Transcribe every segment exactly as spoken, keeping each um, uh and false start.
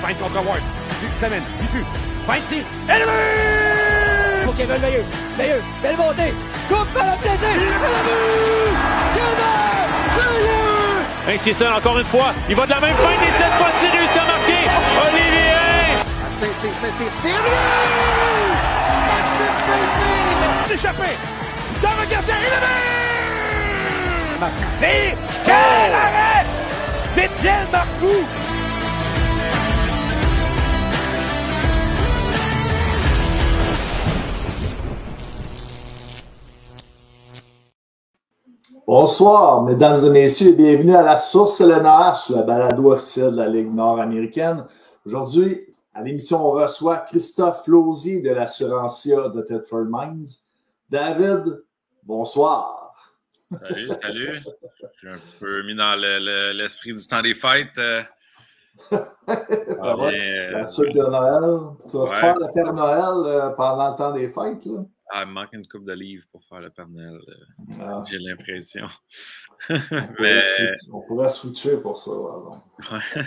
Feinte contre Ward. Plus qui s'amène. Dit plus. Feinte, tire. Élevé! Pour Kevin Veilleux. Veilleux. Belle montée. Coupe par le plaisir. Ainsi seul encore une fois. Il va de la même feinte et cette fois-ci réussit à marquer. Olivier! C'est, c'est, c'est, c'est tiré! Maxime Saint-Cyr! Échappé! Dans le gardien, élevé! Tire! Quel arrêt! d'Étienne Marcoux! Bonsoir, mesdames et messieurs, et bienvenue à La Source L N H, le balado officiel de la Ligue nord-américaine. Aujourd'hui, à l'émission, on reçoit Christophe Lauzier de l'Assurancia de Thetford Mines. David, bonsoir. Salut, salut. Je suis un petit peu mis dans le, le, l'esprit du temps des fêtes. Euh... ah ouais, la suite de Noël. Tu vas ouais. faire le Père Noël euh, pendant le temps des fêtes, là? Ah, il me manque une coupe de livres pour faire le Père Noël. Euh, ah. J'ai l'impression. On, Mais... pourrait on pourrait switcher pour ça. Ouais.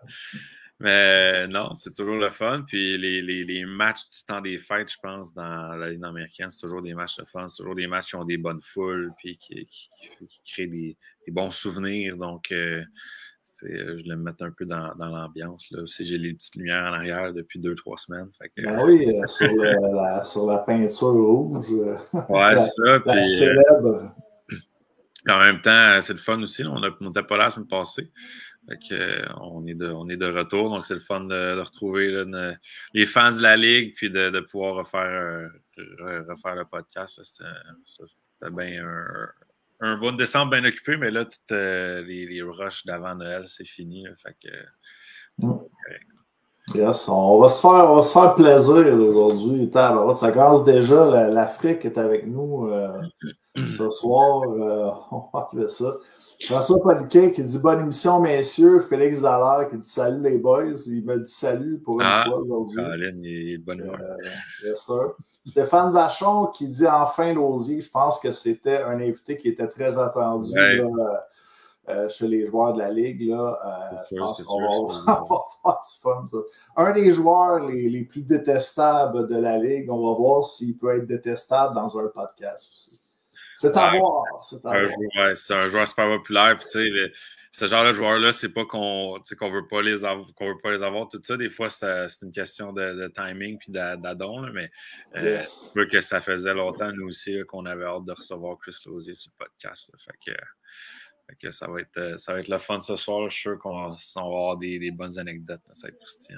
Mais non, c'est toujours le fun. Puis les, les, les matchs du temps des fêtes, je pense, dans la Ligue américaine, c'est toujours des matchs de fun. C'est toujours des matchs qui ont des bonnes foules puis qui, qui, qui créent des, des bons souvenirs. Donc, euh, c'est, je voulais me mettre un peu dans, dans l'ambiance. Là aussi, j'ai les petites lumières en arrière depuis deux, trois semaines. Fait que, ben oui, euh, sur, le, la, sur la peinture rouge. Ouais, la, c'est ça. La puis, célèbre. Euh, en même temps, c'est le fun aussi. Là, on n'était pas là la semaine passée. Fait que, euh, on, est de, on est de retour, donc c'est le fun de, de retrouver là, de, les fans de la Ligue puis de, de pouvoir refaire, euh, refaire le podcast. C'était, c'était bien un, un bon décembre bien occupé, mais là, toutes euh, les, les rushs d'avant Noël, c'est fini. Là, fait que, mm. Yes, on va se faire, on va se faire plaisir là, aujourd'hui. Ça commence déjà, la, l'Afrique est avec nous euh, ce soir. Euh, on va faire ça. François Poliquin qui dit bonne émission, messieurs. Félix Dallaire qui dit salut les boys. Il me dit salut pour une ah, fois aujourd'hui. Colin, il est de bonne humeur. Euh, bien sûr. Stéphane Vachon qui dit enfin Lauzier. Je pense que c'était un invité qui était très attendu ouais. là, euh, chez les joueurs de la Ligue. Là. Euh, je sûr, pense c'est qu'on sûr, va, va avoir du fun. Ça. Un des joueurs les, les plus détestables de la Ligue. On va voir s'il peut être détestable dans un podcast aussi. C'est à ouais. voir. C'est, à un voir. Joueur, ouais, c'est un joueur super populaire. Puis, le, ce genre de joueur-là, c'est pas qu'on qu'on veut pas les avoir, qu'on veut pas les avoir. Tout ça, des fois, c'est, c'est une question de, de timing puis d'adon. Là, mais euh, yes. je veux que ça faisait longtemps, nous aussi, là, qu'on avait hâte de recevoir Chris Lauzier sur le podcast. Là, fait que, fait que ça, va être, ça va être le fun ce soir. Là, je suis sûr qu'on va, on va avoir des, des bonnes anecdotes. Là, ça va être croustillant.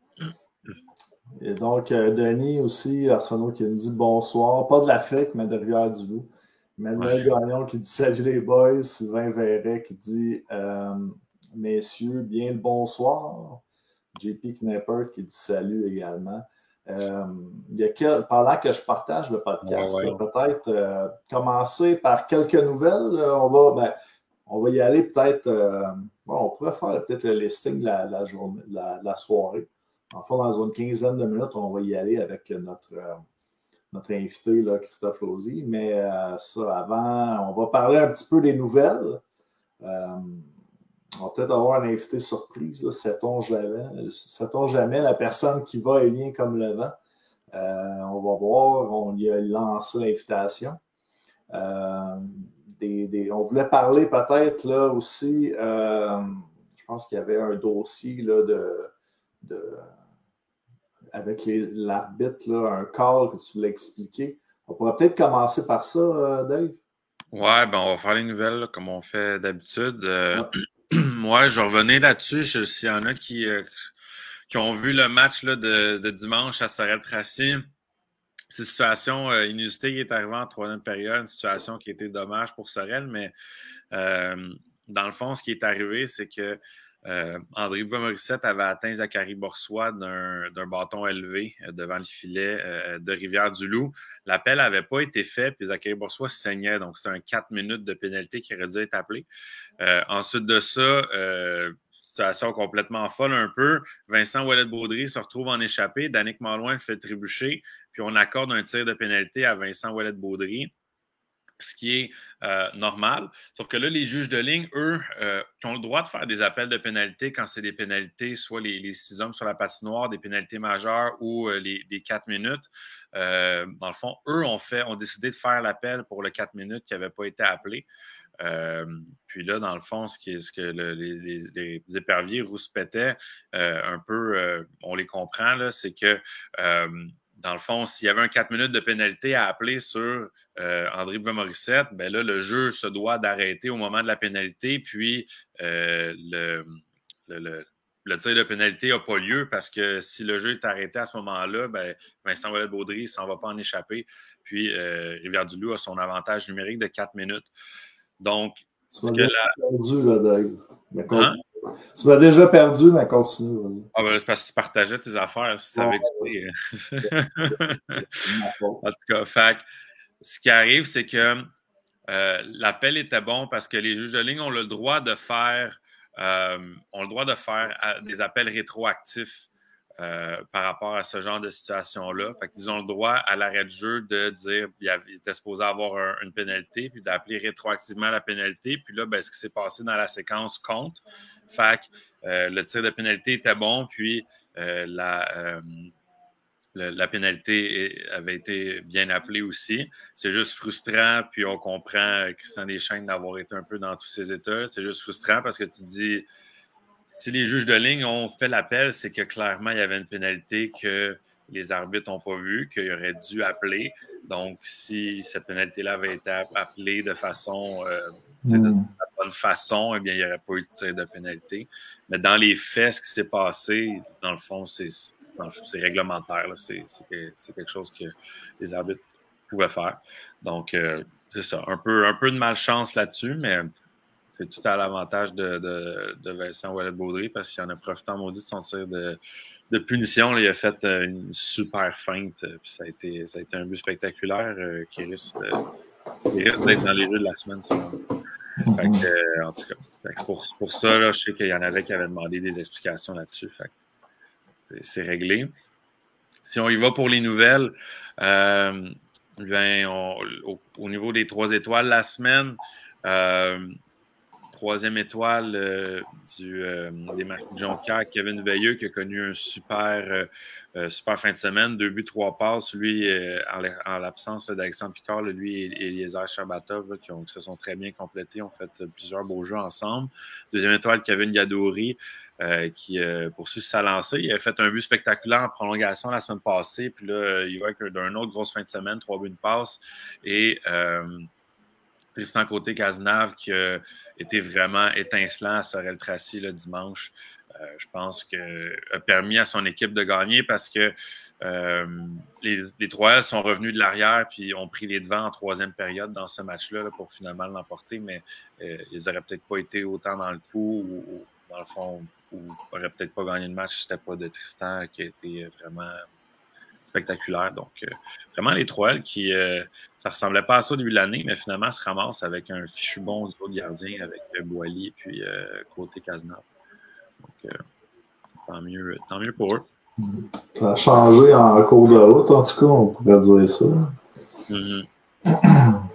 Et donc, euh, Denis aussi, Arsenault qui nous dit bonsoir. Pas de l'Afrique, mais de Rivière-du-Loup. Manuel ouais. Gagnon qui dit salut les boys. Sylvain Verret qui dit euh, messieurs, bien le bonsoir. J P Knepper qui dit salut également. Euh, il y a quel, pendant que je partage le podcast, ouais, ouais. Là, peut-être euh, commencer par quelques nouvelles. On va, ben, on va y aller peut-être. Euh, bon, on pourrait faire peut-être le listing de la, la, journée, la, la soirée. Enfin, dans une quinzaine de minutes, on va y aller avec notre. Euh, notre invité, là, Christophe Lauzier. Mais euh, ça, avant, on va parler un petit peu des nouvelles. Euh, on va peut-être avoir un invité surprise, là, sait-on jamais. Sait-on jamais, la personne qui va et vient comme le vent. Euh, on va voir, on lui a lancé l'invitation. Euh, des, des, on voulait parler peut-être là aussi, euh, je pense qu'il y avait un dossier là, de... de avec les, l'arbitre, là, un call que tu voulais expliquer. On pourrait peut-être commencer par ça, euh, Dave? Ouais, ben on va faire les nouvelles là, comme on fait d'habitude. Euh, ouais. ouais, je revenais là-dessus. Je, s'il y en a qui, euh, qui ont vu le match là, de, de dimanche à Sorel-Tracy, c'est une situation euh, inusitée qui est arrivée en troisième période, une situation qui a été dommage pour Sorel, mais euh, dans le fond, ce qui est arrivé, c'est que Euh, André Bois-Morissette avait atteint Zachary Boursois d'un, d'un bâton élevé euh, devant le filet euh, de Rivière-du-Loup. L'appel n'avait pas été fait, puis Zachary Boursois saignait, donc c'était un quatre minutes de pénalité qui aurait dû être appelé. Euh, ensuite de ça, euh, situation complètement folle un peu. Vincent Ouellet-Baudry se retrouve en échappée. Danick Malouin le fait trébucher, puis on accorde un tir de pénalité à Vincent Ouellet-Baudry. ce qui est euh, normal. Sauf que là, les juges de ligne, eux, euh, qui ont le droit de faire des appels de pénalité quand c'est des pénalités, soit les, les six hommes sur la patinoire, des pénalités majeures ou euh, les, des quatre minutes. Euh, dans le fond, eux ont, fait, ont décidé de faire l'appel pour le quatre minutes qui n'avait pas été appelé. Euh, puis là, dans le fond, ce, qui est, ce que le, les, les, les éperviers rouspétaient euh, un peu, euh, on les comprend, là, c'est que euh, dans le fond, s'il y avait un quatre minutes de pénalité à appeler sur euh, André Bouvin-Morissette, ben là, le juge se doit d'arrêter au moment de la pénalité, puis euh, le, le, le, le tir de pénalité n'a pas lieu parce que si le jeu est arrêté à ce moment-là, ben, Vincent Ouellet-Baudry ne s'en va pas en échapper. Puis euh, Rivière-du-Loup a son avantage numérique de quatre minutes. Donc, tu m'as déjà la... perdu, là, Dave. Hein? Tu m'as déjà perdu, mais continue. Vas-y. Ah ben, c'est parce que tu partageais tes affaires. Si tu avais écouté. En tout cas, fait, ce qui arrive, c'est que euh, l'appel était bon parce que les juges de ligne ont le droit de faire, euh, ont le droit de faire euh, des appels rétroactifs euh, par rapport à ce genre de situation-là. Fait qu'ils ont le droit à l'arrêt de jeu de dire qu'il était supposé avoir un, une pénalité, puis d'appeler rétroactivement la pénalité. Puis là, ben, ce qui s'est passé dans la séquence compte. Fait que euh, le tir de pénalité était bon, puis euh, la, euh, le, la pénalité avait été bien appelée aussi. C'est juste frustrant, puis on comprend Christian Deschênes d'avoir été un peu dans tous ces états. C'est juste frustrant parce que tu dis, si les juges de ligne ont fait l'appel, c'est que clairement, il y avait une pénalité que les arbitres n'ont pas vue, qu'ils auraient dû appeler. Donc, si cette pénalité-là avait été appelée de façon... Euh, de la bonne façon, eh bien, il n'y aurait pas eu de tir de pénalité. Mais dans les faits, ce qui s'est passé, dans le fond, c'est, c'est réglementaire. C'est, c'est, c'est quelque chose que les arbitres pouvaient faire. Donc, euh, c'est ça. Un peu, un peu de malchance là-dessus, mais c'est tout à l'avantage de, de, de Vincent Ouellet-Baudry parce qu'il en a profité en maudit de son tir de, de punition. Là, il a fait une super feinte. Puis ça a été, ça a été un but spectaculaire euh, qui risque, euh, qui risque d'être dans les rues de la semaine. Fait que, euh, en tout cas, fait que pour, pour ça, là, je sais qu'il y en avait qui avaient demandé des explications là-dessus. Fait que c'est, c'est réglé. Si on y va pour les nouvelles, euh, bien, on, au, au niveau des trois étoiles la semaine, euh, troisième étoile euh, du, euh, des Marquis de Jonquière, Kevin Veilleux, qui a connu un super, euh, super fin de semaine, deux buts, trois passes. Lui, euh, en, en l'absence d'Alexandre Picard, là, lui et, et Eliezer Chabatov, là, qui, ont, qui se sont très bien complétés, ont fait plusieurs beaux jeux ensemble. Deuxième étoile, Kevin Yadouri, euh, qui euh, poursuit sa lancée. Il a fait un but spectaculaire en prolongation la semaine passée. Puis là, il va avec une autre grosse fin de semaine, trois buts, une passe. Et... Euh, Tristan Côté-Cazenave qui a été vraiment étincelant à Sorel-Tracy le dimanche. Euh, je pense que a permis à son équipe de gagner parce que euh, les, les trois L sont revenus de l'arrière puis ont pris les devants en troisième période dans ce match-là là, pour finalement l'emporter, mais euh, ils n'auraient peut-être pas été autant dans le coup ou, ou dans le fond, ou n'auraient peut-être pas gagné le match si c'était pas de Tristan qui a été vraiment spectaculaire. Donc, euh, vraiment, les trois L qui, euh, ça ressemblait pas à ça au début de l'année, mais finalement, se ramassent avec un fichu bon du autre gardien avec euh, Boily et puis euh, Côté-Cazenave. Donc, euh, tant mieux, tant mieux pour eux. Ça a changé en cours de route, en tout cas, on pourrait dire ça. Mm-hmm.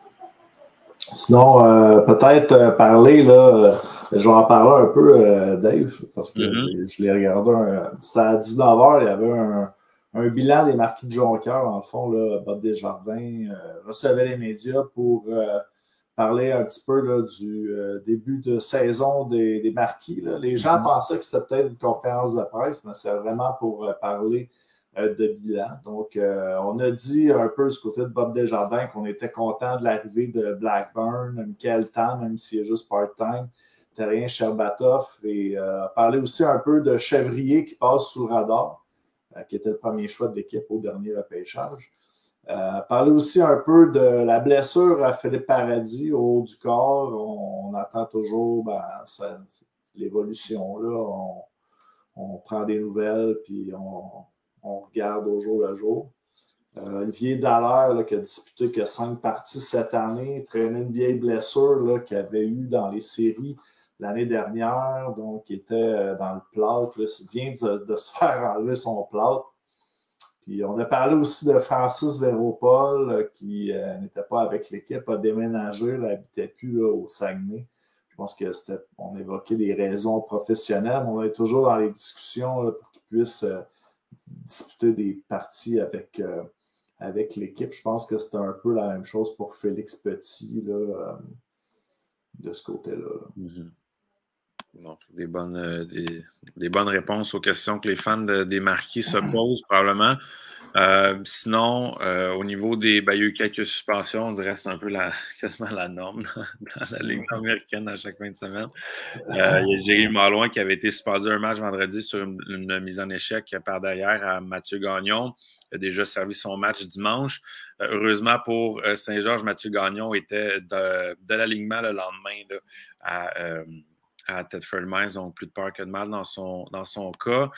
Sinon, euh, peut-être euh, parler, là, euh, je vais en parler un peu, euh, Dave, parce que mm-hmm. je l'ai regardé, un, c'était à dix-neuf heures, il y avait un Un bilan des Marquis de Jonquière, en fond, là, Bob Desjardins euh, recevait les médias pour euh, parler un petit peu là, du euh, début de saison des, des Marquis. Là. Les gens mm-hmm. pensaient que c'était peut-être une conférence de presse, mais c'est vraiment pour euh, parler euh, de bilan. Donc, euh, on a dit un peu du côté de Bob Desjardins qu'on était content de l'arrivée de Blackburn, Michael Tam, même s'il est juste part-time, Terrien Cherbatov, et euh, parler aussi un peu de Chevrier qui passe sous le radar, qui était le premier choix de l'équipe au dernier repêchage. Euh, parler aussi un peu de la blessure à Philippe Paradis au haut du corps. On, on attend toujours ben, ça, l'évolution. Là. On, on prend des nouvelles puis on, on regarde au jour le jour. Euh, Olivier Dallaire, là, qui a disputé que cinq parties cette année, traînait une vieille blessure là, qu'il avait eue dans les séries l'année dernière, donc il était dans le plâtre. Là, il vient de, de se faire enlever son plâtre. Puis on a parlé aussi de Francis Véropol, euh, qui euh, n'était pas avec l'équipe, a déménagé, il n'habitait plus là, au Saguenay. Je pense que c'était, on évoquait des raisons professionnelles, mais on est toujours dans les discussions là, pour qu'il puisse euh, disputer des parties avec, euh, avec l'équipe. Je pense que c'est un peu la même chose pour Félix Petit là, euh, de ce côté-là. Là. Mm-hmm. Donc, des bonnes, euh, des, des bonnes réponses aux questions que les fans de, des Marquis se posent, probablement. Euh, sinon, euh, au niveau des... Ben, il y a eu quelques suspensions, on dirait que c'est un peu la, quasiment la norme là, dans la Ligue américaine à chaque fin de semaine. Euh, il y a Jérémy Malouin qui avait été suspendu un match vendredi sur une, une mise en échec par derrière à Mathieu Gagnon. Il a déjà servi son match dimanche. Euh, heureusement pour euh, Saint-Georges, Mathieu Gagnon était de, de l'alignement le lendemain là, à... Euh, à Thetford Mines, donc plus de peur que de mal dans son, dans son cas.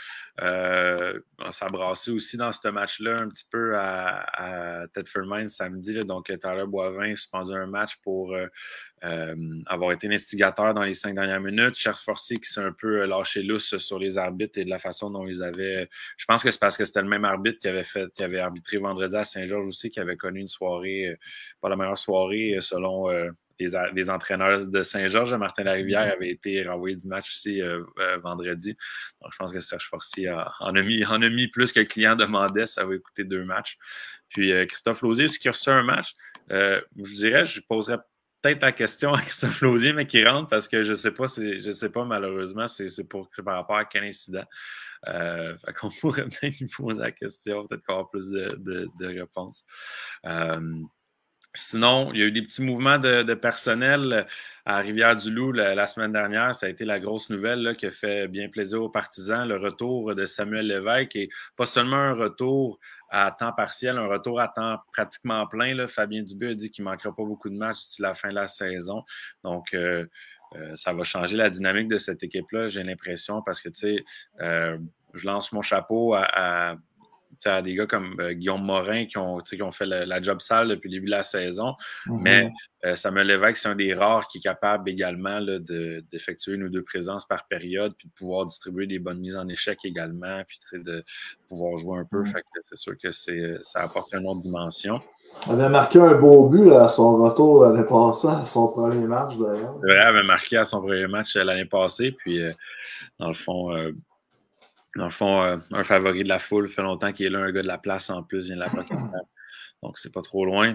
Euh, ça a brassé aussi dans ce match-là un petit peu à, à Thetford Mines samedi. Là, donc, Tyler Boivin suspendu un match pour euh, euh, avoir été l'instigateur dans les cinq dernières minutes. Charles Forcier qui s'est un peu lâché lousse sur les arbitres et de la façon dont ils avaient... Je pense que c'est parce que c'était le même arbitre qui avait, fait, qui avait arbitré vendredi à Saint-Georges aussi, qui avait connu une soirée, pas la meilleure soirée selon... Euh, Les, les entraîneurs de Saint-Georges. Martin Larivière avait été renvoyé du match aussi euh, euh, vendredi. Donc, je pense que Serge Forcier a, en, a mis, en a mis plus que le client demandait. Ça va écouter deux matchs. Puis, euh, Christophe Lausier, ce qui a reçu un match, euh, je dirais, je poserais peut-être la question à Christophe Lausier, mais qui rentre parce que je ne sais pas, je sais pas malheureusement, c'est, c'est pour, par rapport à quel incident. Euh, fait qu'on pourrait peut-être lui poser la question, peut-être avoir plus de, de, de réponses. Euh, Sinon, il y a eu des petits mouvements de, de personnel à Rivière-du-Loup la, la semaine dernière. Ça a été la grosse nouvelle là, qui a fait bien plaisir aux partisans. Le retour de Samuel Lévesque et pas seulement un retour à temps partiel, un retour à temps pratiquement plein. Là. Fabien Dubé a dit qu'il ne manquera pas beaucoup de matchs d'ici la fin de la saison. Donc, euh, euh, ça va changer la dynamique de cette équipe-là, j'ai l'impression, parce que, tu sais, euh, je lance mon chapeau à... à à des gars comme euh, Guillaume Morin qui ont, qui ont fait le, la job sale depuis le début de la saison. Mm-hmm. Mais euh, Samuel Lévesque, c'est un des rares qui est capable également là, de, d'effectuer une ou deux présences par période, puis de pouvoir distribuer des bonnes mises en échec également, puis de pouvoir jouer un peu. Mm-hmm. Fait que c'est sûr que c'est, ça apporte une autre dimension. Il avait marqué un beau but là, à son retour l'année passée, à son premier match d'ailleurs. C'est vrai, il avait marqué à son premier match l'année passée, puis euh, dans le fond... Euh, Dans le fond, euh, un favori de la foule, fait longtemps qu'il est là, un gars de la place en plus, vient de la plaque. Donc, c'est pas trop loin.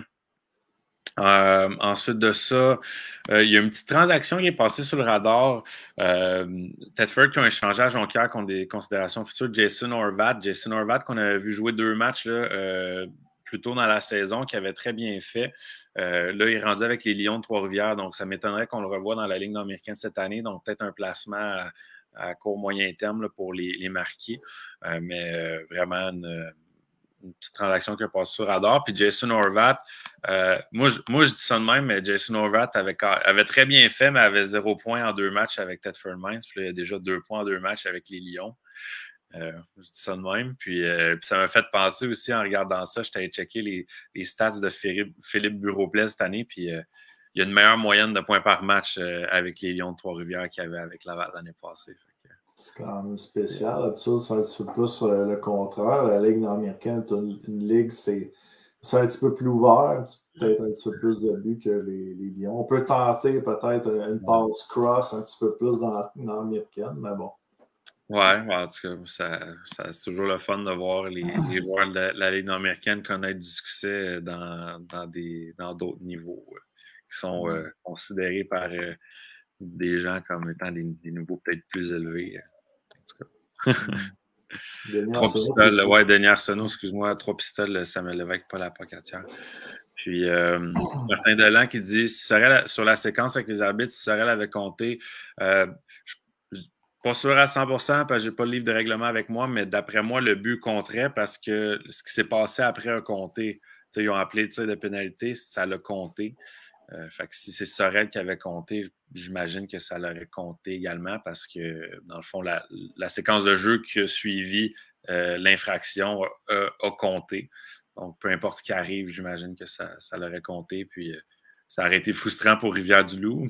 Euh, ensuite de ça, euh, il y a une petite transaction qui est passée sur le radar. Euh, Thetford qui ont échangé à Jonquière contre des considérations futures. Jason Horvat. Jason Horvat qu'on avait vu jouer deux matchs là, euh, plus tôt dans la saison, qui avait très bien fait. Euh, là, il est rendu avec les Lions de Trois-Rivières. Donc, ça m'étonnerait qu'on le revoie dans la Ligue nord-américaine cette année. Donc, peut-être un placement à, à court moyen terme là, pour les, les Marquis. Euh, mais euh, vraiment une, une petite transaction qui a passé sur radar. Puis Jason Horvat, euh, moi, je, moi je dis ça de même, mais Jason Horvat avait, avait très bien fait, mais avait zéro point en deux matchs avec Thetford Mines. Puis là, il y a déjà deux points en deux matchs avec les Lions. Euh, je dis ça de même. Puis, euh, puis ça m'a fait penser aussi en regardant ça, j'étais allé checker les, les stats de Philippe, Philippe Bureau-Plais cette année. Puis euh, il y a une meilleure moyenne de points par match euh, avec les Lions de Trois-Rivières qu'il y avait avec Laval l'année passée. Fait que... C'est quand même spécial. D'habitude, c'est un petit peu plus euh, le contraire. La Ligue nord-américaine, une, une ligue, c'est, c'est un petit peu plus ouvert, peut-être un petit peu plus de buts que les, les Lions. On peut tenter peut-être une passe cross un petit peu plus dans la nord-américaine, mais bon. Ouais, en tout cas, ça, ça, c'est toujours le fun de voir les, les joueurs de la, la Ligue nord-américaine connaître du succès dans, dans, des, dans d'autres niveaux euh, qui sont euh, considérés par euh, des gens comme étant des, des niveaux peut-être plus élevés. En tout cas. Trois pistoles, ouais, Denis Arsenault, excuse-moi, trois pistoles, Samuel Lévesque, pas la pocatière. Puis euh, Martin Delan qui dit si Sorel, sur la séquence avec les arbitres, si Sorel avait compté, euh, je pas sûr à cent pour cent parce que j'ai pas le livre de règlement avec moi, mais d'après moi, le but compterait parce que ce qui s'est passé après a compté. T'sais, ils ont appelé le tir de pénalité, ça l'a compté. Euh, fait que si c'est Sorel qui avait compté, j'imagine que ça l'aurait compté également parce que, dans le fond, la, la séquence de jeu qui a suivi euh, l'infraction a, a, a compté. Donc, peu importe ce qui arrive, j'imagine que ça, ça l'aurait compté. Puis, euh, ça aurait été frustrant pour Rivière-du-Loup,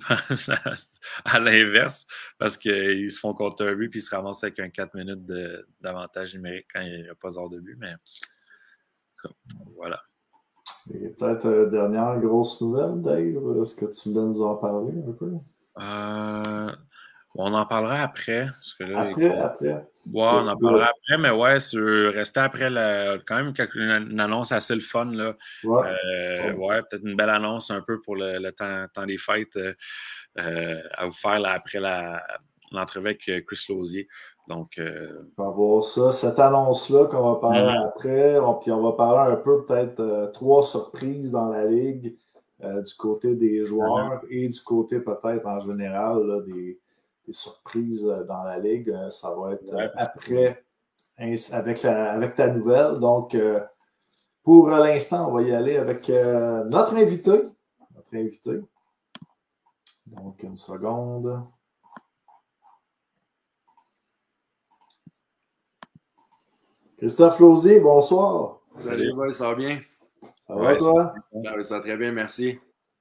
à l'inverse, parce qu'ils se font compter un but puis ils se ramassent avec un quatre minutes de, d'avantage numérique quand il n'y a pas d'heure de but. Mais voilà. Et peut-être euh, dernière grosse nouvelle, Dave, est-ce que tu voulais nous en parler un peu? Euh, on en parlera après. Parce que là, après, il... après. Ouais, on en parlera après, mais ouais, c'est resté après la, quand même une, une annonce assez le fun. Là. Ouais, euh, oh. ouais peut-être une belle annonce un peu pour le, le temps, temps des fêtes euh, euh, à vous faire là, après la, l'entrevue avec Chris Lausier. Donc, euh... on va voir ça. Cette annonce-là qu'on va parler mm-hmm. après, on, puis on va parler un peu peut-être euh, trois surprises dans la ligue euh, du côté des joueurs mm-hmm. et du côté peut-être en général là, des, des surprises dans la ligue. Ça va être ouais, après que... avec, la, avec ta nouvelle. Donc, euh, pour l'instant, on va y aller avec euh, notre invité. Notre invité. Donc, une seconde. Christophe Lausier, bonsoir. Salut, boy, ça va bien? Ça va, ouais, toi? Ça, ça va très bien, merci.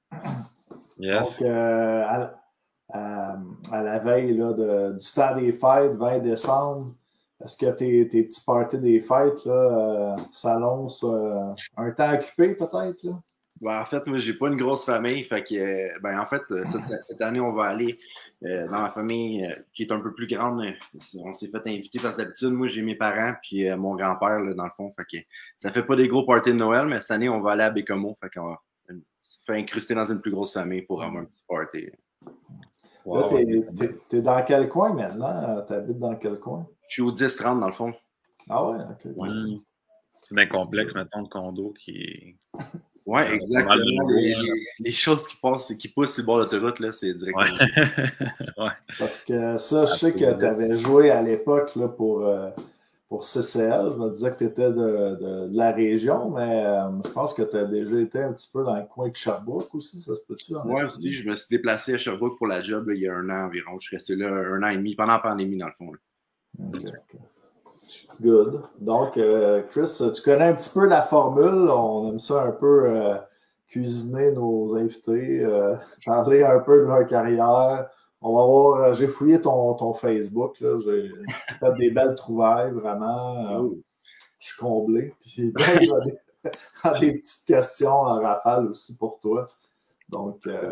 Yes. Donc, euh, à, à, à la veille là, de, du temps des fêtes, vingt décembre, est-ce que tes, tes petits parties des fêtes là, euh, s'annoncent euh, un temps occupé peut-être? Là? Ben, en fait, moi, j'ai pas une grosse famille. Fait que, ben, en fait, cette, cette année, on va aller euh, dans ma famille euh, qui est un peu plus grande. On s'est fait inviter parce que d'habitude, moi, j'ai mes parents puis euh, mon grand-père, là, dans le fond. Fait que ça fait pas des gros parties de Noël, mais cette année, on va aller à Bécomo. Fait qu'on va se faire incruster dans une plus grosse famille pour avoir un petit party. Wow. Là, t'es, t'es, t'es dans quel coin maintenant? T'habites dans quel coin? Je suis au dix trente, dans le fond. Ah ouais? OK. Ouais. C'est un complexe, mettons, de condo qui... Oui, exactement. Les, les, les choses qui passent, qui poussent sur le bord de l'autoroute, là, c'est directement. Ouais. Ouais. Parce que ça, je sais que tu avais joué à l'époque là, pour, euh, pour C C L. Je me disais que tu étais de, de, de la région, mais euh, je pense que tu as déjà été un petit peu dans le coin de Sherbrooke aussi, ça se peut-tu? Oui, aussi. Je me suis déplacé à Sherbrooke pour la job là, il y a un an environ. Je suis resté là un an et demi, pendant la pandémie, dans le fond. Là. OK, OK. Good. Donc, euh, Chris, tu connais un petit peu la formule. On aime ça un peu euh, cuisiner nos invités, euh, parler un peu de leur carrière. On va voir, euh, j'ai fouillé ton, ton Facebook. Là, j'ai fait des belles trouvailles, vraiment. Euh, je suis comblé. Puis, Dave a des, a des petites questions en rafale aussi pour toi. Donc, euh,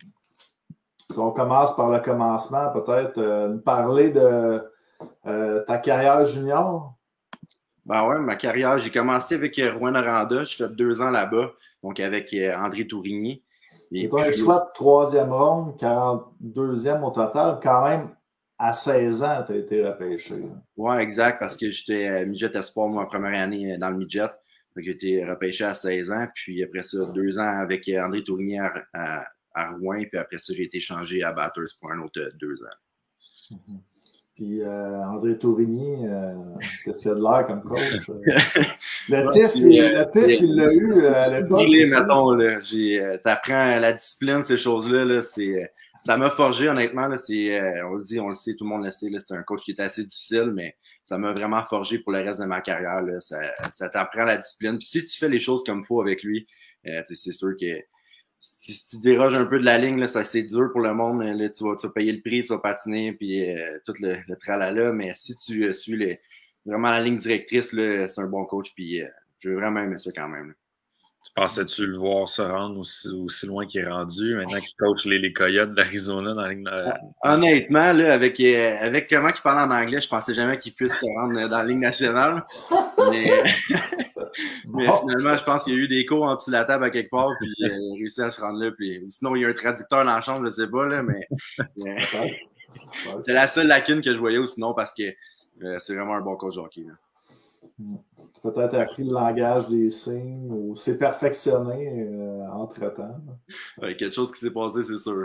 on commence par le commencement, peut-être euh, nous parler de Euh, ta carrière junior? Ben ouais, ma carrière, j'ai commencé avec Rouyn-Noranda. J'ai fait deux ans là-bas, donc avec euh, André Tourigny. Et toi, un choix de troisième ronde, quarante-deuxième au total, quand même, à seize ans, tu as été repêché. Oui, exact, parce que j'étais euh, midget espoir, moi, ma première année dans le midget. Donc, j'ai été repêché à seize ans, puis après ça, deux ans avec André Tourigny à, à, à Rouyn, puis après ça, j'ai été changé à Batters pour un autre deux ans. Mm-hmm. Puis euh, André Tourigny, euh, qu'est-ce qu'il a de l'air comme coach? Le ouais, T I F, il, euh, le T I F, il l'a eu à l'époque. Mettons, là, j'ai, t'apprends la discipline, ces choses-là, là, c'est, ça m'a forgé, honnêtement. Là, c'est, euh, on le dit, on le sait, tout le monde le sait, là, c'est un coach qui est assez difficile, mais ça m'a vraiment forgé pour le reste de ma carrière. Là, ça, ça t'apprend la discipline. Puis si tu fais les choses comme il faut avec lui, euh, c'est sûr que Si, si tu déroges un peu de la ligne, là, ça, c'est dur pour le monde. Là, tu, vas, tu vas payer le prix, tu vas patiner, puis euh, tout le, le tralala. Mais si tu euh, suis les, vraiment la ligne directrice, là, c'est un bon coach. Puis euh, j'ai vraiment aimé ça quand même. Là. Tu pensais-tu le voir se rendre aussi, aussi loin qu'il est rendu, maintenant qu'il coach les, les Coyotes d'Arizona dans la ligne? Euh, Honnêtement, là, avec, euh, avec comment il parle en anglais, je pensais jamais qu'il puisse se rendre dans la ligne nationale. Mais, mais finalement, je pense qu'il y a eu des cours en dessous de la table à quelque part, puis euh, il a réussi à se rendre là. Puis, sinon, il y a un traducteur dans la chambre, je sais pas, là, mais, mais c'est la seule lacune que je voyais, ou sinon, parce que euh, c'est vraiment un bon coach de hockey. Là. Peut-être appris le langage des signes ou s'est perfectionné euh, entre-temps. Ouais, quelque chose qui s'est passé, c'est sûr.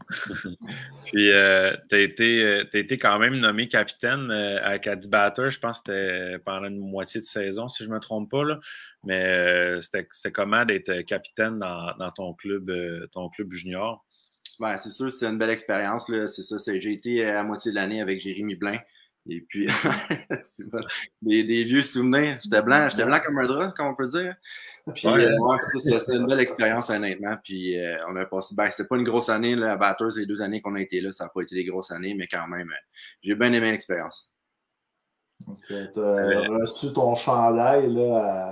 Puis, euh, tu as été, euh, été quand même nommé capitaine euh, à Caddy Batter. Je pense que c'était pendant une moitié de saison, si je ne me trompe pas. Là. Mais euh, c'était, c'était comment d'être capitaine dans, dans ton club, euh, ton club junior? Ben, c'est sûr, c'est une belle expérience. Là. C'est ça, c'est, j'ai été à moitié de l'année avec Jérémy Blain. Et puis, c'est bon. des, des vieux souvenirs. J'étais blanc, j'étais blanc comme un drap, comme on peut dire. Puis, ouais. euh, ouais, ça, c'est, c'est une belle expérience, honnêtement. Puis, euh, on a passé. Ben, c'était pas une grosse année, là, à Batters, les deux années qu'on a été là, ça n'a pas été des grosses années, mais quand même, j'ai bien aimé l'expérience. Ok, tu as reçu ton chandail là,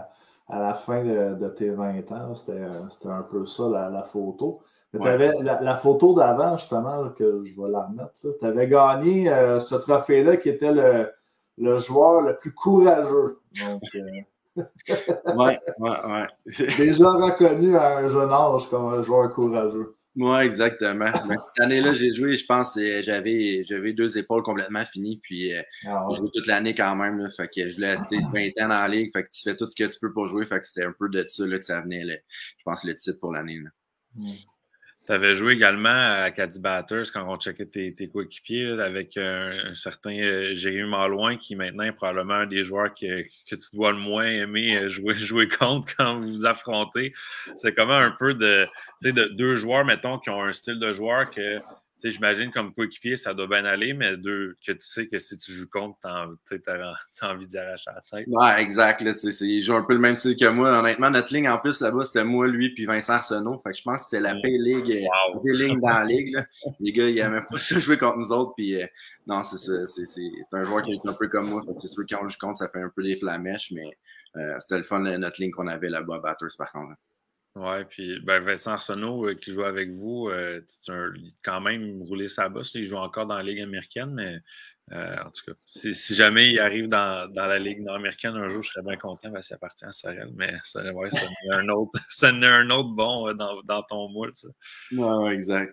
à la fin de, de tes vingt ans. C'était un peu ça, la, la photo. Mais Ouais. t'avais la, la photo d'avant, justement, là, que je vais la remettre. Tu avais gagné euh, ce trophée-là qui était le, le joueur le plus courageux. Donc, euh... ouais, ouais, ouais. Déjà reconnu à un jeune âge comme un joueur courageux. Oui, exactement. Mais cette année-là, j'ai joué, je pense, j'avais j'avais deux épaules complètement finies, puis euh, ah ouais. j'ai joué toute l'année quand même. Là, fait que je l'ai vingt ans dans la ligue, fait que tu fais tout ce que tu peux pour jouer, fait que c'était un peu de ça là, que ça venait, là, je pense, le titre pour l'année. Mm. Tu avais joué également à Caddy Batters quand on checkait tes, tes coéquipiers avec un, un certain euh, Jérémy Malouin qui maintenant est probablement un des joueurs que, que tu dois le moins aimer jouer, jouer contre quand vous vous affrontez. C'est comment un peu de, de deux joueurs, mettons, qui ont un style de joueur que j'imagine comme coéquipier, ça doit bien aller, mais deux que tu sais que si tu joues contre, tu as envie d'y arracher la tête. Ouais, exact. Là, ils jouent un peu le même style que moi. Honnêtement, notre ligne en plus là-bas, c'était moi, lui, puis Vincent Arsenault. Fait que je pense que c'est la pire ligue, wow. des lignes dans la ligue. Là. Les gars, ils n'aimaient pas ça jouer contre nous autres. Puis euh, non, c'est ça. C'est un joueur qui est un peu comme moi. C'est sûr qu'on joue contre, ça fait un peu des flamèches, mais euh, c'était le fun de notre ligne qu'on avait là-bas à Batters par contre. Là. Oui, puis ben Vincent Arsenault euh, qui joue avec vous, euh, c'est un, quand même roulé sa bosse. Il joue encore dans la Ligue américaine, mais euh, en tout cas, si, si jamais il arrive dans, dans la Ligue nord-américaine un jour, je serais bien content parce qu'il appartient à Sorel, mais ça, ouais, ça n'est un autre, ça n'est un autre bon euh, dans, dans ton moule. Ça. Ouais, ouais, exact.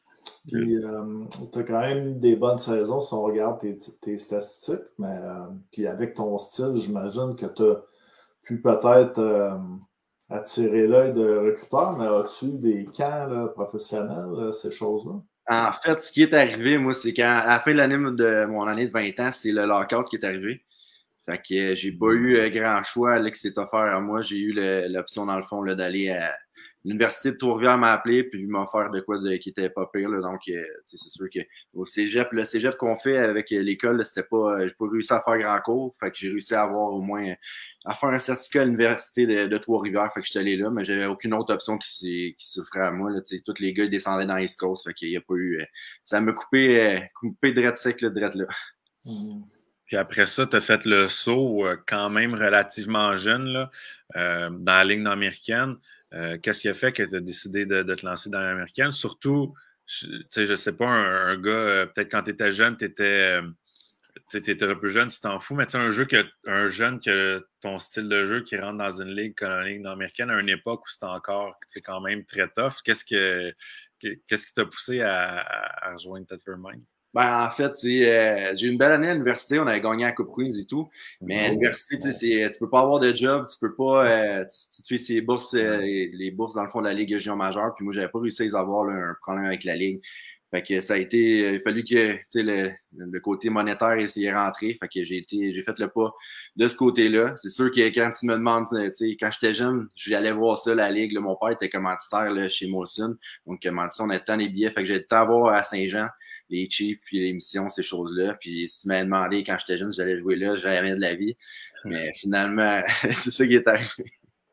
Puis, euh, tu as quand même eu des bonnes saisons si on regarde tes, tes statistiques, mais euh, puis avec ton style, j'imagine que tu as pu peut-être euh, attirer l'œil de recruteurs, mais as-tu des camps là, professionnels, là, ces choses-là? En fait, ce qui est arrivé, moi, c'est qu'à la fin de l'année de mon année de vingt ans, c'est le lockout qui est arrivé. Fait que euh, j'ai pas eu euh, grand choix là, qui s'est offert à moi. J'ai eu l'option, dans le fond, d'aller à l'Université de Trois-Rivières m'a appelé, puis il m'a offert de quoi de, qui était pas pire. Là, donc, euh, c'est sûr qu'au cégep, le cégep qu'on fait avec l'école, c'était pas, j'ai pas réussi à faire grand cours. Fait que j'ai réussi à avoir au moins, à faire un certificat à l'Université de, de Trois-Rivières. Fait que j'étais allé là, mais j'avais aucune autre option qui s'offrait à moi. Là, tous les gars descendaient dans East Coast. Fait qu'il y a pas eu, euh, ça m'a coupé, euh, coupé drette sec, le drette là. Mm. Puis après ça, tu as fait le saut euh, quand même relativement jeune là, euh, dans la Ligue nord-américaine. Euh, Qu'est-ce qui a fait que tu as décidé de, de te lancer dans l'américaine? Surtout, tu sais, je sais pas, un, un gars, euh, peut-être quand tu étais jeune, tu étais, euh, étais un peu jeune, tu t'en fous, mais tu sais, un jeu que un jeune que ton style de jeu qui rentre dans une ligue comme la Ligue nord-américaine à une époque où c'était encore quand même très tough, qu'est-ce que qu'est-ce qui t'a poussé à, à, à rejoindre Thetford Mines? Ben, en fait, euh, j'ai eu une belle année à l'université. On avait gagné à la Coupe Queens et tout. Mais à l'université, tu sais, tu peux pas avoir de job, tu peux pas, euh, tu, tu te fais ces bourses, euh, les bourses dans le fond de la Ligue junior majeure. Puis moi, j'avais pas réussi à les avoir, là, un problème avec la Ligue. Fait que ça a été, il a fallu que, tu sais, le, le côté monétaire essayer de rentrer. Fait que j'ai été, j'ai fait le pas de ce côté-là. C'est sûr que quand tu me demandes, tu sais, quand j'étais jeune, j'allais voir ça, la Ligue. Là, mon père était commanditaire là, chez Molson. Donc, commanditaire, on avait tant des billets. Fait que j'ai le temps à voir à Saint-Jean les Chiefs, puis les missions, ces choses-là. Puis si tu m'avais demandé quand j'étais jeune, j'allais jouer là, j'avais rien de la vie. Mais finalement, c'est ça qui est arrivé.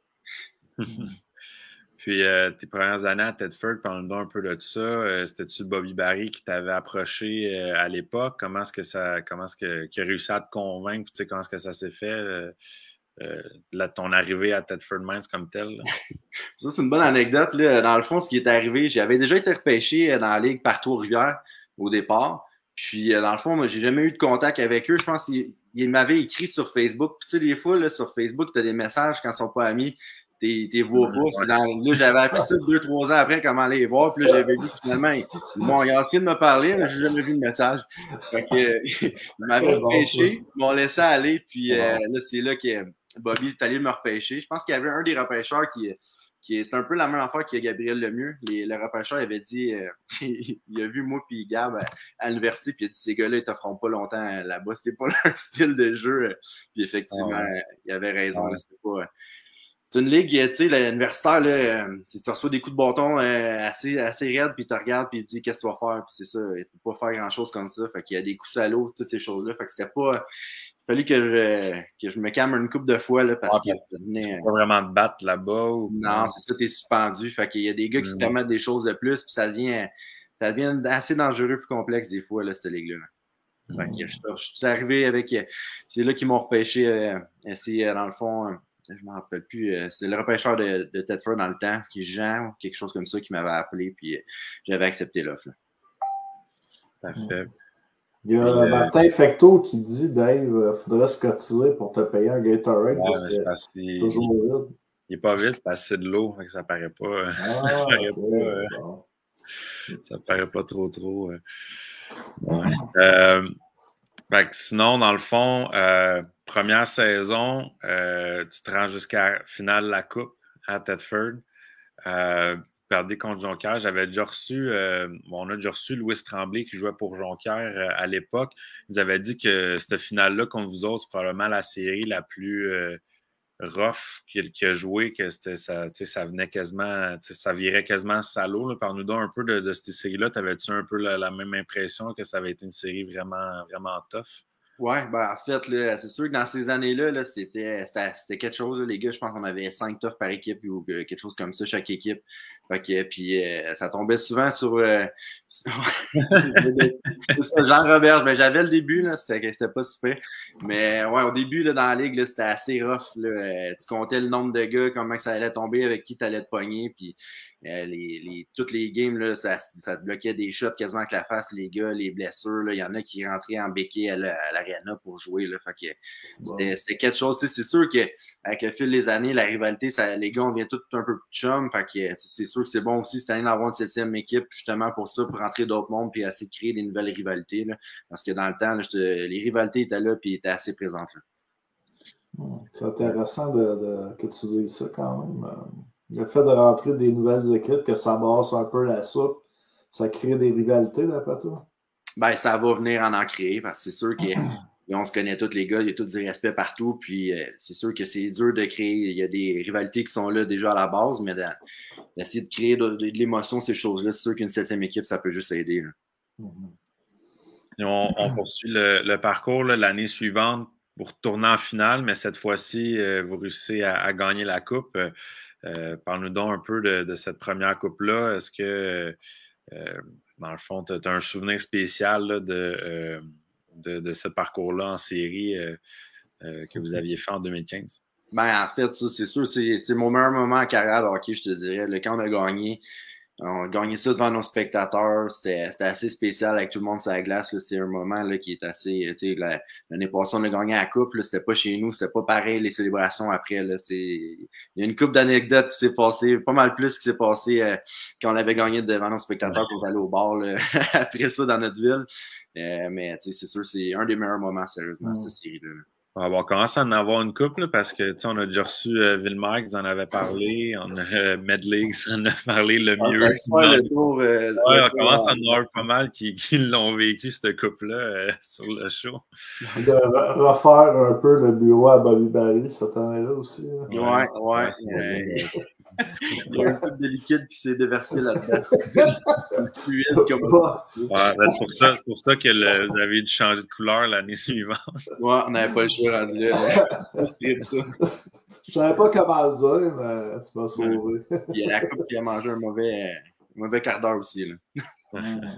Puis euh, tes premières années à Thetford, parle-nous un peu de ça. Euh, C'était-tu Bobby Barry qui t'avait approché euh, à l'époque? Comment est-ce que ça, comment est-ce que qui a réussi à te convaincre? Tu sais, comment est-ce que ça s'est fait? Euh, euh, là, ton arrivée à Thetford Mines comme tel? Là. Ça, c'est une bonne anecdote. Là. Dans le fond, ce qui est arrivé, j'avais déjà été repêché dans la Ligue par Trois-Rivières au départ. Puis, dans le fond, moi, j'ai jamais eu de contact avec eux. Je pense qu'ils il m'avaient écrit sur Facebook. Puis, tu sais, des fois, là, sur Facebook, tu as des messages quand ils sont pas amis. T'es vois pas. Ouais. Dans, là, j'avais appris ça deux, trois ans après, comment aller les voir. Puis là, j'avais vu finalement, ils m'ont essayé de me parler, mais j'ai jamais vu le message. Fait que, ils m'avaient repêché, ils m'ont laissé aller. Puis, euh, là, c'est là que Bobby est allé me repêcher. Je pense qu'il y avait un des repêcheurs qui... qui c'est un peu la même affaire que Gabriel Lemieux. Les, le repêcheur avait dit, euh, il a vu moi puis Gab à, à l'université, puis il a dit, ces gars-là, ils t'offront pas longtemps là-bas, c'était pas leur style de jeu. Puis effectivement, oh. il avait raison. Oh. C'était pas... C'est une ligue, tu sais, l'universitaire, là, tu reçois des coups de bâton euh, assez, assez raides, puis tu regardes, puis il dit, qu'est-ce que tu vas faire? Puis c'est ça, il ne peut pas faire grand-chose comme ça. Fait qu'il y a des coups salauds, toutes ces choses-là. Fait que c'était pas... Il fallait que je, que je me calme une couple de fois, là, parce ah, que ça venait... pas vraiment te battre là-bas? Ou... Non, c'est ça, t'es suspendu. Fait qu'il y a des gars qui mmh. se permettent des choses de plus, puis ça devient, ça devient assez dangereux, plus complexe des fois, là, cette ligue-là. Fait que je, je suis arrivé avec... C'est là qu'ils m'ont repêché. Euh, c'est, dans le fond, je ne me rappelle plus, euh, c'est le repêcheur de, de Thetford dans le temps, qui est Jean, quelque chose comme ça, qui m'avait appelé, puis euh, j'avais accepté l'offre. Parfait. Il y a euh, Martin Fecteau qui dit, Dave, il faudrait se cotiser pour te payer un Gatorade ouais, parce que c'est toujours vide. Il n'est pas vide, c'est assez de l'eau, fait que ça paraît pas. Ah, ça paraît okay, pas, euh, bon. Ça paraît pas trop trop. Euh, ouais. euh, fait que sinon, dans le fond, euh, première saison, euh, tu te rends jusqu'à la finale de la Coupe à Thetford. Euh, perdez contre Jonquière. J'avais déjà reçu, euh, on a déjà reçu Louis Tremblay qui jouait pour Jonquière euh, à l'époque. Il nous avait dit que cette finale-là contre vous autres, c'est probablement la série la plus euh, rough qu'il a joué, que c'était, ça, ça venait quasiment, ça virait quasiment salaud. Là. Parle-nous donc un peu de, de cette série-là. T'avais-tu un peu la, la même impression que ça avait été une série vraiment, vraiment tough? Oui, ben en fait, là, c'est sûr que dans ces années-là, là, c'était, c'était, c'était quelque chose, là, les gars, je pense qu'on avait cinq toughs par équipe ou euh, quelque chose comme ça, chaque équipe. Fait que, puis euh, ça tombait souvent sur, euh, sur... Jean-Robert, ben, j'avais le début, là, c'était, c'était pas super. Mais ouais, au début, là, dans la ligue, là, c'était assez rough. Là. Tu comptais le nombre de gars, comment ça allait tomber, avec qui tu allais te pogner, puis euh, les, les, toutes les games, là, ça, ça te bloquait des shots quasiment avec la face, les gars, les blessures. Il y en a qui rentraient en béquille à, la, à l'aréna pour jouer. Là, fait que c'était, wow. c'était quelque chose. C'est sûr qu'avec le fil des années, la rivalité, ça, les gars, on vient tous un peu plus chum. Fait que c'est sûr que c'est bon aussi cette année d'avoir une septième équipe, justement pour ça, pour rentrer d'autres mondes puis essayer de créer des nouvelles rivalités. Là, parce que dans le temps, là, te, les rivalités étaient là puis étaient assez présentes. Là. C'est intéressant de, de, que tu dises ça quand même. Le fait de rentrer des nouvelles équipes, que ça brasse un peu la soupe, ça crée des rivalités, d'après toi? Ben, ça va venir en en créer, parce que c'est sûr qu'on se connaît tous les gars, il y a tout du respect partout, puis euh, c'est sûr que c'est dur de créer, il y a des rivalités qui sont là déjà à la base, mais d'essayer de, de créer de, de, de l'émotion, ces choses-là, c'est sûr qu'une septième équipe, ça peut juste aider. Là. Mm-hmm. On, on poursuit le, le parcours là, l'année suivante pour tourner en finale, mais cette fois-ci, euh, vous réussissez à, à gagner la coupe. Euh, parle-nous donc un peu de, de cette première coupe-là. Est-ce que, euh, dans le fond, tu as un souvenir spécial là, de, euh, de, de ce parcours-là en série euh, euh, que vous aviez fait en deux mille quinze? Ben, en fait, ça, c'est sûr, c'est, c'est mon meilleur moment en carrière de hockey, je te dirais. Là, quand on a gagné, on a gagné ça devant nos spectateurs. C'était, c'était assez spécial avec tout le monde sur la glace. Là. C'est un moment là, qui est assez... Tu sais, la, l'année passée, on a gagné la coupe. Là, c'était pas chez nous. C'était pas pareil, les célébrations après. Là, c'est, il y a une couple d'anecdotes qui s'est passé, pas mal plus qui s'est passé euh, quand on avait gagné devant nos spectateurs pour aller au bar là, après ça dans notre ville. Euh, mais c'est sûr, c'est un des meilleurs moments, sérieusement, mmh. cette série-là. Là. On va commencer à en avoir une couple parce que on a déjà reçu euh, Villemer qui en avait parlé, on a euh, Medley qui en a parlé le ah, mieux. Le tour, euh, ouais, on commence à en avoir pas mal qui, qui l'ont vécu, cette couple-là, euh, sur le show. De refaire un peu le bureau à Bobby Barry cette année-là aussi. Hein. Ouais, ouais. ouais. Il y a un peu de liquide qui s'est déversé là-dedans. Fluide comme ça. Ouais, c'est, pour ça, c'est pour ça que le, vous avez dû changer de couleur l'année suivante. Ouais, on n'avait pas le choix rendu là. Je savais pas comment le dire, mais tu m'as sauvé. Il y a la coupe qui a mangé un mauvais, un mauvais quart d'heure aussi. Là.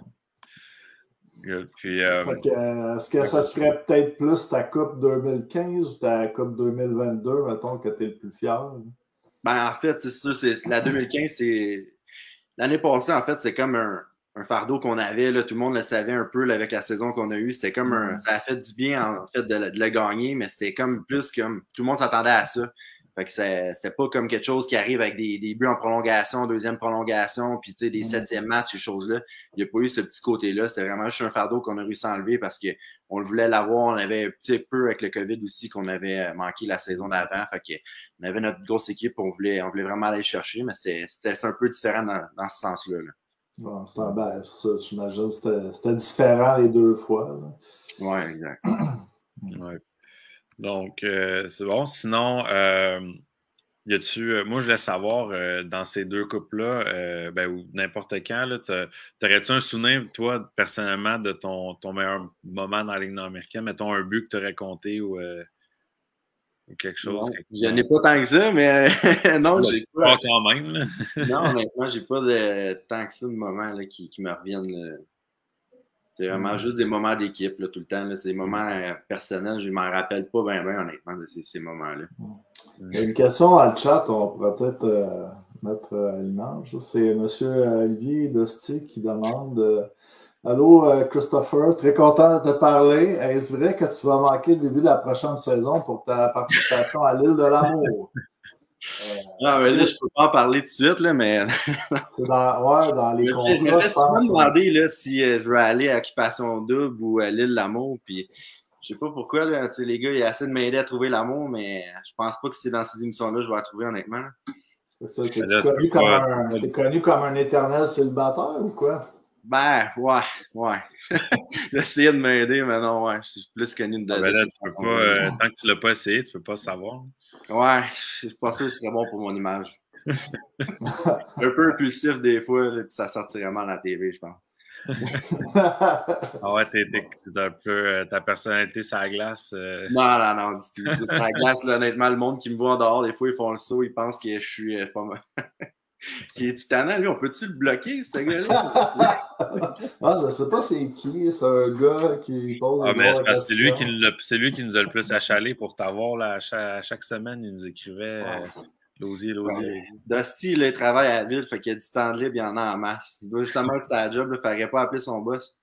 Puis, euh, fait que, est-ce que ça serait peut-être plus ta coupe deux mille quinze ou ta coupe deux mille vingt-deux, mettons, que tu es le plus fier? Ben, en fait, c'est sûr, c'est, la deux mille quinze, c'est. L'année passée, en fait, c'est comme un, un fardeau qu'on avait. Là, tout le monde le savait un peu là, avec la saison qu'on a eue. C'était comme un. Ça a fait du bien, en fait, de, de le gagner, mais c'était comme plus comme. Tout le monde s'attendait à ça. Fait que c'était pas comme quelque chose qui arrive avec des, des buts en prolongation, deuxième prolongation, puis tu sais, des mmh. septièmes matchs, ces choses-là. Il n'y a pas eu ce petit côté-là. C'est vraiment juste un fardeau qu'on a réussi à enlever parce qu'on le voulait l'avoir. On avait un petit peu avec le COVID aussi qu'on avait manqué la saison d'avant. Fait que on avait notre grosse équipe, on voulait, on voulait vraiment aller le chercher, mais c'était, c'était un peu différent dans, dans ce sens-là. Là. Bon, c'était un ben, ça, j'imagine c'était, c'était différent les deux fois. Oui, exact. ouais. Donc, euh, c'est bon. Sinon, euh, y a-tu, euh, moi, je voulais savoir, euh, dans ces deux coupes-là, euh, ben, ou n'importe quand, là, t'aurais-tu un souvenir, toi, personnellement, de ton, ton meilleur moment dans la Ligue nord-américaine? Mettons un but que tu aurais compté ou, euh, ou quelque chose? Non, quelque je n'ai pas tant que ça, mais non, ouais, j'ai pas. Pas quand même, là. Non, honnêtement, j'ai pas de tant que ça de moments là, qui, qui me reviennent. Là. C'est vraiment juste des moments d'équipe là, tout le temps. C'est des moments euh, personnels. Je ne m'en rappelle pas bien, bien, honnêtement, de ces, ces moments-là. Il y a une question dans le chat, on pourrait peut-être euh, mettre euh, à l'image. C'est M. Olivier Dosti qui demande euh, allô, euh, Christopher, très content de te parler. Est-ce vrai que tu vas manquer le début de la prochaine saison pour ta participation à l'île de l'amour? Euh, non, mais là, je ne peux pas en parler tout de suite, là, mais. C'est dans, ouais, dans les contrats. Je me fais souvent demander là, si euh, je veux aller à Occupation Double ou à l'île de l'amour. Puis, je sais pas pourquoi, là, les gars, il y a assez de m'aider à trouver l'amour, mais je pense pas que c'est dans ces émissions-là que je vais la trouver, honnêtement. C'est ça, que tu es connu, comme un, t'es connu comme un éternel célibataire ou quoi? Ben, ouais, ouais. J'essayais de m'aider, mais non, ouais. Je suis plus connu de. Ah ben là, tu peux pas, euh, tant que tu l'as pas essayé, tu peux pas savoir. Ouais, je suis pas sûr que ce serait bon pour mon image. Un peu impulsif des fois, là, puis ça sortirait mal à la T V, je pense. Ah ouais, t'es, t'es, t'es un peu euh, ta personnalité sur la glace. Euh... Non, non, non, du tout. Ça, sur la glace, là, honnêtement, le monde qui me voit en dehors, des fois, ils font le saut, ils pensent que je suis euh, pas mal. Qui est titanant, lui, on peut-tu le bloquer, ce gars-là? Ah, je sais pas c'est qui, c'est un gars qui pose ah, des mais questions. c'est lui, qui le, c'est lui qui nous a le plus achalé pour t'avoir là, à, chaque, à chaque semaine. Il nous écrivait euh, Losier, Losier, Losier. Dusty, il travaille à la ville, fait qu'il y a du temps de libre, il y en a en masse. Il doit justement être sa job, il ne faudrait pas appeler son boss.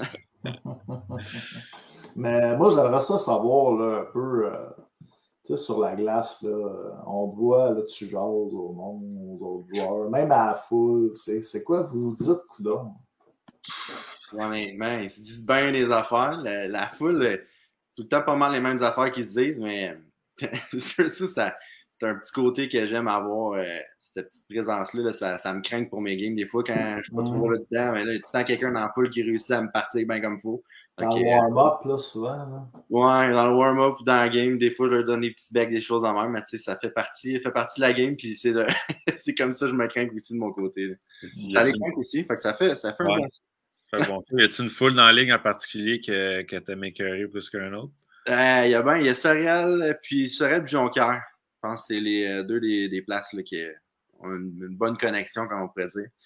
Mais moi, j'aimerais ça savoir là, un peu, euh, tu sais, sur la glace, là, on te voit, là, tu jases au monde, aux autres joueurs, même à la foule. C'est, c'est quoi vous vous dites, coudonc? Honnêtement, ils se disent bien des affaires. La, la foule, tout le temps pas mal les mêmes affaires qu'ils se disent, mais ça, ça, c'est un petit côté que j'aime avoir, euh, cette petite présence-là. Là, ça, ça me craint pour mes games. Des fois, quand je suis pas trop là dedans, mais là, il y a tout le temps quelqu'un dans la foule qui réussit à me partir bien comme il faut. Dans okay, le warm-up, là, souvent. Là. Ouais, dans le warm-up ou dans la game, des fois, je leur donne des petits becs, des choses en même, mais tu sais, ça fait partie, fait partie de la game, puis c'est, de... c'est comme ça que je me crains aussi de mon côté. Là. Ça les craint aussi, fait que ça fait, ça fait ouais. un bon. Bon, y a-t-il une foule dans la ligue en particulier que, que t'aimes écœurer plus qu'un autre? Il euh, y a bien, il y a Sorel, puis Sorel et Jonquière. Je pense que c'est les euh, deux des, des places là, qui ont une, une bonne connexion, comme on pourrait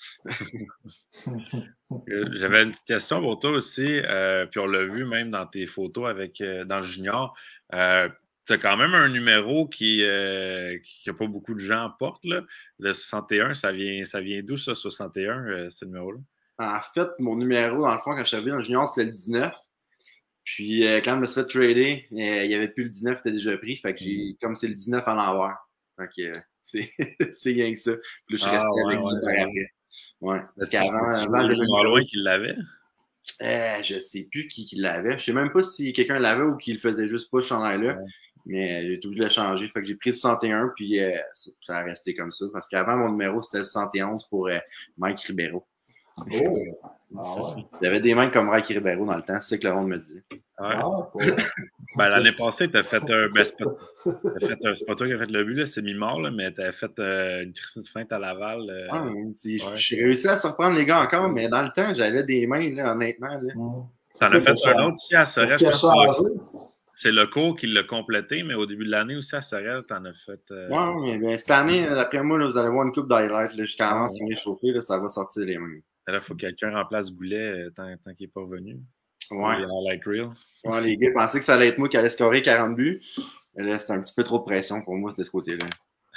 dire. J'avais une petite question pour toi aussi, euh, puis on l'a vu même dans tes photos avec euh, dans le junior. Euh, tu as quand même un numéro qui n'a euh, qui pas beaucoup de gens portent. Là. Le soixante et un, ça vient, ça vient d'où ça, soixante et un, euh, ce numéro-là? En fait, mon numéro, dans le fond, quand je suis arrivé dans le junior, c'est le dix-neuf. Puis euh, quand je me suis fait trader, euh, il n'y avait plus le dix-neuf, c'était déjà pris. Fait que j'ai, comme c'est le dix-neuf à l'envers. Fait que euh, c'est, c'est rien que ça. Puis là, je suis resté ah, avec ouais, ça ouais, après. Ouais. Parce qu'avant, avant, j'avais loin qu'il l'avait. Euh, je sais plus qui, qui l'avait. Je sais même pas si quelqu'un l'avait ou qu'il le faisait juste pas ce chandail-là. Ouais. Mais j'ai tout obligé de le changer. Fait que j'ai pris le soixante et un, puis euh, ça, ça a resté comme ça. Parce qu'avant, mon numéro, c'était le soixante et onze pour euh, Mike Ribeiro. Oh! Ah ouais. Il y avait des mecs comme Mike Ribeiro dans le temps, c'est ça que le monde me dit. Ouais. Ah, pour... ben, l'année passée, tu as fait un. Ben, c'est, pas... fait un... c'est pas toi qui as fait le but, là, c'est mi-mort, là, mais tu as fait euh, une crise de feinte à Laval. Euh... Ah, ouais. J'ai réussi à surprendre les gars encore, mais dans le temps, j'avais des mains, là, honnêtement. Là. Mmh. Tu en as fait un autre ici à Sorel. C'est le cours qui l'a complété, mais au début de l'année aussi à Sorel, tu en as fait. Euh... Oui, mais bien, cette année, d'après moi, là, vous allez voir une coupe d'highlight. Je commence à m'échauffer, là, ça va sortir les mains. Là, il faut que quelqu'un remplace Goulet tant, tant qu'il n'est pas revenu. Ouais. Like real. Ouais, les gars pensaient que ça allait être moi qui allait scorer quarante buts. Mais là, c'est un petit peu trop de pression pour moi, c'était ce côté-là.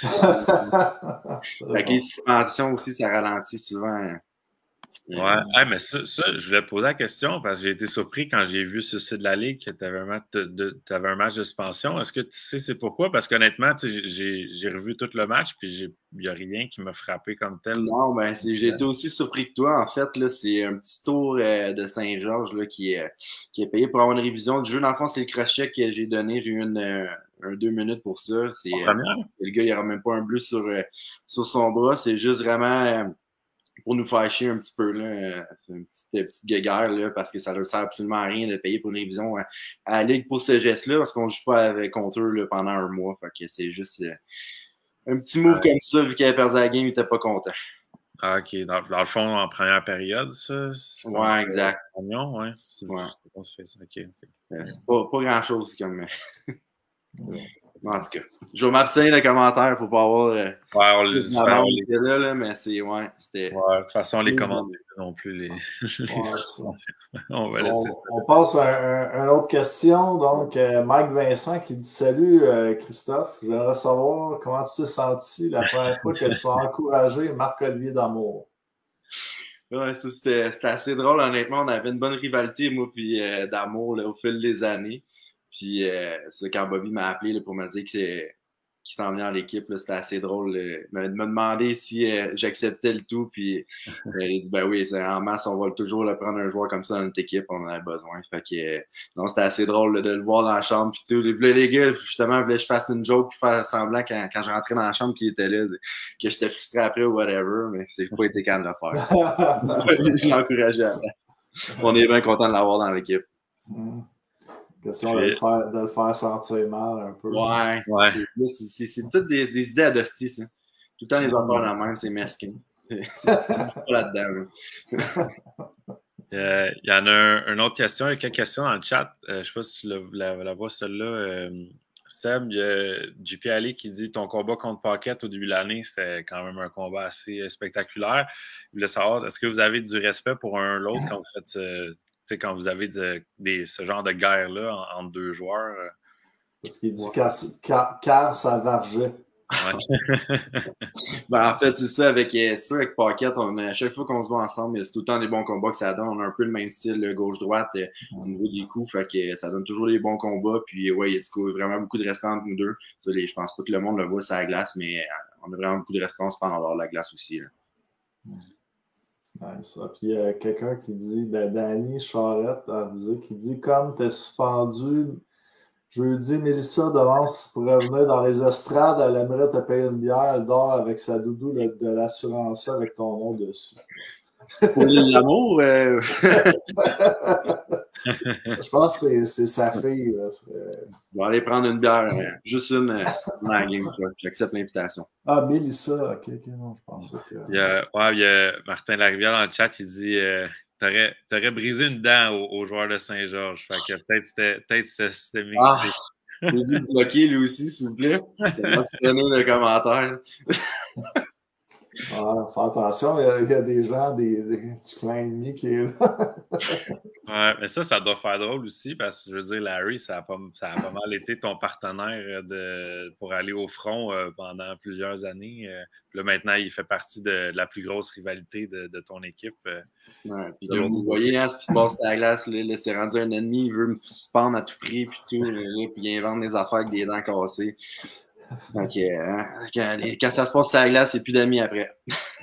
Avec les suspensions aussi, ça ralentit souvent. Ouais, euh... hey, mais ça, ça, je voulais poser la question parce que j'ai été surpris quand j'ai vu sur le site de la Ligue que tu avais un match de, de, t'avais un match de suspension. Est-ce que tu sais c'est pourquoi? Parce qu'honnêtement, j'ai, j'ai revu tout le match puis il n'y a rien qui m'a frappé comme tel. Non, ben c'est, j'ai été aussi surpris que toi. En fait, là, c'est un petit tour euh, de Saint-Georges là, qui, est, qui est payé pour avoir une révision du jeu. Dans le fond, c'est le crochet que j'ai donné. J'ai eu une, euh, un deux minutes pour ça. C'est, euh, le gars, il n'aura même pas un bleu sur, euh, sur son bras. C'est juste vraiment... Euh, pour nous faire chier un petit peu, là. C'est une petite, petite guéguerre, là, parce que ça ne sert absolument à rien de payer pour une révision à, à la Ligue pour ce geste-là, parce qu'on ne joue pas avec, contre eux là, pendant un mois. Fait que c'est juste euh, un petit move ouais. comme ça, vu qu'il avait perdu la game, il n'était pas content. Ah, OK. Dans, dans le fond, en première période, ça? Ouais, exact. Union, ouais. C'est, ouais. C'est, c'est, c'est, okay, okay. Euh, c'est pas, pas grand-chose, comme... ouais. En tout cas, je vais m'abstenir des commentaires pour pas avoir euh, ouais, on le plus de la bande qui était là, là, mais c'est, ouais, c'était... Ouais, de toute façon, les commandes non plus, les... les on va laisser on, on passe à une autre question. Donc, euh, Mike Vincent qui dit « Salut euh, Christophe, je voudrais savoir comment tu t'es senti la première fois que tu as encouragé Marc-Olivier Damour. » Ouais, ça, c'était, c'était assez drôle, honnêtement. On avait une bonne rivalité, moi puis euh, Damour, là, au fil des années. Puis, euh, c'est quand Bobby m'a appelé là, pour me dire que, qu'il s'en venait dans l'équipe, là, c'était assez drôle. Là. Il m'a demandé si euh, j'acceptais le tout. Puis, euh, il a dit, ben oui, c'est en masse, on va toujours le prendre un joueur comme ça dans notre équipe, on en a besoin. Fait que, euh, non, c'était assez drôle là, de le voir dans la chambre. Puis, tout, les, les gars, justement, voulaient que je fasse une joke, puis faire semblant quand, quand je rentrais dans la chambre qu'il était là, que j'étais frustré après ou whatever, mais c'est pas été calme de le faire. Je l'ai encouragé à la place. On est bien content de l'avoir dans l'équipe. Mm. Question de le, faire, de le faire sentir mal un peu. Ouais, ouais. C'est, c'est, c'est toutes des, des idées à Dusty, ça. Tout le temps, les affaires la même, c'est mesquin. Pas là-dedans. Il euh, y en a un, une autre question. Il y a quelques questions dans le chat. Euh, je ne sais pas si tu la, la, la vois, celle-là. Euh, Seb, il y a J P Ali qui dit ton combat contre Paquette au début de l'année, c'était quand même un combat assez spectaculaire. Il voulait savoir, est-ce que vous avez du respect pour un l'autre quand vous faites ce. Quand vous avez de, des, ce genre de guerre-là en, entre deux joueurs. Parce qu'il dit car, car, car ça vargeait. Ouais. Ben, en fait, c'est ça, avec ça, avec Paquette, on, à chaque fois qu'on se bat ensemble, c'est tout le temps des bons combats que ça donne. On a un peu le même style gauche-droite euh, au niveau des coups, fait que ça donne toujours des bons combats. Puis ouais, il y a vraiment beaucoup de respect entre nous deux. Ça, les, je pense pas que le monde le voit sur la glace, mais euh, on a vraiment beaucoup de respect pendant la glace aussi. Là. Nice. Puis il y a quelqu'un qui dit, ben, Danny Charette qui dit comme t'es suspendu jeudi, Mélissa Devance pourrait venir dans les estrades, elle aimerait te payer une bière, elle dort avec sa doudou de, de l'assurance avec ton nom dessus. C'est pour l'amour. Euh... Je pense que c'est, c'est sa fille. Là. Je vais aller prendre une bière, euh, juste une euh, dans la game. Quoi. J'accepte l'invitation. Ah, Mélissa, ok, ok, non, je pense que. Il y a, ouais, il y a Martin Larivière dans le chat qui dit euh, T'aurais, t'aurais brisé une dent aux, aux joueurs de Saint-Georges. Fait que peut-être c'était, peut-être c'était, c'était mérité. Ah, j'ai vu bloquer lui aussi, s'il vous plaît. Donner le commentaire. Ah, fais attention, il y, a, il y a des gens des, des, du clan ennemi qui est là. Ouais, mais ça, ça doit faire drôle aussi parce que je veux dire, Larry, ça a pas, ça a pas mal été ton partenaire de, pour aller au front euh, pendant plusieurs années. Euh, puis là, maintenant, il fait partie de, de la plus grosse rivalité de, de ton équipe. Euh, ouais, puis là, vous voyez hein, ce qui se passe à la glace, là, là, c'est rendu un ennemi, il veut me suspendre à tout prix, puis tout, là, puis il invente des affaires avec des dents cassées. Donc, euh, quand, quand ça se passe à la glace, il n'y a plus d'amis après.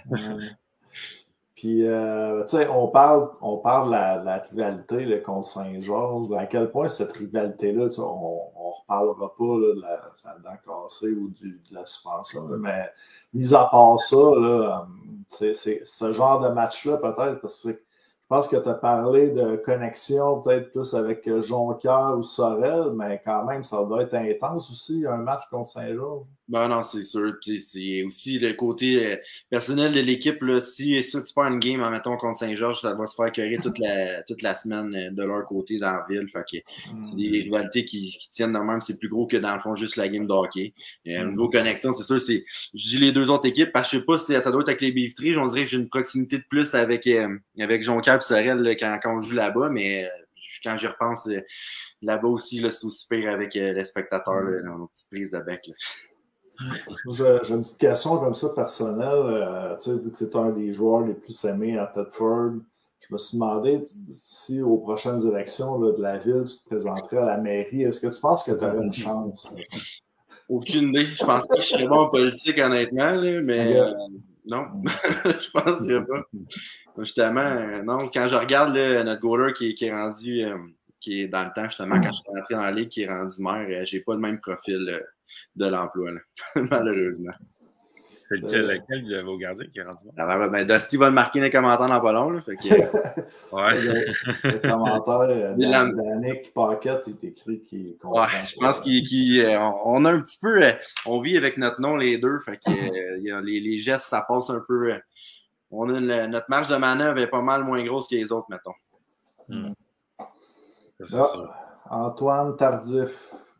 Puis, euh, tu sais, on parle, on parle de la, la rivalité là, contre Saint-Georges. À quel point cette rivalité-là, on ne reparlera pas là, de la, de la dent cassée ou du, de la suspension, là, mais mis à part ça, là, c'est, c'est ce genre de match-là, peut-être, parce que je pense que tu as parlé de connexion peut-être plus avec Jonquière ou Sorel, mais quand même, ça doit être intense aussi, un match contre Saint-Georges. Ben non, c'est sûr. Puis c'est aussi le côté euh, personnel de l'équipe. Là, si, si tu perds une game, mettons, contre Saint-Georges, ça va se faire cueillir toute la, toute la semaine de leur côté dans la ville. Fait que mm. c'est des rivalités qui, qui tiennent de même. C'est plus gros que dans le fond, juste la game de hockey. Et, mm. Au niveau connexion, c'est sûr, c'est. Je dis les deux autres équipes parce que je sais pas si ça doit être avec les Beeftree. On dirait que j'ai une proximité de plus avec, euh, avec Jonquière et Sorel là, quand, quand on joue là-bas, mais euh, quand j'y repense, euh, là-bas aussi, là, c'est aussi pire avec euh, les spectateurs, là, dans nos petites prises de bec. Là. J'ai, j'ai une petite question comme ça personnelle. Euh, tu sais, vu que tu es un des joueurs les plus aimés à Thetford, je me suis demandé si aux prochaines élections là, de la ville, tu te présenterais à la mairie. Est-ce que tu penses que tu aurais une chance? Aucune idée. Je pense pas que je serais bon en politique, honnêtement, là, mais euh, non, je pense que pas. Justement, euh, non, quand je regarde là, notre goaler qui, qui est rendu, euh, qui est dans le temps, justement, quand je suis rentré dans la ligue, qui est rendu maire, euh, j'ai pas le même profil euh, de l'emploi, là, malheureusement. C'est lequel, euh, lequel de vos gardiens qui est rendu maire? Alors, ben, Dusty va le marquer dans les commentaires dans pas long, là, fait que, ouais. Le, le commentaire d'Annick Paquette est écrit qui est content. Ouais, je pense qu'on qu euh, on a un petit peu, euh, on vit avec notre nom les deux, fait que euh, les, les gestes, ça passe un peu. Euh, on a une, notre marge de manœuvre est pas mal moins grosse que les autres, mettons. Hmm. Là, Antoine Tardif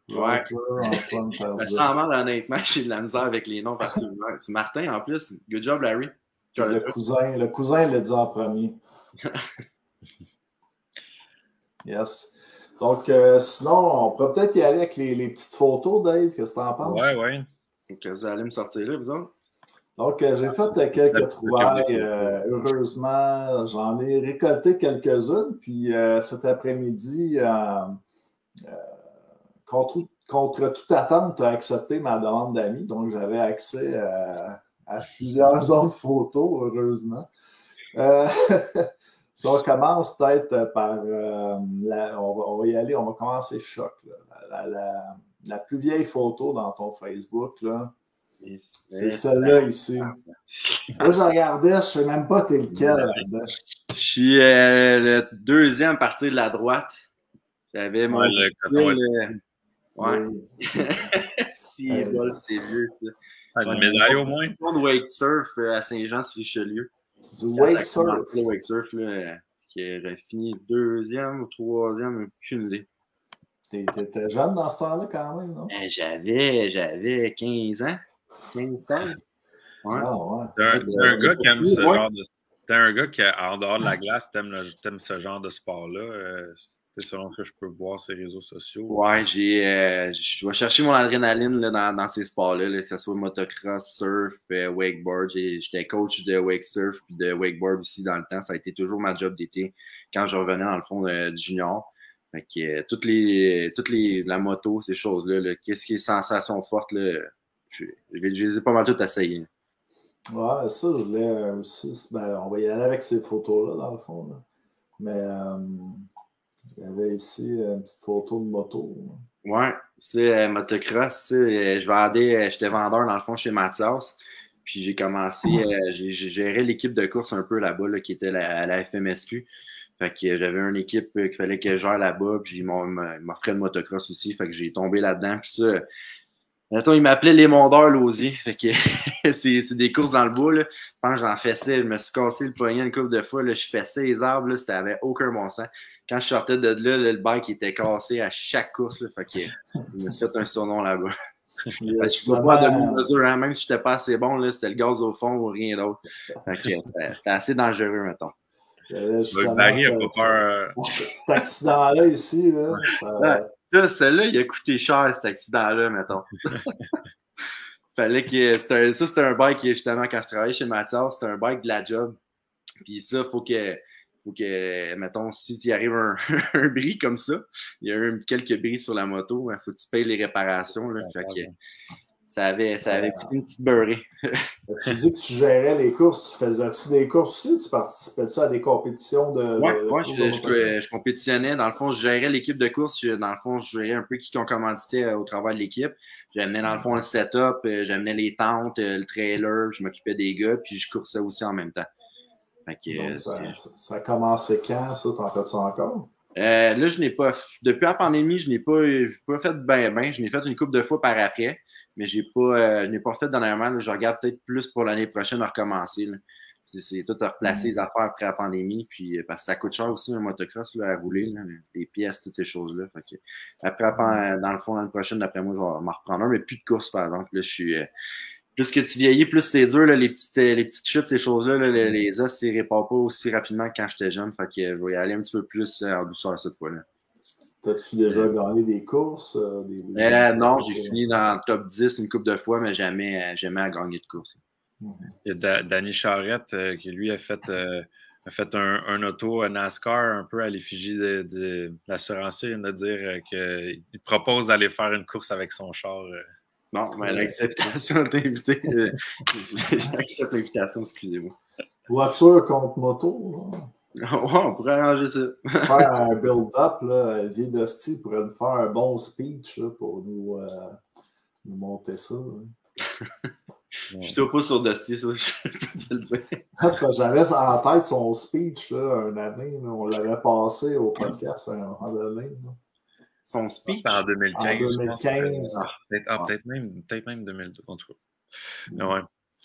Ouais. Antoine Ben, sans mal, honnêtement, j'ai de la misère avec les noms partout. C'est Martin en plus. Good job, Larry. Le cousin, le cousin l'a dit en premier. Yes. Donc, euh, sinon, on pourrait peut-être y aller avec les, les petites photos, Dave. Qu'est-ce que tu en penses? Ouais, ouais. Donc, vous allez me sortir là, vous autres? Donc, euh, j'ai fait euh, quelques trouvailles. Euh, heureusement, j'en ai récolté quelques-unes. Puis euh, cet après-midi, euh, euh, contre, contre toute attente, tu as accepté ma demande d'amis. Donc, j'avais accès à, à plusieurs autres photos, heureusement. Euh, si on commence peut-être par... Euh, la, on, va, on va y aller, on va commencer choc. Là. La, la, la plus vieille photo dans ton Facebook, là. C'est celle-là ici. Là, je regardais, je ne sais même pas t'es lequel là-dedans. Je suis euh, le deuxième parti de la droite. J'avais mon. Ouais, le coton. Le... Ouais. Oui. Si, euh, bol, c'est vieux, ça. Ah, une médaille au moins. De wake surf à Saint-Jean-sur-Richelieu. Du wake surf. Le wake surf, là, que j'ai fini deuxième ou troisième, aucune idée. T'étais jeune dans ce temps-là quand même, non? J'avais, j'avais quinze ans. quinze ans. Ouais. Ah, ouais. T'es un, t'es un gars qui aime ce ouais. genre de. T'es un gars qui, en dehors de la glace, t'aimes, le, t'aimes ce genre de sport-là. Euh, c'est selon ce que je peux voir sur les réseaux sociaux. Ouais, j'ai. Euh, je vais chercher mon adrénaline là, dans, dans ces sports-là, là, que ce soit motocross, surf, euh, wakeboard. J'ai, j'étais coach de wake surf et de wakeboard aussi dans le temps. Ça a été toujours ma job d'été quand je revenais dans le fond de, du junior. Fait que euh, toutes les. Toutes les. La moto, ces choses-là, là, qu'est-ce qui est sensation forte, là. Je, je, je les ai pas mal toutes essayées. Ouais, ça, je voulais aussi. Ben, on va y aller avec ces photos-là, dans le fond. Là. Mais euh, il y avait ici une petite photo de moto. Là. Ouais, c'est euh, motocross. C'est, je vendais, j'étais vendeur, dans le fond, chez Mathias. Puis j'ai commencé, euh, j'ai, j'ai géré l'équipe de course un peu là-bas, là, qui était la, la F M S Q. Fait que euh, j'avais une équipe euh, qu'il fallait que je gère là-bas. Puis ils m'offraient le motocross aussi. Fait que j'ai tombé là-dedans. Puis ça. Attends, il m'appelait les mondeurs Lausier. Fait que c'est, c'est des courses dans le bois. Là. Je pense que j'en fessais. Je me suis cassé le poignet une couple de fois. Là. Je fessais les arbres. Là. C'était avec aucun bon sens. Quand je sortais de là, là le bike était cassé à chaque course. Là. Fait que je me suis fait un surnom là-bas. Je ne peux pas de mesure. Hein. Même si je n'étais pas assez bon, là, c'était le gaz au fond ou rien d'autre. Fait que c'était, c'était assez dangereux, mettons. Le Barry n'a pas peur. Cet accident-là ici, là. Ça... Ça, celui-là, il a coûté cher, cet accident-là, mettons. Fallait que. C'était un, ça, c'était un bike, justement, quand je travaillais chez Mathias, c'était un bike de la job. Puis ça, il faut que, faut que, mettons, si tu arrive un, un bris comme ça, il y a eu quelques bris sur la moto, il faut que tu payes les réparations. Là, fait que ça avait, ça avait pris une petite beurrée. Tu dis que tu gérais les courses, tu faisais-tu des courses aussi? Tu participais-tu à des compétitions de. Oui, de, ouais, de je, je, je compétitionnais. Dans le fond, je gérais l'équipe de course. Dans le fond, je gérais un peu qui qu'on commanditait au travail de l'équipe. J'amenais dans le fond le setup, j'amenais les tentes, le trailer, je m'occupais des gars, puis je coursais aussi en même temps. Fait que, donc, ça, ça a commencé quand, ça? T'en fais-tu encore? Euh, là, je n'ai pas. Depuis la pandémie, je n'ai pas, pas fait ben ben. Je n'ai fait une couple de fois par après. Mais j'ai pas, euh, je n'ai pas refait dernièrement. Là, je regarde peut-être plus pour l'année prochaine à recommencer. Là. C'est, c'est tout à replacer les affaires après la pandémie. Puis, parce que ça coûte cher aussi un motocross là, à rouler, là, les pièces, toutes ces choses-là. Fait que, après, dans le fond, l'année prochaine, d'après moi, je vais m'en reprendre un, mais plus de course, par exemple. Là, je suis, euh, plus que tu vieillis, plus c'est dur, là, les, petites, les petites chutes, ces choses-là, là, les, les os, ils ne réparent pas aussi rapidement que quand j'étais jeune. Fait que je vais y aller un petit peu plus en douceur cette fois-là. As-tu déjà gagné des courses? Euh, des, des... Euh, non, j'ai fini dans le top dix une couple de fois, mais jamais, jamais à gagner de course. Il y a da- Danny Charrette euh, qui, lui, a fait, euh, a fait un, un auto un NASCAR un peu à l'effigie de, de, de l'assurancier. Il vient de dire euh, qu'il te propose d'aller faire une course avec son char. Euh. Bon, mais l'acceptation d'inviter. J'accepte l'invitation, excusez-moi. Voiture contre moto, là. Ouais, on pourrait arranger ça. Faire un build-up, là, Vie d'Hostie pourrait nous faire un bon speech là, pour nous, euh, nous monter ça. Je suis tout pas sur Dusty, ça, je peux te le dire. Ah, c'est parce que j'avais en tête son speech, là, une année. Là, on l'avait passé au podcast à un moment donné. Là. Son speech? En deux mille quinze. En deux mille quinze. Ah, peut-être, ah, peut-être, même, peut-être même deux mille deux, en tout cas. Mais ouais.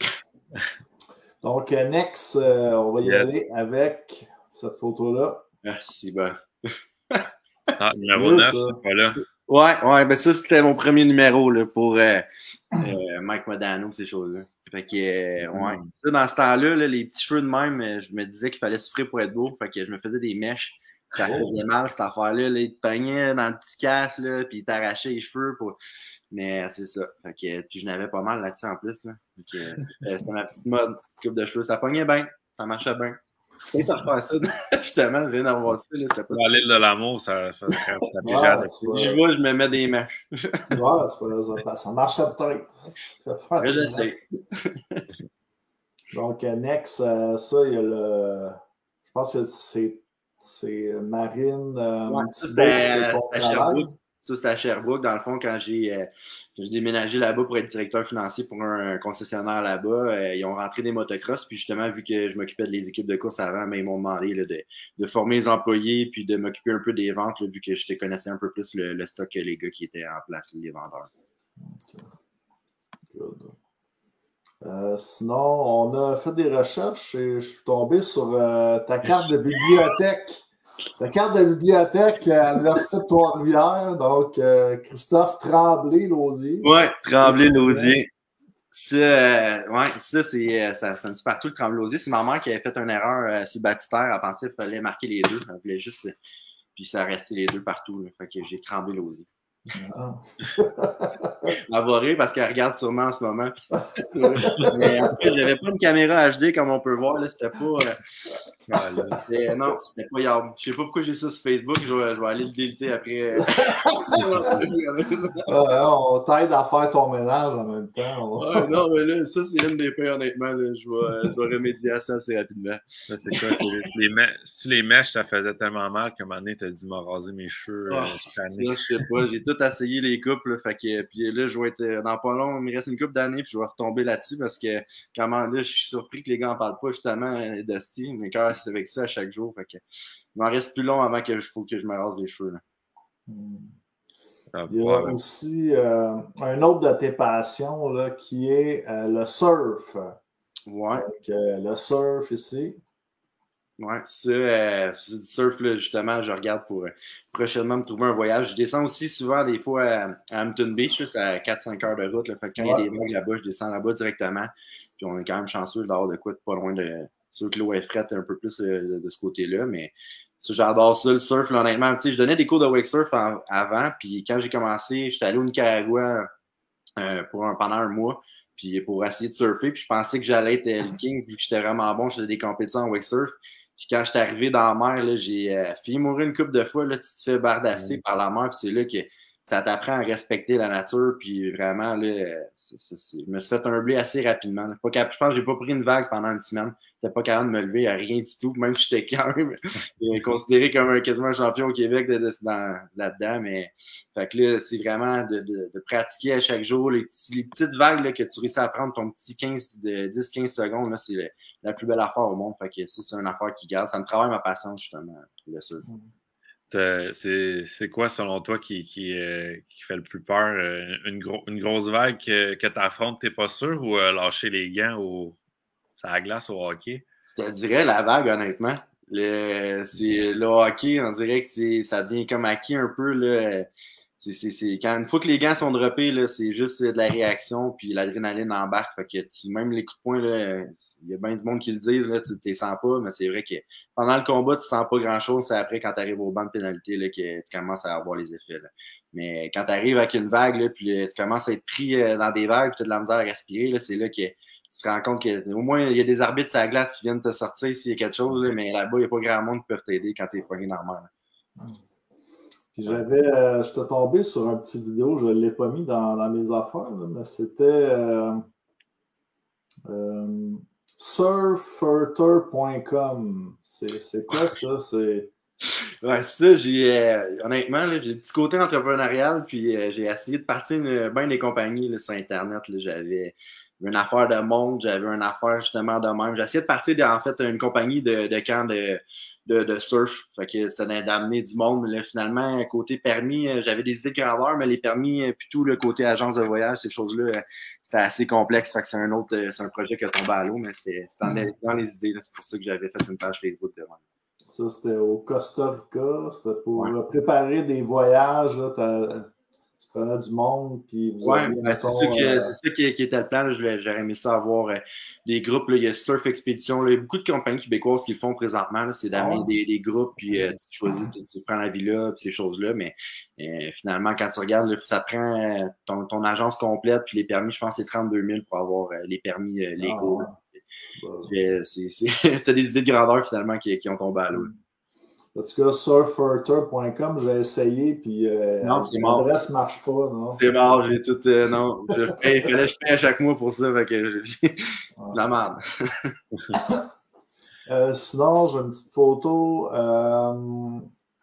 Donc, next, euh, on va y yes. aller avec cette photo-là. Merci, ben. Ah, numéro neuf, c'est pas là. Ouais, ouais, ben ça, c'était mon premier numéro là, pour euh, euh, Mike Modano, ces choses-là. Fait que, euh, ouais. Mm. Ça, dans ce temps-là, là, les petits cheveux de même, je me disais qu'il fallait souffrir pour être beau. Fait que je me faisais des mèches. Ça oh. faisait mal, cette affaire-là. Là, il te pognait dans le petit casse, là, puis il t'arrachait les cheveux. Pour... Mais c'est ça. Fait que, puis je n'avais pas mal là-dessus en plus. Là. Fait que, euh, c'était ma petite mode, petite coupe de cheveux. Ça pognait bien, ça marchait bien. Je peux pas refaire ça. Justement, je viens d'avoir ça. Là, pas dans l'île de l'amour, ça, ça serait ouais, je vois, je me mets des mèches. Ouais, c'est pas, ça marcherait peut-être. Ouais, j'essaie. Donc, next, euh, ça, il y a le. Je pense que c'est, c'est Marine. Euh, ouais, ça, c'est à Sherbrooke. Ça, c'est à Sherbrooke. Dans le fond, quand j'ai, euh, j'ai déménagé là-bas pour être directeur financier pour un, un concessionnaire là-bas, euh, ils ont rentré des motocross. Puis justement, vu que je m'occupais des équipes de course avant, mais ils m'ont demandé là, de, de former les employés puis de m'occuper un peu des ventes, là, vu que je te connaissais un peu plus le, le stock que les gars qui étaient en place, les vendeurs. Okay. Good. Euh, sinon, on a fait des recherches et je suis tombé sur euh, ta carte de bibliothèque. Ta carte de bibliothèque à l'Université de Trois-Rivières, donc euh, Christophe Tremblay-Lausier. Ouais, Tremblay-Lausier. Ça, euh, ouais, ça, c'est, ça, ça me suit partout, le Tremblay-Lausier. C'est ma mère qui avait fait une erreur euh, sur le baptistère. Elle pensait qu'il fallait marquer les deux. Elle voulait juste. Puis ça restait les deux partout. Là. Fait que j'ai Tremblay-Lausier. Ah. Elle va rire parce qu'elle regarde sûrement en ce moment. Mais en tout cas, j'avais pas une caméra H D comme on peut voir. Là, c'était pas. Euh... c'était... Non, c'était pas hier. Je sais pas pourquoi j'ai ça sur Facebook. Je vais, je vais aller le déliter après. Ouais, on t'aide à faire ton ménage en même temps. Ouais, non, mais là, ça, c'est une des pires, honnêtement. Là. Je, vais, je vais remédier à ça assez rapidement. Ça, c'est quoi? Les mè- si les mèches, ça faisait tellement mal qu'à un moment donné, t'as dû me raser mes cheveux. Oh, euh, ça, je sais pas. J'ai tout essayé les coupes. Là, fait que, puis là, je vais être dans pas long. Il me reste une coupe d'années, puis je vais retomber là-dessus parce que, comment là, je suis surpris que les gars en parlent pas, justement, Dusty. Mes cœurs, c'est avec ça à chaque jour. Fait que, il m'en reste plus long avant que je faut que je me rase les cheveux. Là. Hmm. Il y a ouais. aussi euh, un autre de tes passions là, qui est euh, le surf. Ouais. Donc, euh, le surf ici. Ouais, ça, euh, c'est du surf, là, justement, je regarde pour euh, prochainement me trouver un voyage. Je descends aussi souvent des fois à, à Hampton Beach, là, c'est à quatre à cinq heures de route. Là, fait que quand ouais. il y a des vagues là-bas, je descends là-bas directement. Puis on est quand même chanceux d'avoir de quoi de pas loin de. Sûr que l'eau est frette un peu plus euh, de, de ce côté-là, mais ça, j'adore ça, le surf, là, honnêtement. Tu sais, je donnais des cours de wake surf en, avant, puis quand j'ai commencé, j'étais allé au Nicaragua euh, pour un, pendant un mois, puis pour essayer de surfer, puis je pensais que j'allais être le king, vu que j'étais vraiment bon, je faisais des compétitions en wake surf. Puis quand j'étais arrivé dans la mer, là, j'ai euh, failli mourir une couple de fois, là, tu te fais bardasser mmh. par la mer, puis c'est là que ça t'apprend à respecter la nature, puis vraiment, là, c'est, c'est, c'est... je me suis fait humbler assez rapidement. Pas cap... Je pense que j'ai pas pris une vague pendant une semaine. J'étais pas capable de me lever à rien du tout, même si j'étais quand même considéré comme un quasiment un champion au Québec de, de, dans, là-dedans. Mais fait que là, c'est vraiment de, de, de pratiquer à chaque jour les, petits, les petites vagues là, que tu réussis à prendre ton petit quinze, de dix à quinze secondes. Là, c'est le, la plus belle affaire au monde. Fait que ça, c'est une affaire qui garde. Ça me travaille ma patience, justement, le surf. C'est, c'est quoi, selon toi, qui, qui, euh, qui fait le plus peur? Une, gros, une grosse vague que, que tu affrontes, t'es pas sûr, ou euh, lâcher les gants au, à la glace au hockey? Je te dirais la vague, honnêtement. Le, c'est, le hockey, on dirait que c'est, ça devient comme acquis un peu. Là. C'est, c'est, c'est, quand, une fois que les gants sont droppés, là, c'est juste de la réaction, puis l'adrénaline embarque. Fait que tu, même les coups de poing, il y a bien du monde qui le disent, là, tu ne les sens pas, mais c'est vrai que pendant le combat, tu ne sens pas grand-chose. C'est après, quand tu arrives au banc de pénalité, là, que tu commences à avoir les effets. Là. Mais quand tu arrives avec une vague, là, puis là, tu commences à être pris dans des vagues, puis tu as de la misère à respirer, là, c'est là que tu te rends compte qu'au moins, il y a des arbitres sur la glace qui viennent te sortir s'il y a quelque chose, là, mais là-bas, il n'y a pas grand monde qui peut t'aider quand tu es pogné dans le mer. Puis j'avais, euh, j'étais tombé sur un petit vidéo, je ne l'ai pas mis dans, dans mes affaires, là, mais c'était euh, euh, surfurter point com. C'est, c'est quoi ça? C'est... Ouais, ça, j'ai euh, honnêtement, là, j'ai un petit côté entrepreneurial, puis euh, j'ai essayé de partir une, bien des compagnies là, sur Internet. Là, j'avais une affaire de monde, j'avais une affaire justement de même. J'ai essayé de partir de, en fait une compagnie de, de camp de, de, de surf. Fait que ça a d'amener du monde. Mais là, finalement, côté permis, j'avais des idées de grandeur, mais les permis, puis tout le côté agence de voyage, ces choses-là, c'était assez complexe. Fait que c'est un autre, c'est un projet qui a tombé à l'eau, mais c'est, c'est dans, les, dans les idées. Là. C'est pour ça que j'avais fait une page Facebook devant. Ça, c'était au Costa Rica. C'était pour ouais. préparer des voyages. prenait du monde, puis vous Ouais, aviez, ben, c'est mettons, ça, que, euh, c'est ça qui, qui était le plan. Là. Je l'ai- J'aurais aimé ça avoir euh, des groupes. Là. Il y a Surf Expedition. Là. Il y a beaucoup de compagnies québécoises qui le font présentement. là. C'est d'amener Ah. des, des groupes, puis euh, tu choisis, tu, tu prends la villa, puis ces choses-là. Mais euh, finalement, quand tu regardes, là, ça prend euh, ton, ton agence complète, puis les permis, je pense que c'est trente-deux mille pour avoir euh, les permis euh, légaux. Ah, ouais. Puis, euh, c'est, c'est, c'était des idées de grandeur, finalement, qui, qui ont tombé à l'eau. En tout cas, surferter point com, j'ai essayé, puis euh, Non, c'est mort. l'adresse ne marche pas. Non? C'est mort, j'ai tout. Euh, non, je paye, il fallait que je paye à chaque mois pour ça, fait que j'ai la merde. euh, sinon, j'ai une petite photo. Euh,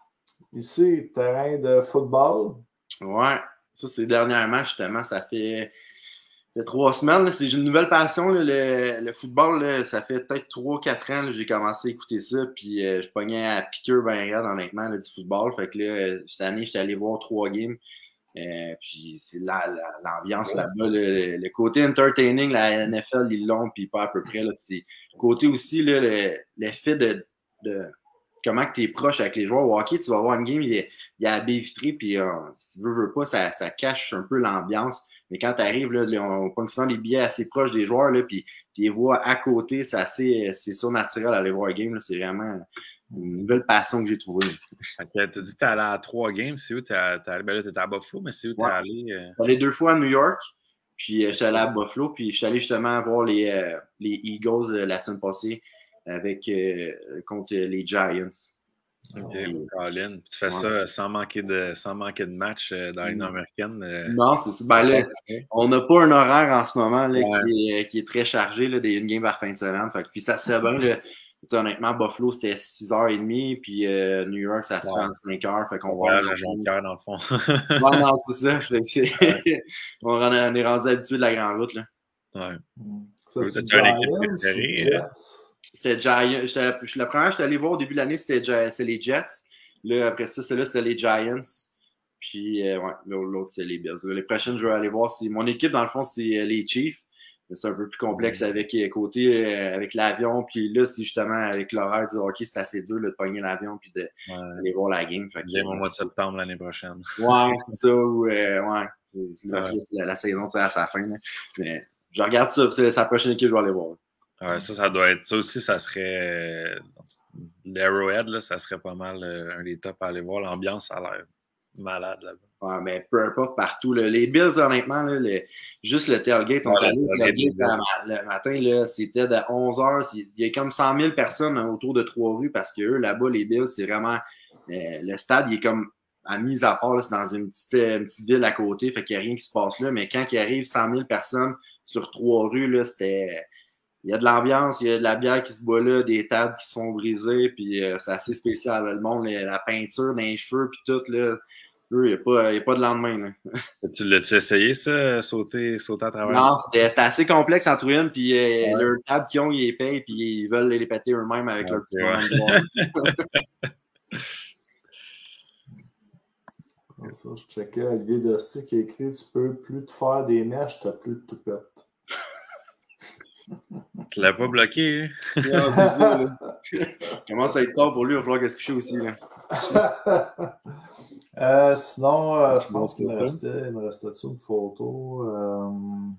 ici, terrain de football. Ouais, ça, c'est dernièrement, justement, ça fait, fait trois semaines. là. C'est j'ai une nouvelle passion, là, le, le football. Là, ça fait peut-être trois quatre ans que j'ai commencé à écouter ça. Puis euh, je pognais à piqueur ben raide, honnêtement, là, du football. Fait que là, cette année, j'étais allé voir trois games. Euh, puis c'est là, la, l'ambiance là-bas, le, le côté entertaining, la N F L, ils l'ont, puis pas à peu près. Là, puis c'est le côté aussi, là, le, l'effet de, de comment tu es proche avec les joueurs au hockey. Tu vas voir une game, il y a, il y a la baie vitrée, puis euh, si tu veux, veux pas, ça, ça cache un peu l'ambiance. Mais quand tu arrives, là, on prend souvent les billets assez proches des joueurs, là, puis tu les vois à côté, c'est assez c'est surnaturel d'aller voir un game. Là, c'est vraiment une nouvelle passion que j'ai trouvée. Tu as dit que tu es allé à trois games. C'est où tu es allé? Ben là, tu étais à Buffalo, mais c'est où tu es Ouais. allé? Euh... Je suis allé deux fois à New York, puis euh, je suis allé à Buffalo, puis je suis allé justement voir les, euh, les Eagles euh, la semaine passée avec, euh, contre les Giants. Ok, Oh. Colin. Tu fais Ouais. ça sans manquer de, sans manquer de match euh, dans la Ligue Mm. américaine. Euh... Non, c'est ça. Ben là, on n'a pas un horaire en ce moment là, Ouais. qui, est, qui est très chargé, là, des une game par fin de semaine. Fait que, puis ça se fait bien. Là. Tu sais, honnêtement, Buffalo, c'était six heures trente, puis euh, New York, ça se Ouais. fait en cinq heures. Fait qu'on On va voyage à Jonquière, dans le fond. Non, non, c'est ça. Fait que c'est... on est rendu habitué de la grande route. Là. Ouais. Ça, T'as-tu c'est une équipe Giants préférée? ou Jets? C'était Giants. J'étais, la première, j'étais allé voir au début de l'année, c'était Gi- c'est les Jets. Là, après ça, celle-là, c'était les Giants. Puis, euh, ouais, l'autre, c'est les Bills. Les prochaines, je vais aller voir. C'est... Mon équipe, dans le fond, c'est euh, les Chiefs. Mais c'est un peu plus complexe avec euh, côté euh, avec l'avion. Puis là, c'est justement avec l'horaire du hockey, c'est assez dur là, de pogner l'avion puis de, Ouais. d'aller voir la game. Fait que, Game au euh, mois de septembre l'année prochaine. Ouais, c'est ça. Ou, euh, ouais, c'est, c'est, Ouais. c'est la, la saison tire à sa fin. Là. Mais je regarde ça. C'est sa prochaine équipe, je vais aller voir. Ouais, ça, ça doit être. Ça aussi, ça serait. Euh, L'Arrowhead, là, ça serait pas mal euh, un des tops à aller voir. L'ambiance, ça a l'air malade là-bas. Ouais, mais peu importe, partout. Là. Les Bills, honnêtement, là, le, juste le tailgate, on Ouais, est allé le au tailgate, tailgate le, le matin, là, c'était de onze heures. Il y a comme cent mille personnes autour de Trois-Rues parce que eux, là-bas, les Bills, c'est vraiment. Euh, le stade, il est comme à mise à part. Là, c'est dans une petite, une petite ville à côté, fait qu'il n'y a rien qui se passe là. Mais quand il arrive cent mille personnes sur Trois-Rues, là, c'était. Il y a de l'ambiance, il y a de la bière qui se boit là, des tables qui se font briser, puis euh, c'est assez spécial. Là. Le monde, la, la peinture dans les cheveux, puis tout, là, eux, il n'y a, a pas de lendemain. Là. Tu l'as-tu essayé, ça, sauter, sauter à travers? Non, c'était, c'était assez complexe en trouver une, puis euh, ouais. Leur table qu'ils ont, ils les payent, puis ils veulent les péter eux-mêmes avec okay, leur petit moment de boire. Ça, je checkais Olivier Dosti qui a écrit « Tu peux plus te faire des mèches, t'as plus de toupette. » Tu l'as pas bloqué, hein? Non, c'est ça, là. Commence à être tard pour lui, il va falloir qu'elle se couche aussi, là. euh, sinon, euh, je pense qu'il me restait, il me restait-tu une photo? Euh...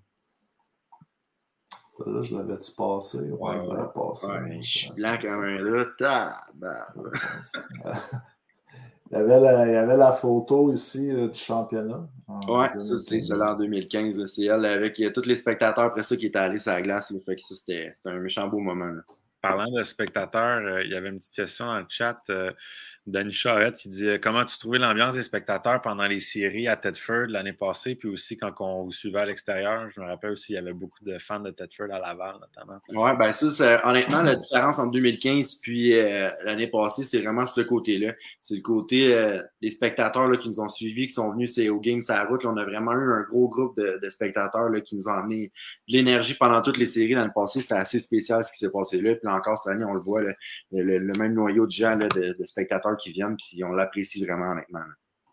Celle-là, je l'avais-tu passé? Ouais, ouais, je l'avais passé. Ouais, je suis blanc comme un là. Tabarnak. Il y, avait la, il y avait la photo ici là, du championnat. Oui, ça c'était celle-là en deux mille quinze. Là. C'est elle avec euh, tous les spectateurs après ça qui étaient allés sur la glace. Là. Fait que ça, c'était, c'était un méchant beau moment. Là. Parlant de spectateurs, euh, il y avait une petite question dans le chat. Euh, Danny Charette qui dit « Comment tu trouvais l'ambiance des spectateurs pendant les séries à Thetford l'année passée, puis aussi quand on vous suivait à l'extérieur? » Je me rappelle aussi, il y avait beaucoup de fans de Thetford à Laval, notamment. Oui, ben ça, c'est, honnêtement, la différence entre deux mille quinze puis euh, l'année passée, c'est vraiment ce côté-là. C'est le côté euh, des spectateurs là, qui nous ont suivis, qui sont venus c'est, au Game sur la route. Là, on a vraiment eu un gros groupe de, de spectateurs là, qui nous ont amené de l'énergie pendant toutes les séries. L'année passée, c'était assez spécial ce qui s'est passé là. Puis là, encore cette année, on le voit, là, le, le même noyau de gens, là, de, de spectateurs qui viennent, puis on l'apprécie vraiment, honnêtement.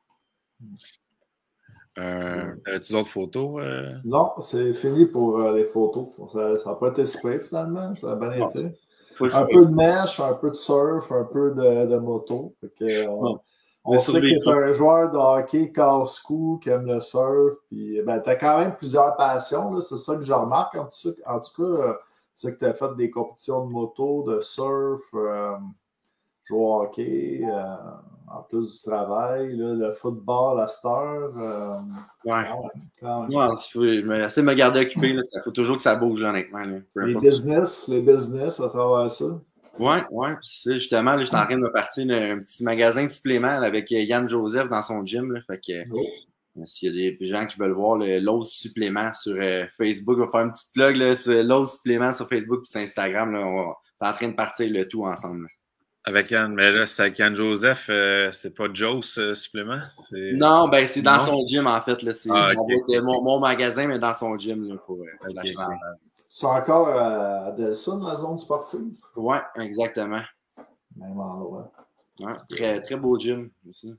Euh, As-tu d'autres photos? Euh... Non, c'est fini pour euh, les photos. Ça n'a pas été super finalement, ça a bien été. Un peu de mèche, un peu de surf, un peu de, de moto. Fait que, on, On sait que tu es un joueur de hockey casse-cou qui aime le surf. Puis, ben, tu as quand même plusieurs passions. Là, c'est ça que je remarque. En tout, en tout cas, euh, tu sais que tu as fait des compétitions de moto, de surf, euh, jouer au hockey, euh, en plus du travail, là, le football à cette heure. Euh, ouais. Quand même. Ouais, je vais essayer de me garder occupé. Là. Ça faut toujours que ça bouge, là, honnêtement. Là. Les business, les business à travers ça. Ouais, ouais. Puis justement, là, j'étais en train de me partir d'un petit magasin de suppléments là, avec Yann Joseph dans son gym. Là, fait que oh. S'il y a des gens qui veulent voir le Lowe's supplément sur euh, Facebook, on va faire une petite plug, là, c'est Lowe's supplément sur Facebook et sur Instagram. Là, on va, c'est en train de partir le tout ensemble. Là. Avec Yann, mais là, c'est avec Yann Joseph, euh, c'est pas Joe's euh, supplément? C'est... Non, ben c'est dans non? son gym en fait. Là, c'est, ah, ça okay, va être mon, mon magasin, mais dans son gym là, pour euh, okay, la okay. C'est encore à Delson, la zone sportive? Oui, exactement. Même endroit. Ouais, très, très beau gym aussi.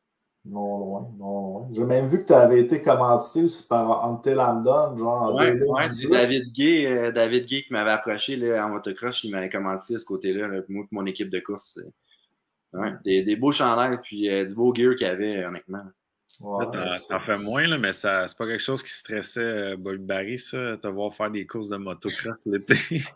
Non loin, non loin. J'ai même vu que tu avais été commandité aussi par Ante Lambdon, genre en ouais, deux mille dix-huit. Ouais, David Gay, euh, David Gay qui m'avait approché là, en motocross, il m'avait commandité de ce côté-là, là, moi et mon équipe de course. Ouais, des, des beaux chandails puis euh, du beau gear qu'il y avait, honnêtement. Ouais, t'en, t'en fais moins, là, mais ça, c'est pas quelque chose qui stressait euh, Bob Barry, ça, te voir faire des courses de motocross l'été.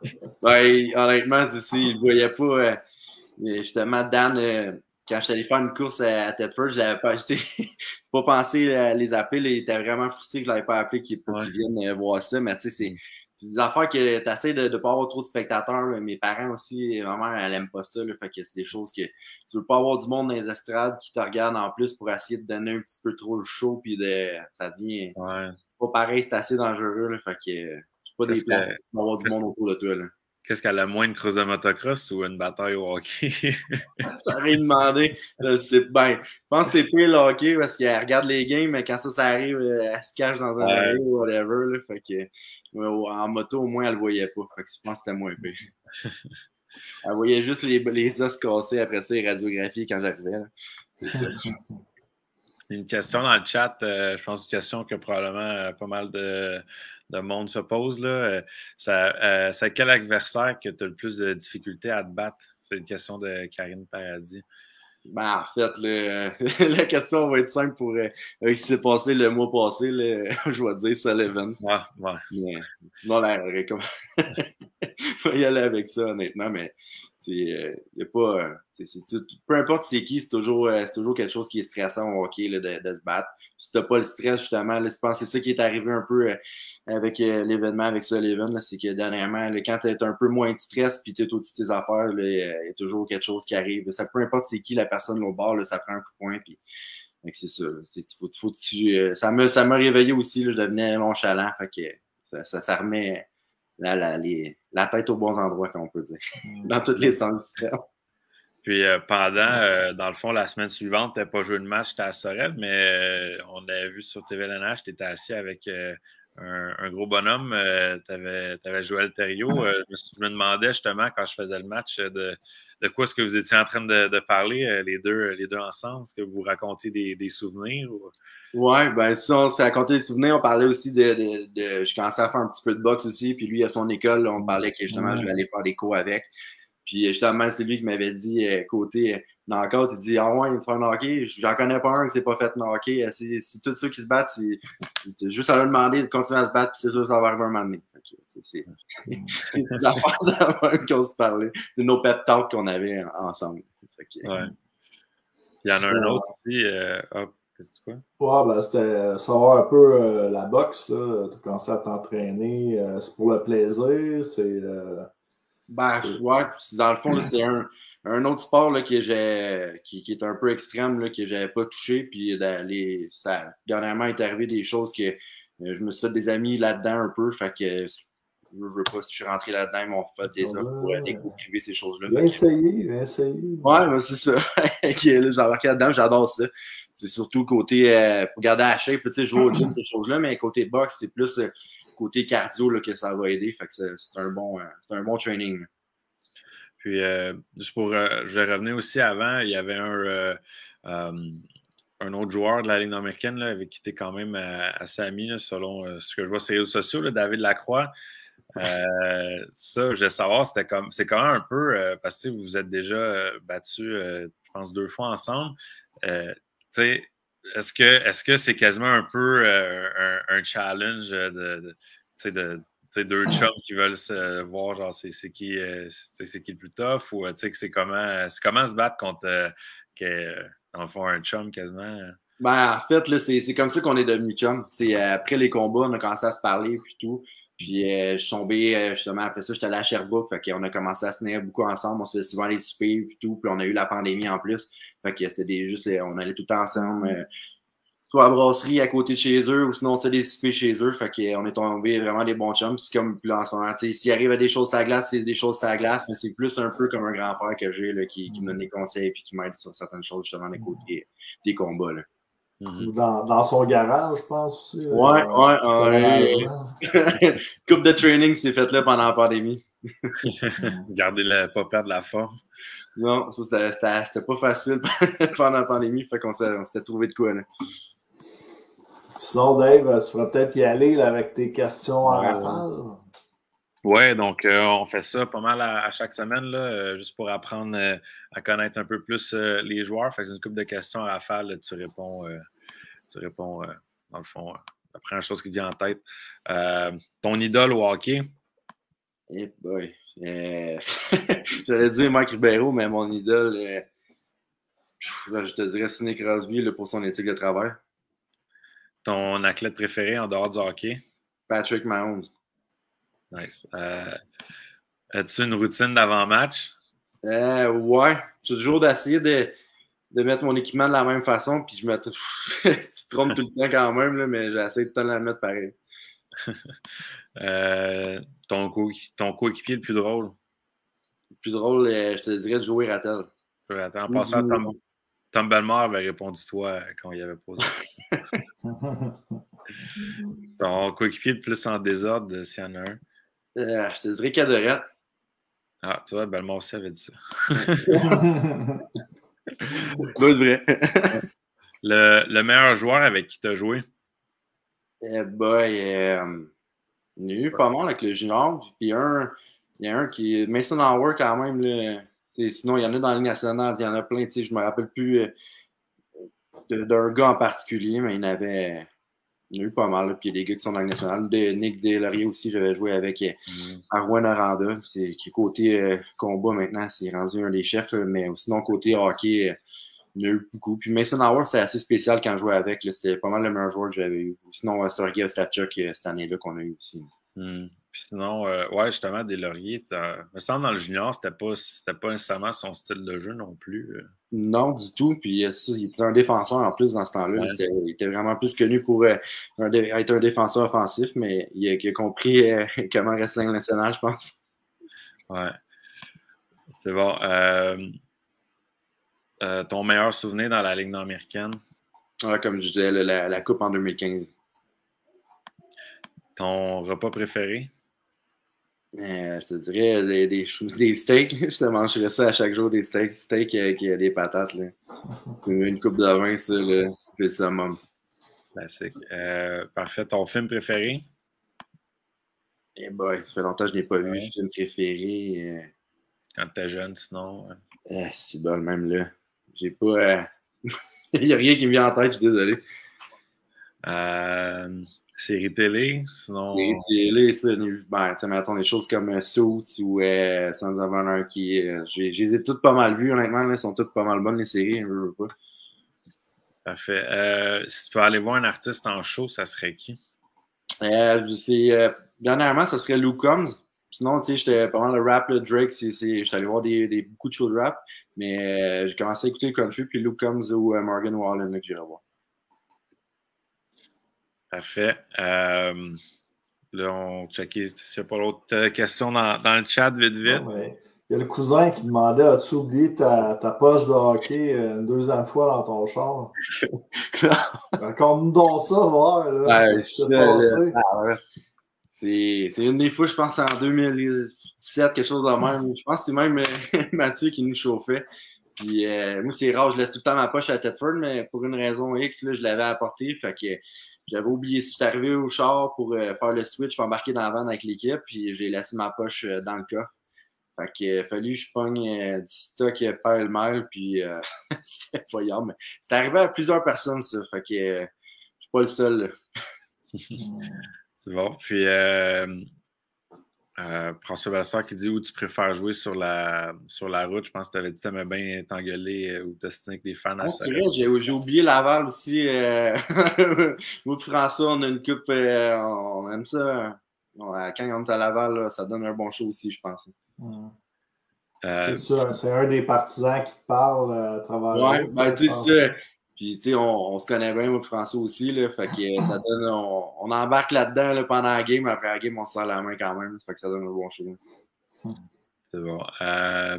Ben, honnêtement, c'est ça, il ne voyait pas. Euh, justement, Dan, euh, quand je suis allé faire une course à, à Thetford, je n'avais pas, pas pensé à les appeler. Là, il était vraiment frustré que je ne l'avais pas appelé pour ouais. qu'ils viennent euh, voir ça. Mais tu sais, c'est, c'est des affaires que tu essaies de ne pas avoir trop de spectateurs. Là. Mes parents aussi, ma mère, elle n'aime pas ça. Là, fait que c'est des choses que tu ne veux pas avoir du monde dans les estrades qui te regardent en plus pour essayer de donner un petit peu trop le show. Puis de, ça devient ouais. pas pareil, c'est assez dangereux. Là, fait que c'est pas Qu'est-ce des places que, pour avoir du monde autour de toi. Là. Qu'est-ce qu'elle a moins, une course de motocross ou une bataille au hockey? Ça rien demandé. C'est, ben, je pense que c'est pire le hockey parce qu'elle regarde les games, mais quand ça, ça arrive, elle se cache dans un ouais. ou whatever. Là, fait que, en moto, au moins, elle le voyait pas. Fait que je pense que c'était moins pire. Elle voyait juste les, les os cassés après ça, les radiographies quand j'arrivais. Une question dans le chat, euh, je pense une question que probablement euh, pas mal de, de monde se pose. Là. Euh, ça, euh, c'est quel adversaire que tu as le plus de difficultés à te battre? C'est une question de Karine Paradis. Ben, en fait, là, la question va être simple pour euh, ce qui s'est passé le mois passé. Là, je vais dire Sullivan. Ouais, ouais. Mais, non, là, comme... je vais y aller avec ça, honnêtement, mais il euh, y a pas. Euh, c'est, c'est, peu importe c'est qui, c'est toujours, euh, c'est toujours quelque chose qui est stressant au hockey là, de, de se battre. Si t'as pas le stress, justement, là, je pense que c'est ça qui est arrivé un peu euh, avec euh, l'événement avec Sullivan, là, c'est que dernièrement, là, quand t'as un peu moins de stress puis t'es au-dessus de tes affaires, il y a toujours quelque chose qui arrive. Ça, peu importe c'est qui la personne au bord, là, ça prend un coup de poing. Puis, c'est ça. C'est, faut, faut, tu, euh, ça, m'a, ça m'a réveillé aussi, là, je devenais nonchalant. Fait que ça, ça, ça remet la, la, les, la tête aux bons endroits, comme on peut dire, dans tous les sens du terme. Puis euh, pendant, euh, dans le fond, la semaine suivante, tu n'as pas joué de match, tu étais à Sorel, mais euh, on avait vu sur T V L N H, tu étais assis avec euh, un, un gros bonhomme, euh, tu avais Joël Thériault. Euh, je, me, je me demandais justement, quand je faisais le match, de, de quoi est-ce que vous étiez en train de, de parler, euh, les, deux, les deux ensemble? Est-ce que vous racontiez des, des souvenirs? Ou... Oui, ben si on s'est raconté des souvenirs, on parlait aussi de, de, de... Je commençais à faire un petit peu de boxe aussi, puis lui, à son école, on parlait que justement, ouais. je vais aller faire des cours avec. Puis justement, c'est lui qui m'avait dit, euh, côté euh, knock-out, il dit « Ah ouais, il te fait un hockey. J'en connais pas un qui s'est pas fait knocker. Si, si tous ceux qui se battent, c'est, c'est juste à leur demander de continuer à se battre, puis c'est sûr que ça va arriver un moment donné. » C'est des petites affaires de même qu'on se parlait. C'est nos pet talks qu'on avait ensemble. Que, ouais. Il y en a un autre aussi. Euh, oh, qu'est-ce que c'est quoi? Ouais, ben, c'était savoir un peu euh, la boxe. Tu as commencé à t'entraîner. Euh, c'est pour le plaisir. C'est... Euh... Ben, ouais, dans le fond, là, c'est un, un autre sport là, que j'ai, qui, qui est un peu extrême, là, que j'avais pas touché. Puis, les, ça, dernièrement, il est arrivé des choses que euh, je me suis fait des amis là-dedans un peu. Fait que je veux pas, si je suis rentré là-dedans, ils m'ont fait des offres pour des cours privés, ces choses-là. Viens essayer, viens essayer. Ouais, ben, c'est ça. okay, là, j'ai embarqué là-dedans, j'adore ça. C'est surtout côté, euh, pour garder la shape, tu sais, jouer au gym, ces choses-là, mais côté boxe, c'est plus. Euh, côté cardio là, que ça va aider. Fait que c'est, c'est, un, bon, euh, c'est un bon training. Puis, euh, juste pour... Euh, je vais revenir aussi avant, il y avait un, euh, euh, un autre joueur de la Ligue nord-américaine là, avec qui tu es quand même euh, assez ami, là, selon euh, ce que je vois sur les réseaux sociaux, là, David Lacroix. Euh, ça, je voulais savoir, c'était comme, c'est quand même un peu, euh, parce que vous êtes déjà euh, battu euh, pense, deux fois ensemble. Euh, tu sais, est-ce que est-ce que c'est quasiment un peu euh, un, un challenge de, de, de, de deux chums qui veulent se voir, genre, c'est, c'est, qui, euh, c'est, c'est qui le plus tough, ou tu sais que c'est comment, c'est comment se battre contre, euh, que, dans le fond, un chum quasiment? Ben, en fait, là, c'est, c'est comme ça qu'on est devenus chums. C'est euh, après les combats, on a commencé à se parler, puis tout. Puis, euh, je suis tombé, euh, justement, après ça, j'étais allé à Sherbrooke, fait qu'on a commencé à se tenir beaucoup ensemble. On se fait souvent les soupers, puis tout. Puis, on a eu la pandémie en plus. Fait que c'était des, juste, on allait tout le temps ensemble. Euh, soit à la brasserie à côté de chez eux, ou sinon on s'est des soupers chez eux. Fait qu'on est tombé vraiment des bons chums. C'est comme là en ce moment, tu sais, s'il arrive à des choses à la glace, c'est des choses à la glace, mais c'est plus un peu comme un grand frère que j'ai là, qui, qui me donne des conseils et qui m'aide sur certaines choses, justement, des côtés des combats. Là. Mm-hmm. Dans, dans son garage, je pense aussi. Ouais, euh, ouais, ouais. Coupe de training s'est faite là pendant la pandémie. Gardez le, pas perdre la forme. Non, ça c'était, c'était, c'était pas facile pendant la pandémie, fait qu'on s'est, on s'était trouvé de quoi là. Sinon, Dave, tu pourrais peut-être y aller là, avec tes questions en ouais, rafale. Oui, donc euh, on fait ça pas mal à, à chaque semaine, là, euh, juste pour apprendre euh, à connaître un peu plus euh, les joueurs. Fait que une couple de questions à rafale, là, tu réponds, euh, tu réponds euh, dans le fond, euh, la première chose qui te vient en tête. Euh, ton idole au hockey? Eh boy. Euh... J'allais dire Mike Ribeiro, mais mon idole, euh... je te dirais Sidney Crosby là, pour son éthique de travail. Ton athlète préféré en dehors du hockey? Patrick Mahomes. Nice. Euh, as-tu une routine d'avant-match? Euh, ouais. J'ai toujours d'essayer de, de mettre mon équipement de la même façon, puis je me tu te trompes tout le temps quand même, là, mais j'essaie de tout le temps de la mettre pareil. euh, ton, co- ton coéquipier le plus drôle? Le plus drôle, euh, je te dirais de jouer Rattel. Attends, en passant, Tom, Tom Bellemare avait répondu toi quand il avait posé. Ton coéquipier le plus en désordre, s'il y en a un? Euh, je te dirais Cadorette. Ah, tu vois, Bellemare aussi avait dit ça. Doit être vrai. le, le meilleur joueur avec qui tu as joué? Eh boy, euh, il y a eu pas mal avec le junior. Puis un, il y a un qui est Mason Howard quand même. Là, sinon, il y en a dans la Ligue nationale, il y en a plein. Je me rappelle plus euh, d'un gars en particulier, mais il y en avait. Il y en a eu pas mal. Là. Puis il y a des gars qui sont dans la Ligue nationale. De, Nick Deslauriers aussi, j'avais joué avec euh, mm. Arwen Aranda, c'est, qui est côté euh, combat maintenant, c'est rendu un des chefs. Là, mais sinon, côté hockey. Euh, Il y en a eu beaucoup. Puis Mason Howard, c'est assez spécial quand je jouais avec. Là. C'était pas mal le meilleur joueur que j'avais eu. Sinon, Sergei Ostachuk, cette année-là qu'on a eu aussi. Mm. Puis sinon, euh, ouais, justement, Deslauriers, il me semble dans le junior, c'était pas, c'était pas nécessairement son style de jeu non plus. Non, du tout. Puis il était un défenseur en plus dans ce temps-là. Ouais. C'était, il était vraiment plus connu pour euh, un, être un défenseur offensif, mais il a, il a compris euh, comment rester dans le national, je pense. Ouais. C'est bon. Euh... Euh, ton meilleur souvenir dans la Ligue nord-américaine? Ouais, comme je disais, la, la Coupe en deux mille quinze. Ton repas préféré? Euh, je te dirais des, des, des steaks. Je te mangerais ça à chaque jour, des steaks. Steak avec euh, des patates. Là. Une coupe de vin, ça, là, c'est ça, même. Classique. Euh, parfait. Ton film préféré? Eh boy, ça fait longtemps que je n'ai pas ouais. vu. Film préféré. Euh... Quand t'es jeune, sinon. Ouais. Euh, c'est bon, même là. J'ai pas. Euh... Il n'y a rien qui me vient en tête, je suis désolé. Euh, série télé, sinon. Série télé, ça, ben, tu sais, mettons des choses comme euh, Suits ou euh, Sons of Anarchy. Euh, j'ai, je les ai toutes pas mal vues, honnêtement. Là, elles sont toutes pas mal bonnes, les séries, je veux pas. Parfait. Euh, si tu peux aller voir un artiste en show, ça serait qui? Euh, je sais, euh, dernièrement, ça serait Luke Combs. Sinon, tu sais, j'étais pas mal le rap, le Drake, c'est, c'est, j'étais allé voir des, des, beaucoup de shows de rap, mais euh, j'ai commencé à écouter le country, puis Luke Combs ou euh, Morgan Wallen, là, que j'irai voir. Parfait. Euh, là, on checkait s'il n'y a pas d'autres questions dans, dans le chat, vite, vite. Non, mais il y a le cousin qui demandait, as-tu oublié ta, ta poche de hockey une deuxième fois dans ton char? Raconte-nous donc ça, voir, là. Ouais, c'est, passé. Ah, ouais. C'est, c'est une des fois, je pense, en deux mille dix-sept, quelque chose de même. Je pense que c'est même Mathieu qui nous chauffait. Puis euh, moi, c'est rare, je laisse tout le temps ma poche à Thetford, mais pour une raison X, là, je l'avais apporté. Fait que j'avais oublié. Si j'étais arrivé au char pour euh, faire le switch, je suis embarqué dans la van avec l'équipe, puis je l'ai laissé ma poche euh, dans le coffre. Fait qu'il a fallu que je pogne euh, du stock pêle-mêle, puis euh, c'était effroyable. Mais c'est arrivé à plusieurs personnes, ça. Fait que euh, je suis pas le seul, là. C'est bon. Puis, euh, euh, François Bassard qui dit où tu préfères jouer sur la, sur la route. Je pense que tu avais dit que tu aimais bien t'engueuler euh, ou t'ostiner avec les fans à Ah, ça. c'est vrai, j'ai, j'ai oublié Laval aussi. Euh... Moi et François, on a une coupe, euh, on aime ça. Quand on est à Laval, là, ça donne un bon show aussi, je pense. Mm. Euh, c'est, ça, c'est un des partisans qui te parle euh, à travers. Ouais, ben tu sais ça. Puis tu sais, on, on se connaît bien, moi et François aussi, là. Fait que ça donne. On, on embarque là-dedans là, pendant la game, après la game, on se serre la main quand même. Ça fait que ça donne un bon show. C'est bon. Euh,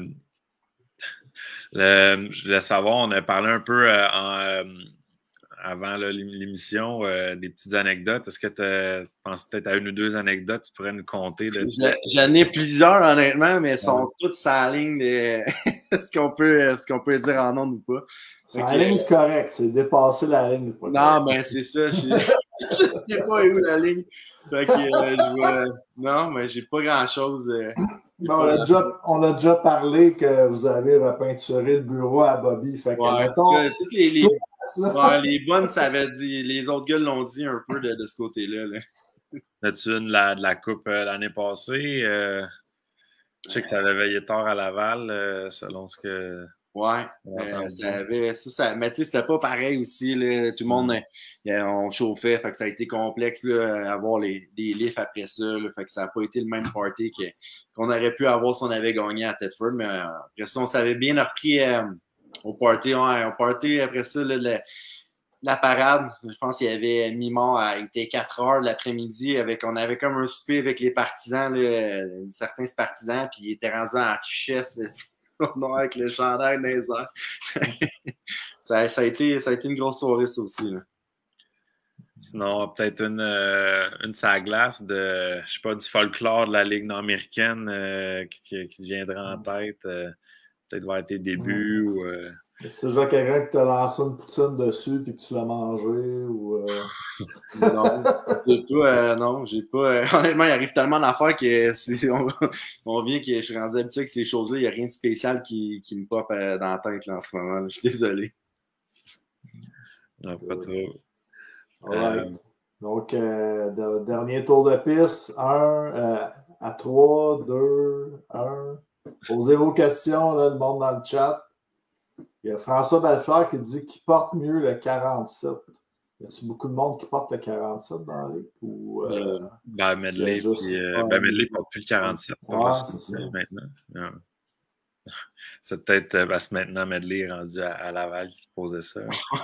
le, je voulais savoir, on a parlé un peu euh, en, euh, avant là, l'émission euh, des petites anecdotes. Est-ce que tu penses peut-être à une ou deux anecdotes tu pourrais nous conter? De... J'en ai plusieurs, honnêtement, mais elles sont ouais. toutes sur la ligne de ce qu'on peut, ce qu'on peut dire en ondes ou pas. C'est la ligne, c'est correct. C'est dépasser la ligne. Pas non, mais ben, c'est ça. Je ne sais pas où la ligne. Fait que, euh, je vois... Non, mais j'ai pas grand-chose. Euh... Ben, on, a déjà, on a déjà parlé que vous avez repeinturé le bureau à Bobby. Fait que, ouais, mettons, ça, les, les, ouais, les bonnes, ça avait dit, les autres gars l'ont dit un peu de, de ce côté-là. Là. As-tu une de la, de la coupe euh, l'année passée? Euh, je sais que ça avait veillé tard à Laval, euh, selon ce que... Ouais, euh, ça avait, ça, ça, mais tu sais, c'était pas pareil aussi. Là, tout le monde, mm. euh, on chauffait, fait que ça a été complexe là, avoir les, les lifts après ça. Là, fait que ça n'a pas été le même party que, qu'on aurait pu avoir si on avait gagné à Thetford. Mais euh, après ça, on s'avait bien repris euh, au party. Ouais, au party, après ça, là, la, la parade, je pense qu'il y avait mi-mort, il était quatre heures de l'après-midi. Avec, on avait comme un souper avec les partisans, là, certains partisans, puis ils étaient rendus en chess. Non, avec le chandail dans les airs. ça, ça, a été, ça a été une grosse soirée, ça aussi. Là. Sinon, peut-être une, euh, une sa glace de, je sais pas, du folklore de la Ligue nord-américaine euh, qui, qui viendra en tête. Euh, peut-être vers tes débuts. Mmh. ou euh... C'est déjà quelqu'un qui t'a lancé une poutine dessus et que tu l'as mangé ou. Euh... non, j'ai pas, euh, non, j'ai pas. Euh, honnêtement, il arrive tellement d'affaires que c'est, on, on vient que je suis rendu habitué avec ces choses-là. Il n'y a rien de spécial qui, qui me pop euh, dans la tête là, en ce moment. Là. Je suis désolé. Non, pas trop. Right. Euh... Donc, euh, dernier tour de piste. Un euh, à trois, deux, un. Posez vos questions, là, le monde dans le chat. Il y a François Belfleur qui dit qui porte mieux le quarante-sept. Y a-t-il beaucoup de monde qui porte le quarante-sept dans la ligue? Ou, euh, ben, Medley, juste... puis, euh, ben, Medley porte plus le quarante-sept. Ouais, c'est ça. Maintenant. Ouais. C'est peut-être parce que maintenant Medley est rendu à, à Laval qui posait ça.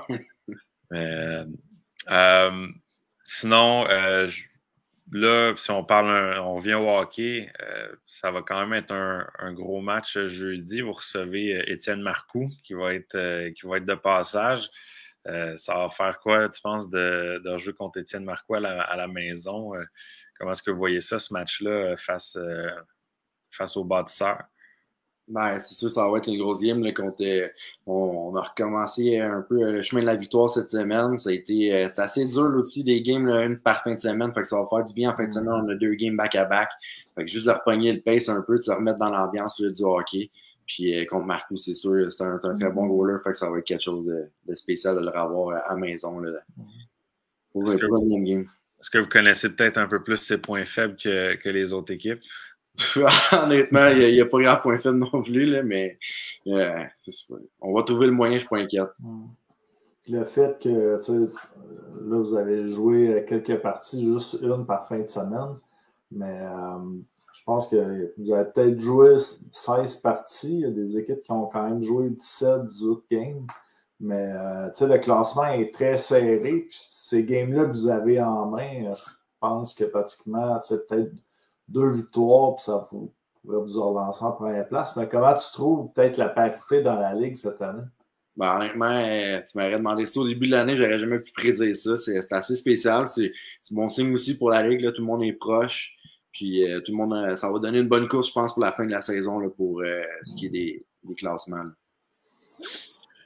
Mais, euh, sinon, euh, je, là, si on parle, un, on revient au hockey, euh, ça va quand même être un, un gros match jeudi. Vous recevez euh, Étienne Marcoux qui va être, euh, qui va être de passage. Euh, ça va faire quoi, tu penses, de, de jouer contre Étienne Marcoux à la, à la maison? Euh, comment est-ce que vous voyez ça, ce match-là, face, euh, face aux bâtisseurs? Ben, c'est sûr, ça va être une grosse game. Là, contre, euh, on, on a recommencé un peu le chemin de la victoire cette semaine. Ça a été euh, c'est assez dur aussi, des games, là, une par fin de semaine. Fait que ça va faire du bien en fin de semaine. On a deux games back-à-back. Fait que juste de repogner le pace un peu, de se remettre dans l'ambiance là, du hockey. Puis euh, contre Marcoux, c'est sûr, c'est un, c'est un très bon goaler. Fait que ça va être quelque chose de, de spécial de le revoir à la maison. Là, pour est-ce, le que vous, game. Est-ce que vous connaissez peut-être un peu plus ses points faibles que, que les autres équipes? Honnêtement, il n'y a, a pas grand point faible non plus, là, mais euh, c'est on va trouver le moyen, je suis pas inquiète. Le fait que là, vous avez joué quelques parties, juste une par fin de semaine, mais euh, je pense que vous avez peut-être joué seize parties. Il y a des équipes qui ont quand même joué dix-sept dix-huit games, mais euh, le classement est très serré. Puis ces games-là que vous avez en main, je pense que pratiquement, peut-être deux victoires, puis ça vous, pourrait vous relancer en première place. Mais comment tu trouves peut-être la parité dans la Ligue cette année? Ben, honnêtement, euh, tu m'aurais demandé ça au début de l'année, j'aurais jamais pu prédire ça. C'est, c'est assez spécial. C'est, c'est bon signe aussi pour la Ligue. Là, tout le monde est proche. Puis euh, tout le monde, euh, ça va donner une bonne course, je pense, pour la fin de la saison là, pour euh, ce qui est des, des classements. Là.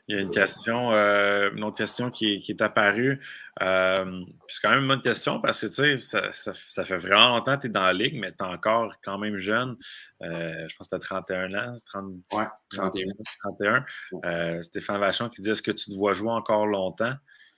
Il y a une question, euh, une autre question qui, qui est apparue. Euh, c'est quand même une bonne question parce que tu sais, ça, ça, ça fait vraiment longtemps que tu es dans la ligue, mais tu es encore quand même jeune. Euh, je pense que tu as trente et un ans. trente, ouais, trente et un. trente et un. Euh, Stéphane Vachon qui dit est-ce que tu te vois jouer encore longtemps?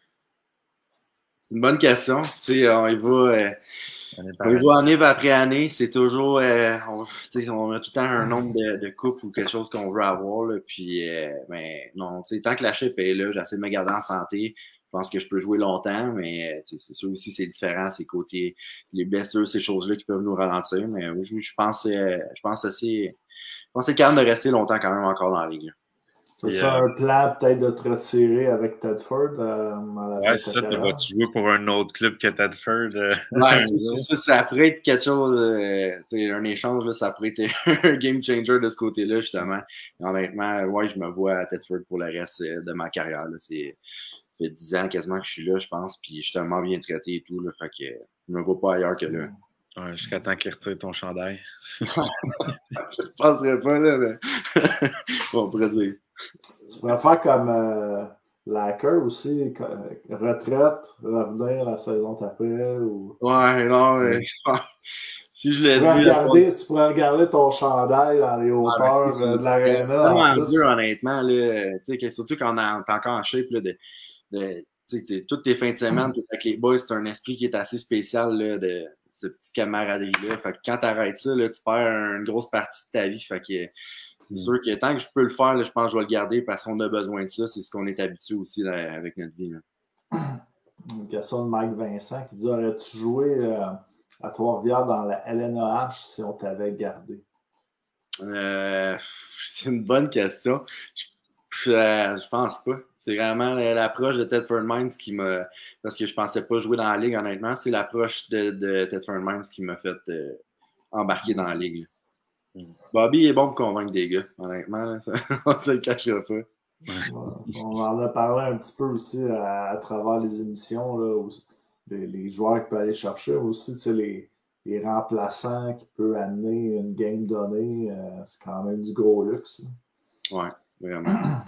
C'est une bonne question. Tu sais, on y va. Euh... On y va année après année, c'est toujours, euh, on, on a tout le temps un nombre de, de coupes ou quelque chose qu'on veut avoir, là, puis, euh, mais non, tant que la shape est là, j'essaie de me garder en santé, je pense que je peux jouer longtemps, mais c'est sûr aussi c'est différent, c'est côté les blessures, ces choses-là qui peuvent nous ralentir, mais je, je pense, euh, je pense assez, je pense que c'est calme de rester longtemps quand même encore dans la ligue. C'est ça euh, un plan peut-être de te retirer avec Tedford? Euh, ouais, c'est ça. Tu vas-tu jouer pour un autre club que Tedford? Euh, ouais, c'est ça. Ça pourrait être quelque chose, euh, un échange, là, ça pourrait être un game changer de ce côté-là, justement. Et honnêtement, ouais, je me vois à Tedford pour le reste de ma carrière. Là. C'est, ça fait dix ans quasiment que je suis là, je pense, puis je suis tellement bien traité et tout. Là, fait que je me vois pas ailleurs que là. Ouais, jusqu'à temps qu'il retire ton chandail. Je ne penserais pas, là, mais on pourrait dire. Tu pourrais faire comme euh, Lacker aussi, retraite, revenir la saison d'après. Ou... Ouais, non, mais si je l'ai dit. Regarder, tu pourrais regarder ton chandail dans les hauteurs ah, ben, de l'aréna. C'est vraiment dur, honnêtement. Là, surtout quand on est encore en shape, là, de, de, toutes tes fins de semaine, avec les boys, c'est un esprit qui est assez spécial là, de ce petit camaraderie-là. Fait que quand tu arrêtes ça, là, tu perds une grosse partie de ta vie. Fait que c'est sûr que tant que je peux le faire, là, je pense que je vais le garder parce qu'on a besoin de ça. C'est ce qu'on est habitué aussi là, avec notre vie. Là. Une question de Mike Vincent qui dit aurais-tu joué euh, à Trois-Rivières dans la L N A H si on t'avait gardé? Euh, c'est une bonne question. Je, je, je pense pas. C'est vraiment l'approche de Thetford Mines qui m'a. Parce que je pensais pas jouer dans la ligue, honnêtement. C'est l'approche de, de Thetford Mines qui m'a fait euh, embarquer dans la ligue. Là. Bobby est bon pour convaincre des gars, honnêtement. Ça, on ne se le cachera pas. On en a parlé un petit peu aussi à, à travers les émissions, là, où les, les joueurs qui peuvent aller chercher, aussi les, les remplaçants qui peuvent amener une game donnée. Euh, c'est quand même du gros luxe. Oui, vraiment.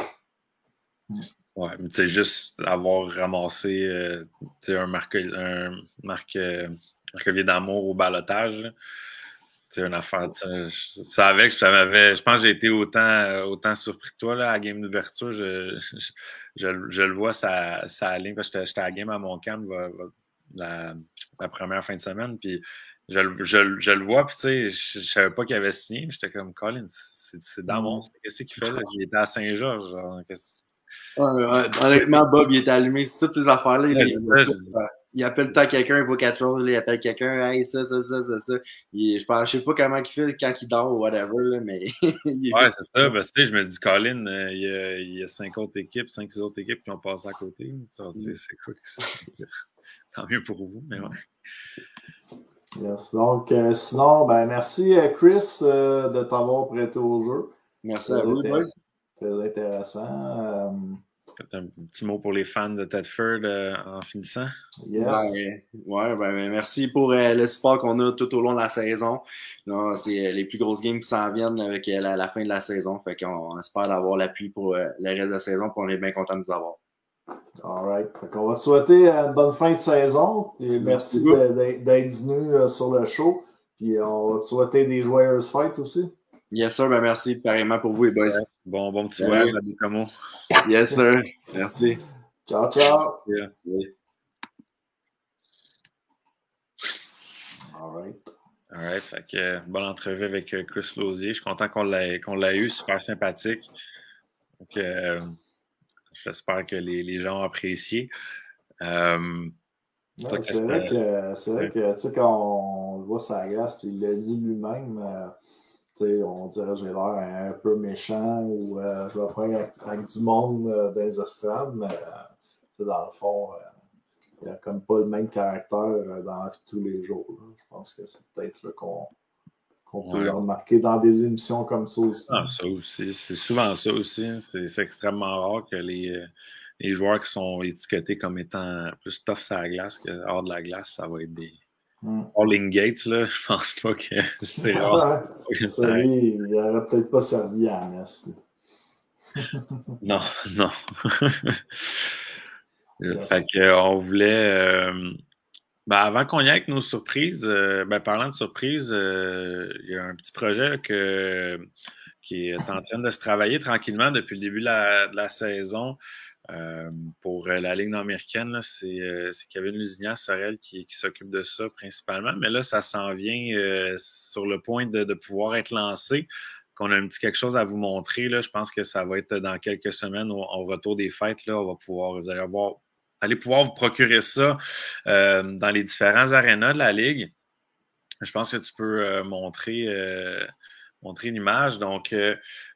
Ouais, mais tu sais, juste avoir ramassé euh, un Marc, un Marc, euh, Marc-Olivier Damour au balotage. C'est une affaire, je savais que je m'avais. Je pense que j'ai été autant, autant surpris que toi là, à la game d'ouverture. Je, je, je, je le vois, ça, ça aligne. Parce que j'étais à la game à Montcalm la, la première fin de semaine. Puis je, je, je le vois, puis tu sais, je, je savais pas qu'il avait signé. J'étais comme Colin, c'est dans mon. Qu'est-ce qu'il fait là? Il était à Saint-Georges. Genre, ouais, ouais, honnêtement, Bob, il est allumé. C'est toutes ces affaires-là. Ouais, il, il, il appelle le temps quelqu'un, il voit quelque chose, il appelle quelqu'un, hey, ça, ça, ça, ça, ça. Il, je ne sais pas comment il fait quand il dort ou whatever, là, mais. Ouais, c'est ça. Parce que je me dis, Colin, euh, il, y a, il y a cinq autres équipes, cinq, six autres équipes qui ont passé à côté. Ça, mm. C'est quoi que tant mieux pour vous, mais ouais. Yes, donc, euh, sinon, ben, merci Chris euh, de t'avoir prêté au jeu. Merci à vous, boys. Très intéressant. Euh, un petit mot pour les fans de Thetford euh, en finissant. Yes. Ouais, ouais, ben, merci pour euh, le support qu'on a tout au long de la saison. Là, c'est les plus grosses games qui s'en viennent avec euh, la, la fin de la saison. Fait qu'on espère avoir l'appui pour euh, le reste de la saison, puis on est bien content de nous avoir. All right. Fait qu'on va te souhaiter une bonne fin de saison. Et merci, merci d'être venu euh, sur le show. Puis on va te souhaiter des joyeuses fêtes aussi. Yes, sir. Ben, merci pareillement pour vous, les boys. Ouais. Bon, bon petit voyage à Bécamo. Yes, sir. Merci. Ciao, ciao. Yeah. Yeah. All right. All right. Fait que, bonne entrevue avec Chris Lausier. Je suis content qu'on l'ait, qu'on l'ait eu. Super sympathique. Donc, euh, j'espère que les, les gens ont apprécié. Euh, ouais, c'est, vrai que, c'est vrai que, tu sais, quand on le voit sur la glace, puis il l'a dit lui-même, euh, on dirait que j'ai l'air un peu méchant ou euh, je vais prendre avec, avec du monde euh, dans les estrades, mais euh, dans le fond, euh, il n'y a comme pas le même caractère euh, dans la vie de tous les jours. Là. Je pense que c'est peut-être là, qu'on, qu'on ouais. peut le remarquer dans des émissions comme ça aussi. Ah, ça aussi. C'est souvent ça aussi. C'est, c'est extrêmement rare que les, les joueurs qui sont étiquetés comme étant plus tough sur la glace que hors de la glace, ça va être des. Mm. All-in Gates, là, je pense pas que c'est rare. Ouais, ça, lui, il n'aurait peut-être pas servi à Ernest. Non, non. Yes. Fait qu'on voulait... Euh, ben avant qu'on y aille avec nos surprises, euh, ben parlant de surprises, euh, il y a un petit projet que, qui est en train de se travailler tranquillement depuis le début de la, de la saison. Euh, pour la Ligue nord-américaine, c'est euh, Kevin Lusignan-Sorel qui, qui s'occupe de ça principalement. Mais là, ça s'en vient euh, sur le point de, de pouvoir être lancé. Qu'on a un petit quelque chose à vous montrer. Là. Je pense que ça va être dans quelques semaines au, au retour des fêtes. Là, on va pouvoir, vous allez avoir, allez pouvoir vous procurer ça euh, dans les différents arénas de la Ligue. Je pense que tu peux euh, montrer... Euh, montrer une image. Donc, euh,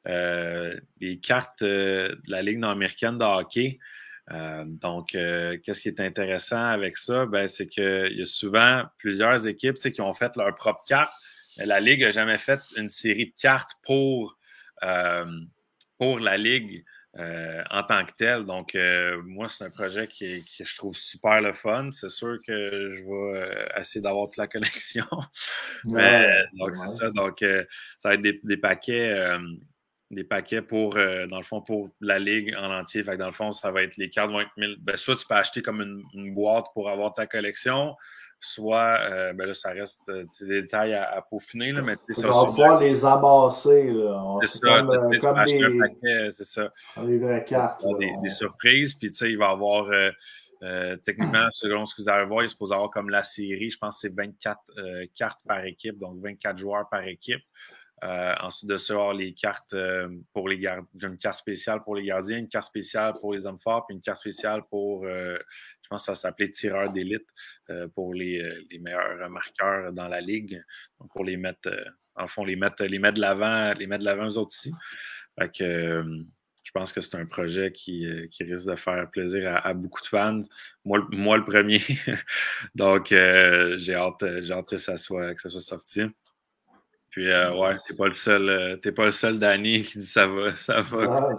euh, les cartes euh, de la Ligue nord-américaine de hockey. Euh, donc, euh, qu'est-ce qui est intéressant avec ça? Ben, c'est qu'il y a souvent plusieurs équipes qui ont fait leur propre carte. Mais la Ligue n'a jamais fait une série de cartes pour, euh, pour la Ligue euh, en tant que telle. Donc, euh, moi, c'est un projet qui, qui je trouve super le fun. C'est sûr que je vais euh, essayer d'avoir toute la collection. Mais, Ouais, donc, ouais. c'est ça. Donc, euh, ça va être des, des paquets, euh, des paquets pour, euh, dans le fond, pour la Ligue en entier. Fait que dans le fond, ça va être les cartes vont être mille. Ben, soit tu peux acheter comme une, une boîte pour avoir ta collection, soit, euh, ben là, ça reste euh, des détails à, à peaufiner. Là, mais on va pouvoir les amasser. C'est ça, comme, euh, comme acheter des... un paquet, c'est ça. Les vraies cartes. Là, des, on... des surprises, puis tu sais, il va y avoir, euh, euh, techniquement, selon ce que vous allez voir, il est supposé avoir comme la série, je pense que c'est vingt-quatre euh, cartes par équipe, donc vingt-quatre joueurs par équipe. Euh, ensuite de ça, avoir les cartes euh, pour les gardiens, une carte spéciale pour les gardiens, une carte spéciale pour les hommes forts, puis une carte spéciale pour, euh, je pense que ça s'appelait tireur d'élite, euh, pour les, les meilleurs marqueurs dans la ligue. Donc, pour les mettre, euh, en le fond, les mettre, les mettre de l'avant, les mettre de l'avant eux autres aussi. Fait que, euh, je pense que c'est un projet qui, qui risque de faire plaisir à, à beaucoup de fans. Moi, moi le premier. Donc, euh, j'ai hâte, j'ai hâte que ça soit, que ça soit sorti. Puis, euh, ouais, t'es pas le seul, euh, t'es pas le seul Danny qui dit ça va, ça va. Ah,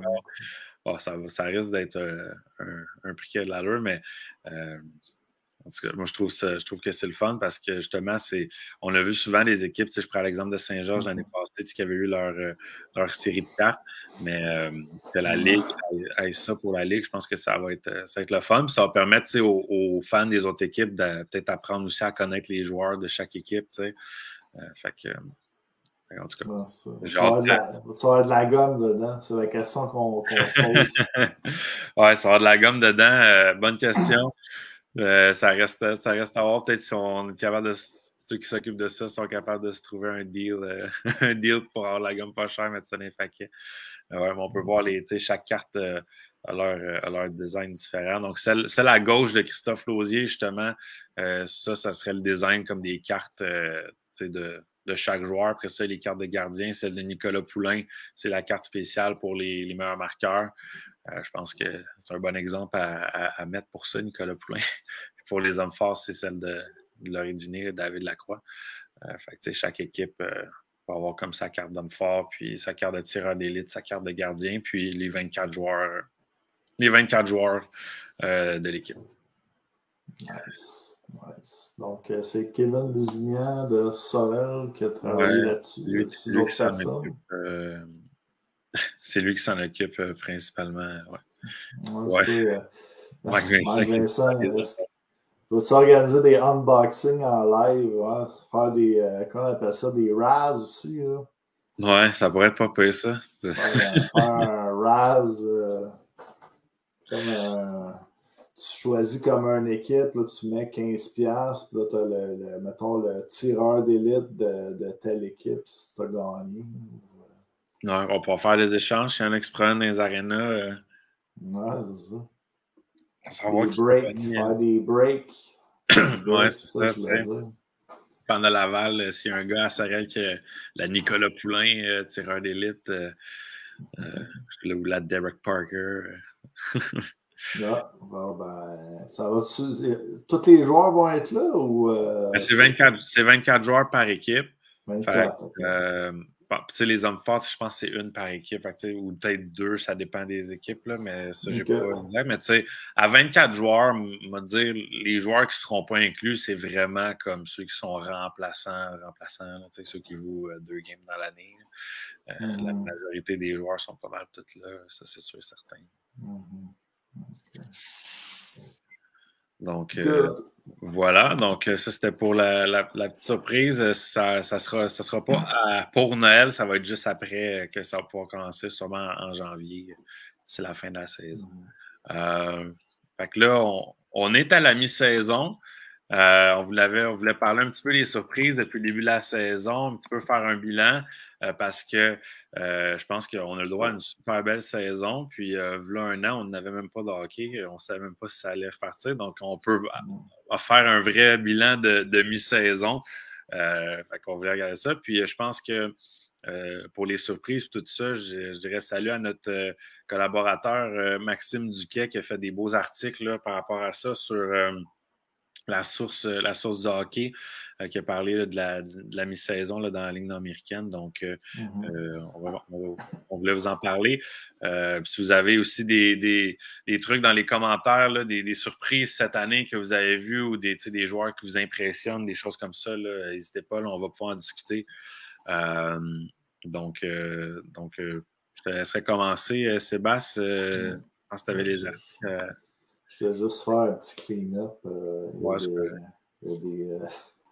bon, ça, va ça risque d'être euh, un, un prix qui a de l'allure, mais euh, en tout cas, moi, je trouve, ça, je trouve que c'est le fun parce que justement, c'est, on a vu souvent des équipes, tu sais, je prends l'exemple de Saint-Georges l'année passée, tu sais, qui avaient eu leur, leur série de cartes, mais euh, que la Ligue ait ça pour la Ligue, je pense que ça va être, ça va être le fun. Puis ça va permettre, tu sais, aux, aux fans des autres équipes de peut-être apprendre aussi à connaître les joueurs de chaque équipe, tu sais. Euh, fait que, en tout cas, non, ça. Tu vas avoir de la, de la gomme dedans? C'est la question qu'on qu se pose. Ouais, ça va avoir de la gomme dedans. Euh, bonne question. Euh, ça, reste, ça reste à voir. Peut-être si on est capable de. Ceux qui s'occupent de ça sont capables de se trouver un deal, euh, un deal pour avoir la gomme pas chère, mettre ça dans les paquets. Euh, ouais, mais on peut voir les, chaque carte euh, a, leur, a leur design différent. Donc, celle, celle à gauche de Christophe Lausier, justement, euh, ça, ça serait le design comme des cartes euh, de, de chaque joueur. Après ça, les cartes de gardien, celle de Nicolas Poulain, c'est la carte spéciale pour les, les meilleurs marqueurs. Euh, je pense que c'est un bon exemple à, à, à mettre pour ça, Nicolas Poulain. Pour les hommes forts, c'est celle de, de Laurie Dunier, David Lacroix. Euh, fait que, chaque équipe euh, va avoir comme sa carte d'homme fort, puis sa carte de tireur d'élite, sa carte de gardien, puis les vingt-quatre joueurs, les vingt-quatre joueurs euh, de l'équipe. Nice. Nice. Donc, euh, c'est Kevin Lusignan de Sorel qui a travaillé ouais, là-dessus. Lui, là-dessus lui qui s'en occupe, euh, c'est lui qui s'en occupe euh, principalement. Ouais. Ouais, ouais. C'est, euh, Mike Vincent. Vincent vas-tu organiser des unboxings en live? Ouais? Faire des, euh, comment on appelle ça, des Raz aussi? Là? Ouais, ça pourrait être pas pire, ça. Faire, faire un Raz euh, comme un. Tu choisis comme une équipe, là, tu mets quinze piastres, puis là, tu as le, le, mettons, le tireur d'élite de, de telle équipe si tu as gagné. Ouais, on pourra faire des échanges. S'il y en a qui se prennent dans les arénas. Euh... Ouais, c'est ça. Savoir des breaks, faire des breaks. Ouais, c'est ça, tu sais. Pendant Laval, euh, s'il y a un gars à Sorel qui a la Nicolas Poulain, euh, tireur d'élite, euh, euh, ou la Derek Parker. Euh... Ah, bon, ben, ça va. Tous les joueurs vont être là ou. Euh, c'est vingt-quatre, c'est vingt-quatre joueurs par équipe. vingt-quatre. Fait, okay. euh, bon, les hommes forts, je pense que c'est une par équipe, fait, ou peut-être deux, ça dépend des équipes, là, mais ça, j'ai okay. pas à dire. Mais tu sais, à vingt-quatre joueurs, me dire, les joueurs qui ne seront pas inclus, c'est vraiment comme ceux qui sont remplaçants, remplaçants, là, ceux qui jouent deux games dans l'année. Euh, mm-hmm. La majorité des joueurs sont pas mal tous là, ça c'est sûr et certain. Mm-hmm. Okay. Donc, euh, voilà. Donc, ça, c'était pour la, la, la petite surprise. Ça ça sera, ça sera pas à, pour Noël. Ça va être juste après que ça va pouvoir commencer, sûrement en janvier. C'est la fin de la saison. Mm-hmm. euh, fait que là, on, on est à la mi-saison. Euh, on, voulait, on voulait parler un petit peu des surprises depuis le début de la saison, un petit peu faire un bilan euh, parce que euh, je pense qu'on a le droit à une super belle saison. Puis, euh, là, un an, on n'avait même pas de hockey. On ne savait même pas si ça allait repartir. Donc, on peut on faire un vrai bilan de, de mi-saison. Euh, fait qu'on voulait regarder ça. Puis, je pense que euh, pour les surprises tout ça, je, je dirais salut à notre euh, collaborateur euh, Maxime Duquet qui a fait des beaux articles là, par rapport à ça sur... Euh, La source, la source du hockey euh, qui a parlé là, de, la, de la mi-saison là, dans la Ligue nord-américaine. Donc, euh, mm-hmm. euh, on, va, on, va, on voulait vous en parler. Euh, si vous avez aussi des, des, des trucs dans les commentaires, là, des, des surprises cette année que vous avez vues ou des, des joueurs qui vous impressionnent, des choses comme ça, n'hésitez pas, là, on va pouvoir en discuter. Euh, donc, euh, donc euh, je te laisserai commencer, euh, Sébastien. Euh, mm-hmm. Je pense que tu avais les articles. Euh, Je vais juste faire un petit clean-up. Euh, ouais, il y a, des, il y a, des, euh,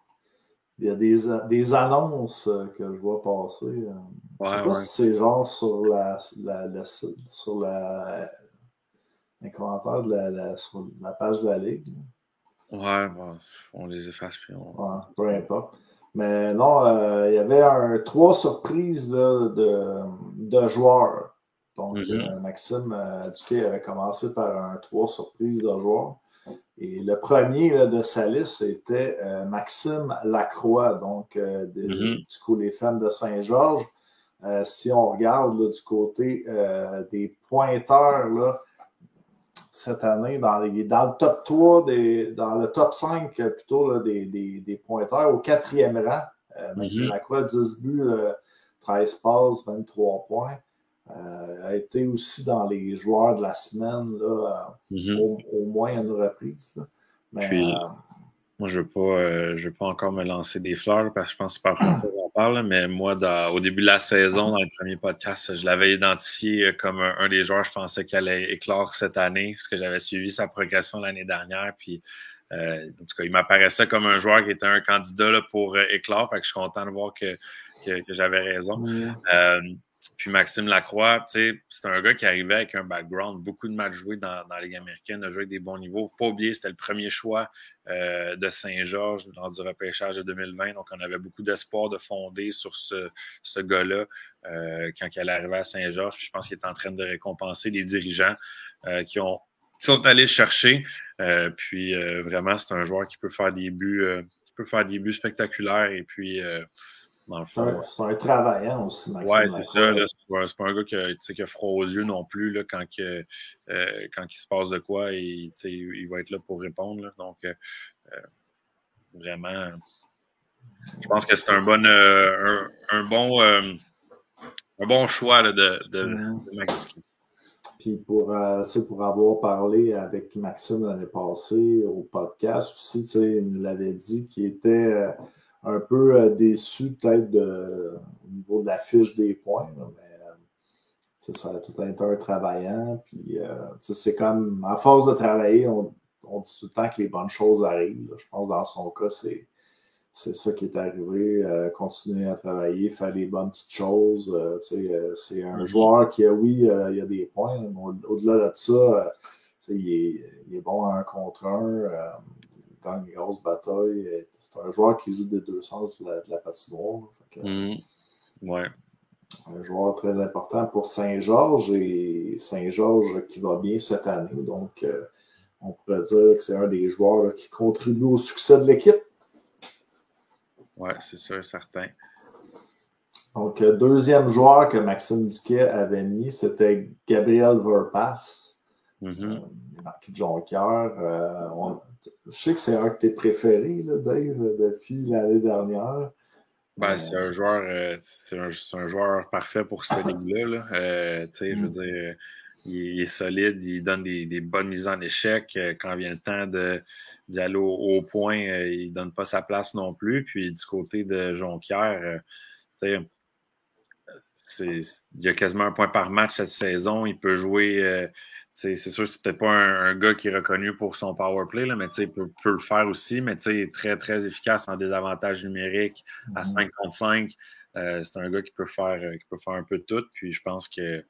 il y a des, des annonces que je vois passer. Euh, ouais, je sais pas ouais. si c'est genre sur la, la, la sur la les commentaires de la, la, sur la page de la Ligue. Ouais, bon, on les efface puis on. Ouais, peu importe. Mais non, euh, il y avait un, trois surprises là, de, de joueurs. Donc, mm-hmm. euh, Maxime euh, Duquet avait commencé par un trois surprises de joueurs. Et le premier là, de sa liste, c'était euh, Maxime Lacroix, donc euh, de, mm-hmm. du coup, les femmes de Saint-Georges. Euh, si on regarde là, du côté euh, des pointeurs, là, cette année, dans, les, dans le top trois, des, dans le top cinq plutôt là, des, des, des pointeurs, au quatrième rang, euh, Maxime mm-hmm. Lacroix, dix buts, euh, treize passes, vingt-trois points. Euh, a été aussi dans les joueurs de la semaine, là, mm-hmm. au, au moins une reprise. Là. Mais, Puis, euh, moi, je ne veux pas, euh, je veux pas encore me lancer des fleurs parce que je pense que c'est pas après qu'on parle, mais moi, dans, au début de la saison, dans le premier podcast, je l'avais identifié comme un, un des joueurs, je pensais qu'il allait éclore cette année parce que j'avais suivi sa progression l'année dernière. Puis, euh, en tout cas, il m'apparaissait comme un joueur qui était un candidat là, pour euh, éclore. Fait que je suis content de voir que, que, que j'avais raison. Mm. Euh, Puis Maxime Lacroix, c'est un gars qui arrivait avec un background, beaucoup de matchs joués dans, dans la Ligue américaine, a joué avec des bons niveaux. Il ne faut pas oublier, c'était le premier choix euh, de Saint-Georges lors du repêchage de deux mille vingt. Donc, on avait beaucoup d'espoir de fonder sur ce, ce gars-là euh, quand il allait arriver à Saint-Georges. Puis je pense qu'il est en train de récompenser les dirigeants euh, qui, ont, qui sont allés le chercher. Euh, puis euh, vraiment, c'est un joueur qui peut faire des buts, euh, qui peut faire des buts spectaculaires. Et puis... Euh, Dans le fond, c'est un travaillant aussi, Maxime. Oui, c'est ça. C'est pas, pas un gars qui a, qui a froid aux yeux non plus. Là, quand, que, euh, quand il se passe de quoi, il, il va être là pour répondre. Là. Donc, euh, vraiment, je pense que c'est un bon, euh, un, un, bon, euh, un bon choix là, de, de, mm. de Maxime. Puis pour, euh, pour avoir parlé avec Maxime l'année passée au podcast aussi, il nous l'avait dit qu'il était... Euh, un peu euh, déçu peut-être de, au niveau de la fiche des points, là, mais euh, ça a tout été un travaillant. Puis euh, c'est comme, à force de travailler, on, on dit tout le temps que les bonnes choses arrivent. Là. Je pense que dans son cas, c'est, c'est ça qui est arrivé. Euh, continuer à travailler, faire les bonnes petites choses. Euh, euh, c'est un mm-hmm. joueur qui, a, oui, euh, il y a des points, mais au- au-delà de ça, euh, il, est, il est bon à un contre un. Euh, il gagne une grosse bataille. C'est un joueur qui joue des deux sens de la, de la patinoire. Que, mmh. ouais. Un joueur très important pour Saint-Georges et Saint-Georges qui va bien cette année. Donc, euh, on pourrait dire que c'est un des joueurs là, qui contribue au succès de l'équipe. Oui, c'est sûr, certain. Donc, euh, deuxième joueur que Maxime Duquet avait mis, c'était Gabriel Verpass. Mm-hmm. Euh, il est marqué de Jonquière. Euh, on, je sais que c'est un de tes préférés, là, Dave, depuis l'année dernière. Ben, c'est un joueur, euh, c'est un, c'est un joueur parfait pour cette ligue-là. Là. Euh, tu sais, mm. je veux dire, il, il est solide, il donne des, des bonnes mises en échec. Quand vient le temps de, d'y aller au, au point, il ne donne pas sa place non plus. Puis du côté de Jonquière, euh, tu sais, c'est, il y a quasiment un point par match cette saison. Il peut jouer. Euh, c'est sûr que c'est peut-être pas un, un gars qui est reconnu pour son power play, là, mais il peut, peut le faire aussi. Mais très, très efficace en désavantage numérique à cinq contre cinq. Euh, c'est un gars qui peut faire qui peut faire un peu de tout. Puis je pense que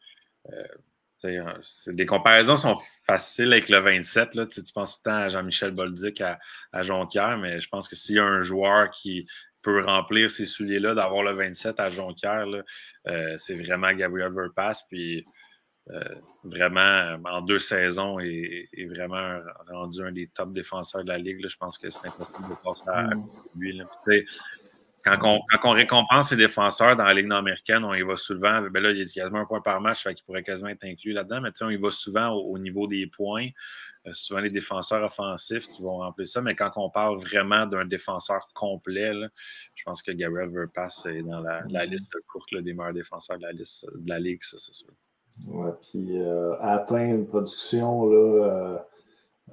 euh, des comparaisons sont faciles avec le vingt-sept. Là. Tu penses tout le temps à Jean-Michel Bolduc, à, à Jonquière, mais je pense que s'il y a un joueur qui peut remplir ces souliers-là, d'avoir le vingt-sept à Jonquière, là, euh, c'est vraiment Gabriel Verpasse. Puis euh, vraiment, en deux saisons, est, est vraiment rendu un des top défenseurs de la Ligue. Là. Je pense que c'est impossible de passer à, à lui. Là. Puis, Quand on, quand on récompense les défenseurs dans la Ligue nord-américaine, on y va souvent. Ben là, il y a quasiment un point par match, fait qu'il pourrait quasiment être inclus là-dedans, mais on y va souvent au, au niveau des points. Euh, souvent les défenseurs offensifs qui vont remplir ça, mais quand on parle vraiment d'un défenseur complet, là, je pense que Gabriel Verpasse est dans la, la liste courte là, des meilleurs défenseurs de la, liste, de la Ligue, ça, c'est sûr. Ouais, puis euh, atteindre une production, là. Euh, euh...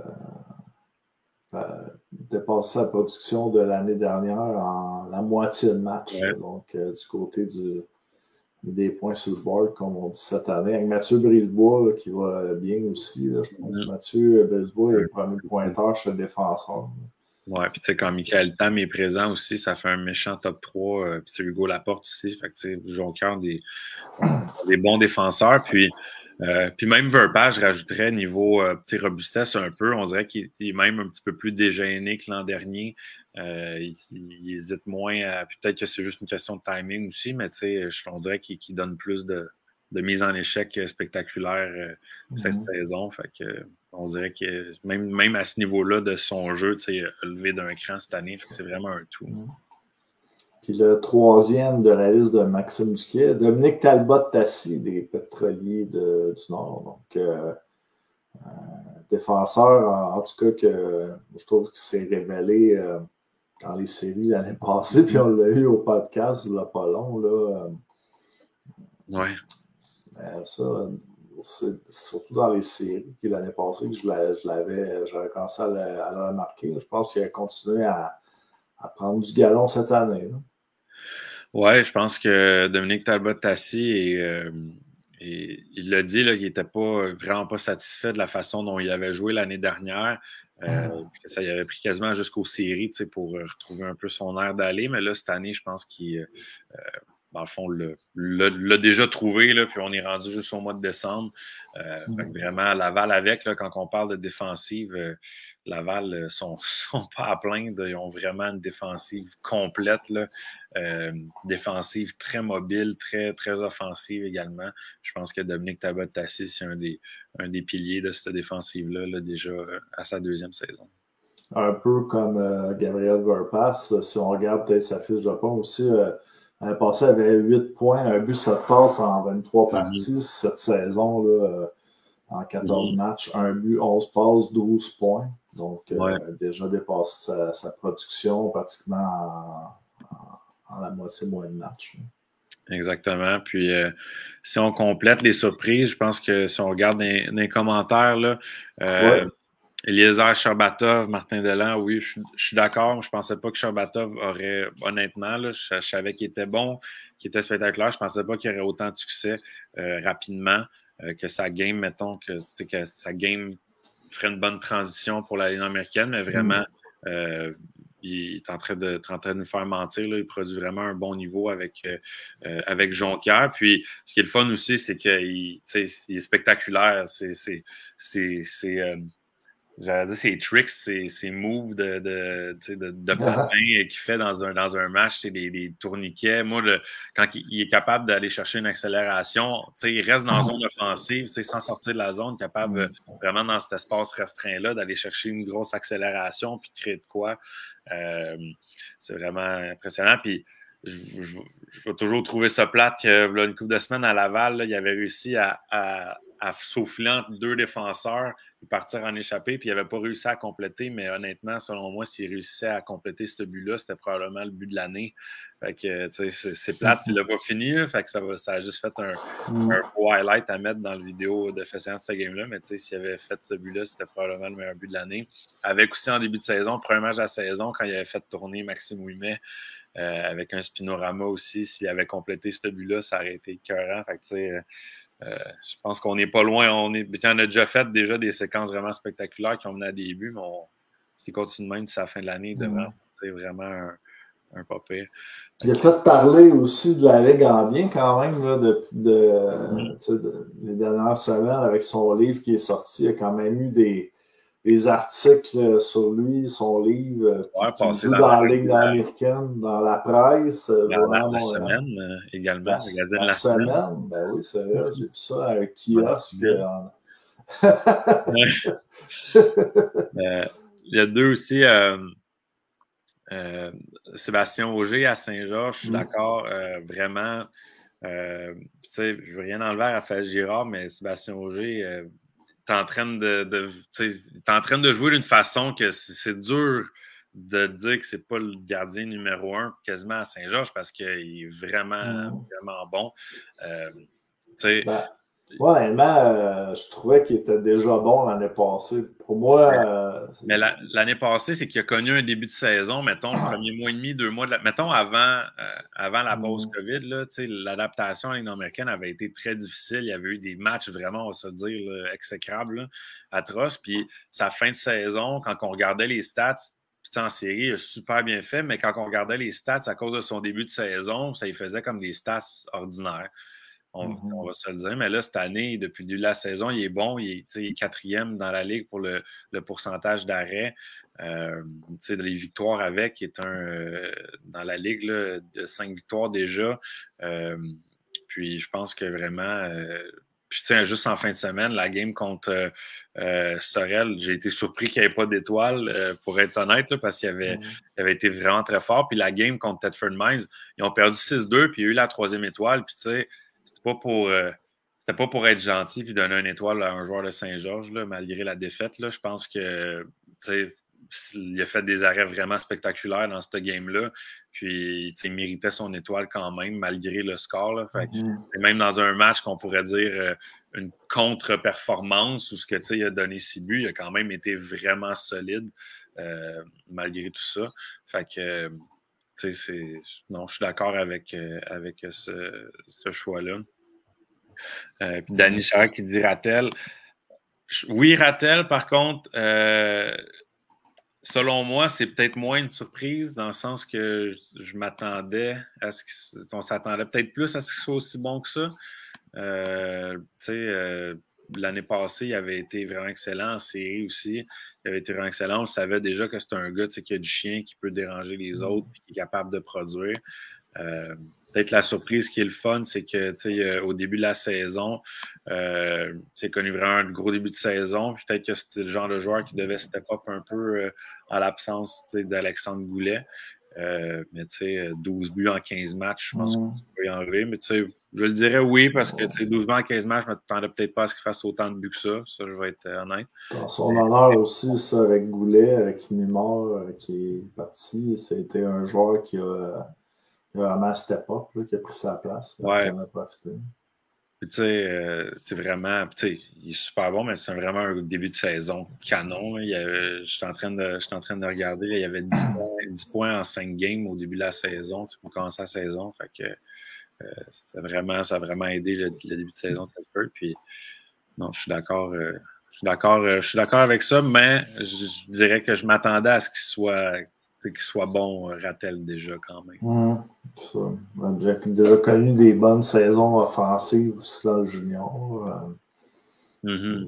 Euh, dépasser la production de l'année dernière en la moitié de match. Ouais. Donc, euh, du côté du, des points sur le board, comme on dit cette année. Avec Mathieu Brisebois, là, qui va bien aussi. Là, je pense que mm-hmm. Mathieu Brisebois est le premier pointeur chez le défenseur. Ouais, puis tu sais, quand Michael Tam est présent aussi, ça fait un méchant top trois. Euh, puis c'est Hugo Laporte aussi. Fait que tu sais, Jonquière, des, des bons défenseurs. Puis Euh, puis même Verpasse, je rajouterais niveau euh, petit robustesse un peu. On dirait qu'il est même un petit peu plus dégêné que l'an dernier. Euh, il, il hésite moins à... Peut-être que c'est juste une question de timing aussi, mais tu sais, on dirait qu'il qu'il donne plus de, de mise en échec spectaculaire euh, cette mm-hmm. saison. Fait que on dirait que même, même à ce niveau-là de son jeu, tu sais, levé d'un cran cette année. Fait que c'est vraiment un tout. Mm-hmm. Puis le troisième de la liste de Maxime Duquet, Dominique Talbot-Tassi, des Pétroliers de, du Nord. Donc, euh, euh, défenseur, en, en tout cas, que je trouve qu'il s'est révélé euh, dans les séries l'année passée, puis on l'a eu au podcast, il n'y a pas long. Là. Oui. Mais ça, c'est surtout dans les séries qui l'année passée que je l'avais, j'avais commencé à le, à le remarquer. Je pense qu'il a continué à, à prendre du galon cette année. Là. Oui, je pense que Dominique Talbot-Tassi, euh, il l'a dit, là, qu'il n'était pas, vraiment pas satisfait de la façon dont il avait joué l'année dernière. Euh, que ça y avait pris quasiment jusqu'aux séries pour retrouver un peu son air d'aller. Mais là, cette année, je pense qu'il, euh, dans le fond, l'a déjà trouvé, là, puis on est rendu juste au mois de décembre. Euh, mm. Vraiment, Laval avec, là, quand on parle de défensive, euh, Laval ne sont, sont pas à plaindre. Ils ont vraiment une défensive complète, là. Euh, défensive très mobile, très, très offensive également. Je pense que Dominique Talbot-Tassi, c'est un des, un des piliers de cette défensive-là, là, déjà euh, à sa deuxième saison. Un peu comme euh, Gabriel Verpasse, si on regarde peut-être sa fiche de points aussi, euh, l'année passée, il avait huit points, un but, sept passes en vingt-trois parties. Mm-hmm. Cette saison, là, euh, en quatorze mm-hmm. matchs, un but, onze passes, douze points. Donc, euh, ouais. déjà dépassé sa, sa production pratiquement en, en, en la moitié moins de match. Là. Exactement. Puis, euh, si on complète les surprises, je pense que si on regarde dans, dans les commentaires, là, euh, ouais. Eliezer Sherbatov, Martin Delan, oui, je, je suis d'accord. Je ne pensais pas que Sherbatov aurait, honnêtement, là, je, je savais qu'il était bon, qu'il était spectaculaire. Je ne pensais pas qu'il aurait autant de succès euh, rapidement, euh, que sa game, mettons, que, que sa game ferait une bonne transition pour la Ligue américaine, mais vraiment, mm. euh, il est en train de, en train de nous faire mentir. Là. Il produit vraiment un bon niveau avec, euh, avec Jonquière. Puis, ce qui est le fun aussi, c'est qu'il il est spectaculaire. C'est... c'est, c'est, c'est euh, J'allais dire ses tricks, ses, ses moves de, de, de, de patin qu'il fait dans un, dans un match, des, des tourniquets. Moi, le, quand il, il est capable d'aller chercher une accélération, il reste dans la zone offensive, sans sortir de la zone, capable vraiment dans cet espace restreint-là d'aller chercher une grosse accélération puis créer de quoi. Euh, c'est vraiment impressionnant. Puis, je, je, je vais toujours trouver ça plate que, là, une couple de semaines à Laval, là, il avait réussi à, à, à souffler entre deux défenseurs et partir en échappée, puis il n'avait pas réussi à compléter, mais honnêtement, selon moi, s'il réussissait à compléter ce but-là, c'était probablement le but de l'année. Fait que, tu sais, c'est plate, il l'a pas fini, là, fait que ça, va, ça a juste fait un, un beau highlight à mettre dans le vidéo de Fessant de cette game-là, mais tu sais, s'il avait fait ce but-là, c'était probablement le meilleur but de l'année. Avec aussi en début de saison, premier match de la saison, quand il avait fait tourner Maxime Ouimet, euh, avec un spinorama aussi. S'il avait complété ce but-là, ça aurait été écœurant. Fait que, tu sais, euh, je pense qu'on n'est pas loin. On, est, on a déjà fait déjà des séquences vraiment spectaculaires qui ont mené à des buts, mais on, s'il continue de même d'ici la fin de l'année, il devrait faire vraiment un, un pas pire. Il a fait parler aussi de la Ligue en bien quand même là, de, de, mm. de, les dernières semaines avec son livre qui est sorti. Il y a quand même eu des, des articles sur lui, son livre, ouais, qui, qui joue dans la Ligue américaine, dans la presse. La, la, la semaine euh, également. La, la, la, la semaine. semaine. Ben oui, c'est vrai, j'ai vu ça à un kiosque. euh, il y a deux aussi. Euh, Euh, Sébastien Auger à Saint-Georges, je suis mmh. d'accord, euh, vraiment. Euh, tu sais, je veux rien enlever à Raphaël Girard, mais Sébastien Auger euh, est en train de, de est en train de jouer d'une façon que c'est dur de dire que c'est pas le gardien numéro un quasiment à Saint-Georges parce qu'il est vraiment, mmh. vraiment bon. Euh, tu sais. Ben. Ouais, honnêtement, euh, je trouvais qu'il était déjà bon l'année passée. Pour moi. Euh, mais l'année passée, c'est qu'il a connu un début de saison, mettons, le premier mois et demi, deux mois de la. Mettons, avant, euh, avant la pause mmh. COVID, l'adaptation à la Ligue américaine avait été très difficile. Il y avait eu des matchs vraiment, on va se dire, là, exécrables, là, atroces. Puis sa fin de saison, quand on regardait les stats, puis en série, il a super bien fait, mais quand on regardait les stats à cause de son début de saison, ça lui faisait comme des stats ordinaires. On, mm-hmm. on va se le dire. Mais là, cette année, depuis le début de la saison, il est bon. Il est, il est quatrième dans la Ligue pour le, le pourcentage d'arrêt. Euh, les victoires avec, il est un euh, dans la Ligue là, de cinq victoires déjà. Euh, puis je pense que vraiment... Euh, puis juste en fin de semaine, la game contre euh, Sorel, j'ai été surpris qu'il n'y ait pas d'étoile, euh, pour être honnête, là, parce qu'il avait, mm-hmm. il avait été vraiment très fort. Puis la game contre Thetford Mines, ils ont perdu six deux, puis il y a eu la troisième étoile. Puis tu sais, C'était pas pour euh, c'était pas pour être gentil puis donner une étoile à un joueur de Saint-Georges, là, malgré la défaite. Là. Je pense que il a fait des arrêts vraiment spectaculaires dans cette game-là. Puis il méritait son étoile quand même, malgré le score. Là. Fait mm-hmm. Même dans un match qu'on pourrait dire euh, une contre-performance où ce que il a donné six buts, il a quand même été vraiment solide euh, malgré tout ça. Fait que c'est, non, je suis d'accord avec, euh, avec ce, ce choix-là. Euh, puis Danny Charest qui dit Rattel. Oui, Rattel, par contre, euh, selon moi, c'est peut-être moins une surprise dans le sens que je, je m'attendais à ce qu'on s'attendait peut-être plus à ce qu'il soit aussi bon que ça. Euh, tu sais, euh, l'année passée, il avait été vraiment excellent en série aussi. Il avait été vraiment excellent. On le savait déjà que c'est un gars qui a du chien, qui peut déranger les autres et qui est capable de produire. Euh, peut-être la surprise qui est le fun, c'est que au début de la saison, euh, il a connu vraiment un gros début de saison. Peut-être que c'était le genre de joueur qui devait step up un peu euh, en l'absence d'Alexandre Goulet. Euh, mais tu sais, douze buts en quinze matchs, je pense mmh. qu'on peut y enlever. Mais tu sais, je le dirais oui, parce que tu sais, douze buts en quinze matchs, je ne m'attendais peut-être pas à ce qu'il fasse autant de buts que ça. Ça, je vais être honnête. Dans son honneur aussi, ça, avec Goulet, avec Mimor euh, qui est parti, c'était un joueur qui a, qui a vraiment step up, là, qui a pris sa place. Là, ouais. Qui en a profité. Tu sais, euh, c'est vraiment, tu sais, il est super bon, mais c'est vraiment un début de saison canon. Je suis en train de, en train de regarder, là, il y avait dix points, dix points en cinq games au début de la saison, tu sais, pour commencer la saison. Fait que euh, c'est vraiment, ça a vraiment aidé le, le début de saison de Thetford. Puis, non, je suis d'accord, euh, je suis d'accord, euh, je suis d'accord avec ça, mais je, je dirais que je m'attendais à ce qu'il soit, qu'il soit bon, Rattel déjà quand même. Mmh, ça. J'ai déjà connu des bonnes saisons offensives aussi dans le junior. Euh, mm-hmm. puis,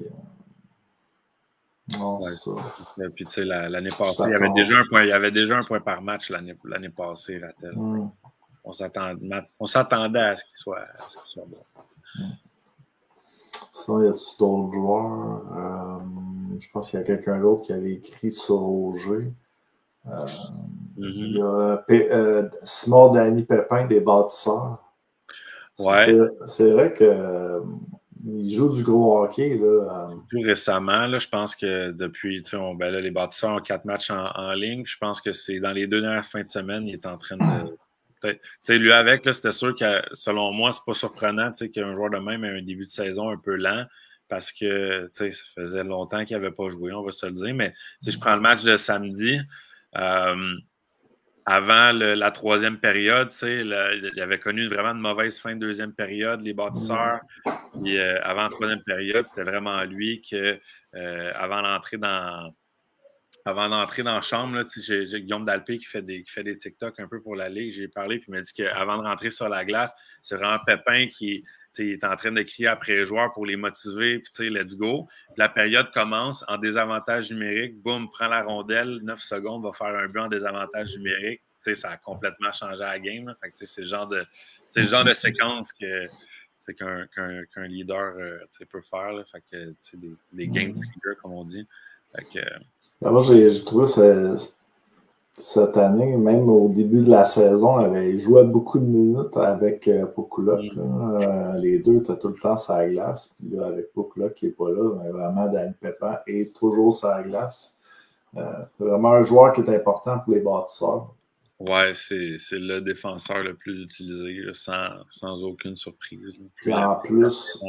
euh, non, ouais. ça. Et puis tu sais, l'année passée, il y avait déjà un point, il y avait déjà un point par match l'année, l'année passée, Rattel. Mmh. On s'attendait, on s'attendait à ce qu'il soit, à ce qu'il soit bon. Mmh. Sinon, il y a d'autres joueurs. Euh, je pense qu'il y a quelqu'un d'autre qui avait écrit sur Auger. Euh, mm-hmm. Il y a P- euh, Simon Danny Pépin des bâtisseurs. Ouais. C'est, c'est vrai qu'il euh, joue du gros hockey. Là, euh. Plus récemment, là, je pense que depuis, on, ben là, les bâtisseurs ont quatre matchs en, en ligne. Je pense que c'est dans les deux dernières fins de semaine, il est en train de. T'sais, lui avec, là, c'était sûr que selon moi, c'est pas surprenant qu'un joueur de même ait un début de saison un peu lent parce que ça faisait longtemps qu'il n'avait pas joué, on va se le dire. Mais je prends le match de samedi. Euh, avant le, la troisième période, il avait connu vraiment une mauvaise fin de deuxième période, les bâtisseurs. Puis, euh, avant la troisième période, c'était vraiment lui que, euh, avant l'entrée dans... Avant d'entrer dans la chambre, j'ai, j'ai Guillaume Dalpé qui fait, des, qui fait des TikTok un peu pour la Ligue. J'ai parlé, puis il m'a dit qu'avant de rentrer sur la glace, c'est vraiment Pépin qui est en train de crier après les joueurs pour les motiver, puis let's go. Puis la période commence en désavantage numérique. Boum, prend la rondelle, neuf secondes, va faire un but en désavantage numérique. T'sais, ça a complètement changé la game. Fait que, c'est, le genre de, c'est le genre de séquence que, qu'un, qu'un, qu'un leader euh, peut faire. Là. Fait que, des, des game triggers, comme on dit. Fait que, Ben moi, j'ai, j'ai trouvé ce, cette année, même au début de la saison, on avait joué beaucoup de minutes avec euh, Pukulak. Mm. Euh, les deux étaient tout le temps sur la glace. Puis là, avec Pukulak qui n'est pas là, mais vraiment Danny Pépin est toujours sur la glace. Euh, c'est vraiment un joueur qui est important pour les bâtisseurs. Ouais, c'est, c'est le défenseur le plus utilisé, là, sans, sans aucune surprise. Là. Puis en plus,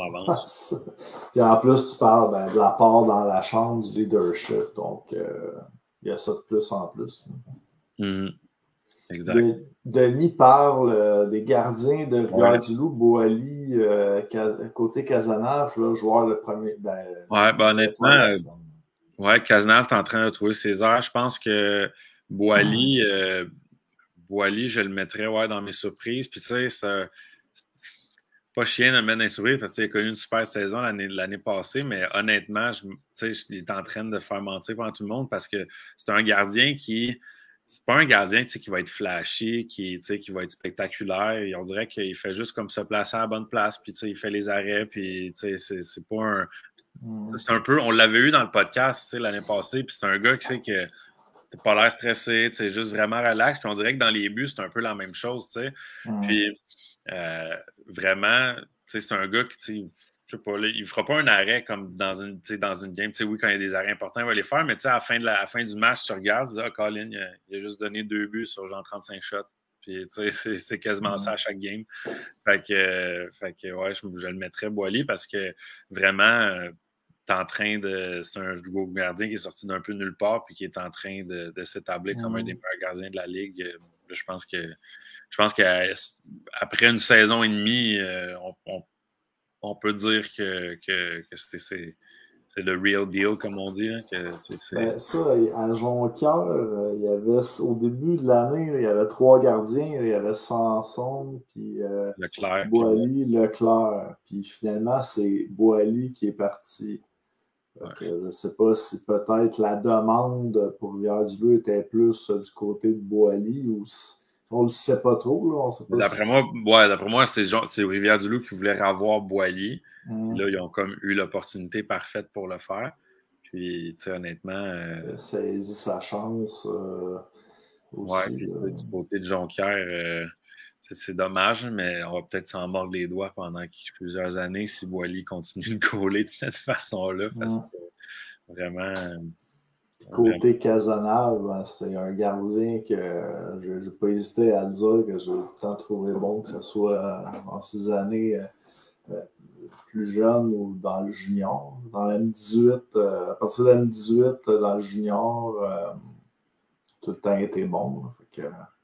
puis en plus, tu parles ben, de la part dans la chambre du leadership. Donc, il euh, y a ça de plus en plus. Mm-hmm. Exact. De, Denis parle euh, des gardiens de Rivière-du-Loup, Boily, euh, côté Cazenave, là, joueur le premier. Ben, ouais, ben honnêtement, euh, ouais, Cazenave est en train de trouver ses heures. Je pense que Boily. Euh, Boily, je le mettrais ouais, dans mes surprises. Puis, tu sais, c'est, c'est pas chiant de le mettre dans les surprises parce qu'il a connu une super saison l'année, l'année passée, mais honnêtement, je, il est en train de faire mentir pendant tout le monde parce que c'est un gardien qui. C'est pas un gardien qui va être flashy, qui, qui va être spectaculaire. Et on dirait qu'il fait juste comme se placer à la bonne place, puis il fait les arrêts, puis c'est, c'est pas un. C'est un peu. On l'avait eu dans le podcast l'année passée, puis c'est un gars qui sait que. T'as pas l'air stressé, c'est juste vraiment relax. Puis on dirait que dans les buts, c'est un peu la même chose, tu sais. Mm. Puis euh, vraiment, c'est un gars qui, je sais pas, là, il fera pas un arrêt comme dans une, dans une game. T'sais, oui, quand il y a des arrêts importants, il va les faire, mais à la fin, de la, à la fin du match, tu regardes, tu dis, ah, Colin, il a, il a juste donné deux buts sur genre trente-cinq shots. Puis, c'est, c'est quasiment mm. ça à chaque game. Fait que, euh, fait que ouais, je, je le mettrais Boily parce que vraiment, euh, en train de. C'est un gardien qui est sorti d'un peu nulle part puis qui est en train de, de s'établir mmh. comme un des meilleurs gardiens de la Ligue. Je pense que je pense qu'après une saison et demie, on, on, on peut dire que, que, que c'est, c'est, c'est le real deal, comme on dit. Hein, que c'est, c'est... Ben, ça, à Jonquière, il y avait au début de l'année, il y avait trois gardiens. Il y avait Sanson, puis euh, Leclerc, Boily, puis... Leclerc. Puis finalement, c'est Boily qui est parti. Donc, ouais. Je ne sais pas si peut-être la demande pour Rivière-du-Loup était plus du côté de Boily ou si on ne le sait pas trop. Là, on sait pas d'après, si... moi, ouais, d'après moi, c'est, c'est Rivière-du-Loup qui voulait avoir Boily. Mm. Là, ils ont comme eu l'opportunité parfaite pour le faire. Puis, tu sais, honnêtement. Euh... Il a saisi sa chance. Euh, aussi, ouais, puis euh... du côté de Jonquière. Euh... C'est, c'est dommage, mais on va peut-être s'en mordre les doigts pendant plusieurs années si Boily continue de gauler de cette façon-là. Parce mmh. que vraiment. Côté vraiment... Cazenave, c'est un gardien que je n'ai pas hésité à le dire, que j'ai tout le temps trouvé bon, que ce soit en six années euh, plus jeune ou dans le junior. Dans l'M dix-huit, euh, à partir de l'M dix-huit, dans le junior, euh, tout le temps été bon. Là, fait que,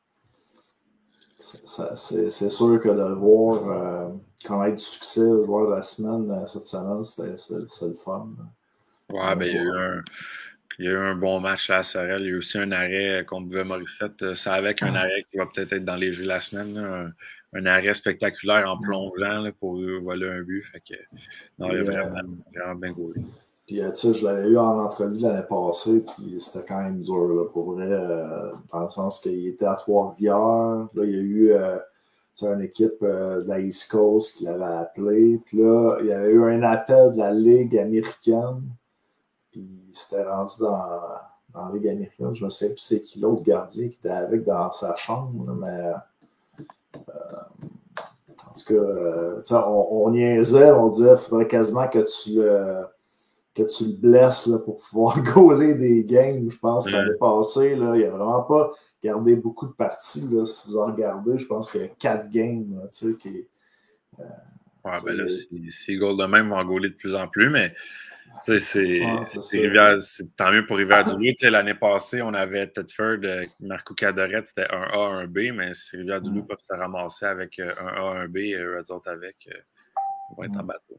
C'est, c'est, c'est sûr que de le voir euh, connaître du succès, le joueur de la semaine, euh, cette semaine, c'est, c'est, c'est le fun. Ouais, ben, il y a eu un, il y a eu un bon match là, à Sorel. Il y a eu aussi un arrêt contre Bouvet Morissette. C'est avec un arrêt qui va peut-être être dans les jeux de la semaine. Là, un, un arrêt spectaculaire en plongeant là, pour voler un but. Fait que, non, il a vraiment, euh, vraiment bien gaulé. Puis, tu sais, je l'avais eu en entrevue l'année passée, puis c'était quand même dur, là, pour vrai, euh, dans le sens qu'il était à Trois-Rivières. Là, il y a eu euh, une équipe euh, de la East Coast qui l'avait appelé. Puis là, il y avait eu un appel de la Ligue américaine. Puis, il s'était rendu dans, dans la Ligue américaine. Je ne sais plus c'est qui l'autre gardien qui était avec dans sa chambre, là, mais... Euh, en tout cas, euh, on, on niaisait, on disait qu'il faudrait quasiment que tu... Euh, que tu le blesses là, pour pouvoir gauler des games, je pense, l'année mmh. passée. Là, il n'a vraiment pas gardé beaucoup de parties. Là, si vous en regardez, je pense qu'il y a quatre games. Là, tu sais, qui, euh, ouais, ben là, si, si goal de même, vont gauler de plus en plus, mais Tu sais, c'est Ah, c'est c'est Rivière- c'est tant mieux pour Rivière-du-Loup. Tu sais, l'année passée, on avait Tedford, euh, Marco Cadorette, c'était un A, un B, mais si Rivière-du-Loup Mm. peuvent se ramasser avec euh, un A, un B, et eux autres avec, euh, ils vont être en Mm. bateau.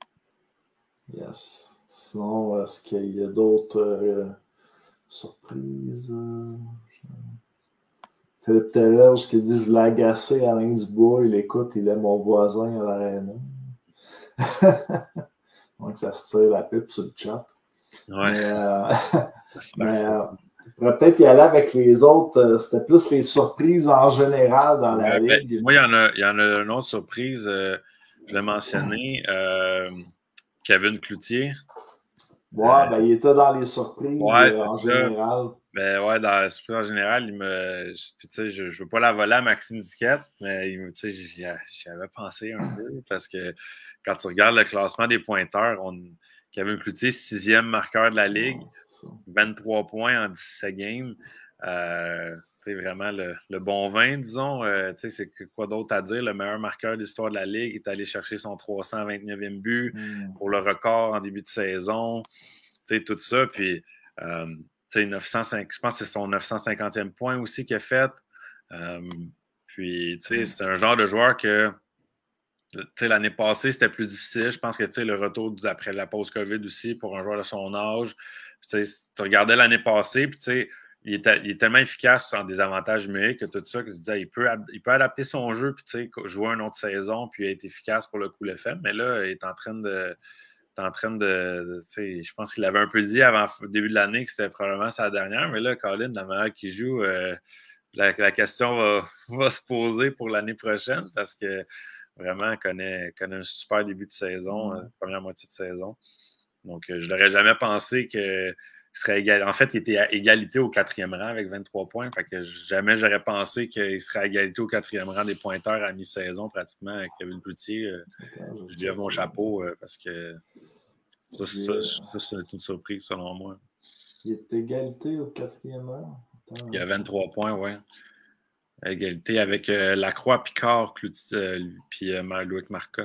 Yes. Sinon, est-ce qu'il y a d'autres euh, surprises? euh, Philippe Taverge qui dit « Je voulais agacer Alain Dubois, il écoute, il est mon voisin à l'aréna. » Donc, ça se tire la pipe sur le chat. Ouais. Mais, euh, C'est mais parfait. euh, on pourrait peut-être y aller avec les autres. euh, C'était plus les surprises en général dans la Ouais, ben, ligue. moi, il y en a, il y en a une autre surprise. euh, je l'ai mentionné. euh, Kevin Cloutier. Ouais, Euh, ben, il était dans les surprises Ouais, euh, en c'est ça. général. Ben ouais, dans le super en général, il me. je- Puis, tu sais, je, je veux pas la voler à Maxime Duquette, mais il me- tu sais, j'y j'y avais pensé un peu parce que quand tu regardes le classement des pointeurs, on, Kevin Cloutier, sixième marqueur de la Ligue, Ouais, c'est ça. vingt-trois points en dix-sept games. Euh, tu sais, vraiment le, le bon vin, disons. Euh, tu sais, c'est que- quoi d'autre à dire? Le meilleur marqueur de l'histoire de la Ligue est allé chercher son trois cent vingt-neuvième but Mm. pour le record en début de saison. Tu sais, tout ça. Puis, euh, tu sais, neuf cent cinq, je pense que c'est son neuf cent cinquantième point aussi qu'il a fait. Euh, puis, tu sais, c'est un genre de joueur que, tu sais, l'année passée, c'était plus difficile. Je pense que, tu sais, le retour après la pause COVID aussi pour un joueur de son âge. Tu sais, tu regardais l'année passée, puis, tu sais, il est, il est tellement efficace en désavantages numériques que tout ça, que tu disais, il peut, il peut adapter son jeu, puis, tu sais, jouer une autre saison, puis être efficace pour le coup le fait. Mais là, il est en train de. en train de. de je pense qu'il avait un peu dit avant le début de l'année que c'était probablement sa dernière, mais là, Colin, la manière qu'il joue, euh, la, la question va, va se poser pour l'année prochaine parce que vraiment, il connaît, connaît un super début de saison, euh, première moitié de saison. Donc, euh, je n'aurais jamais pensé que serait égal. En fait, il était à égalité au quatrième rang avec vingt-trois points. Fait que jamais j'aurais pensé qu'il serait à égalité au quatrième rang des pointeurs à mi-saison, pratiquement, avec Kevin Cloutier. Euh, je lui lève mon chapeau euh, parce que ça, ça, ça, c'est une surprise selon moi. Il est égalité au quatrième rang. Il y a vingt-trois points, oui. Égalité avec euh, Lacroix, Picard, Cloutier, euh, puis euh, Louis Marcotte.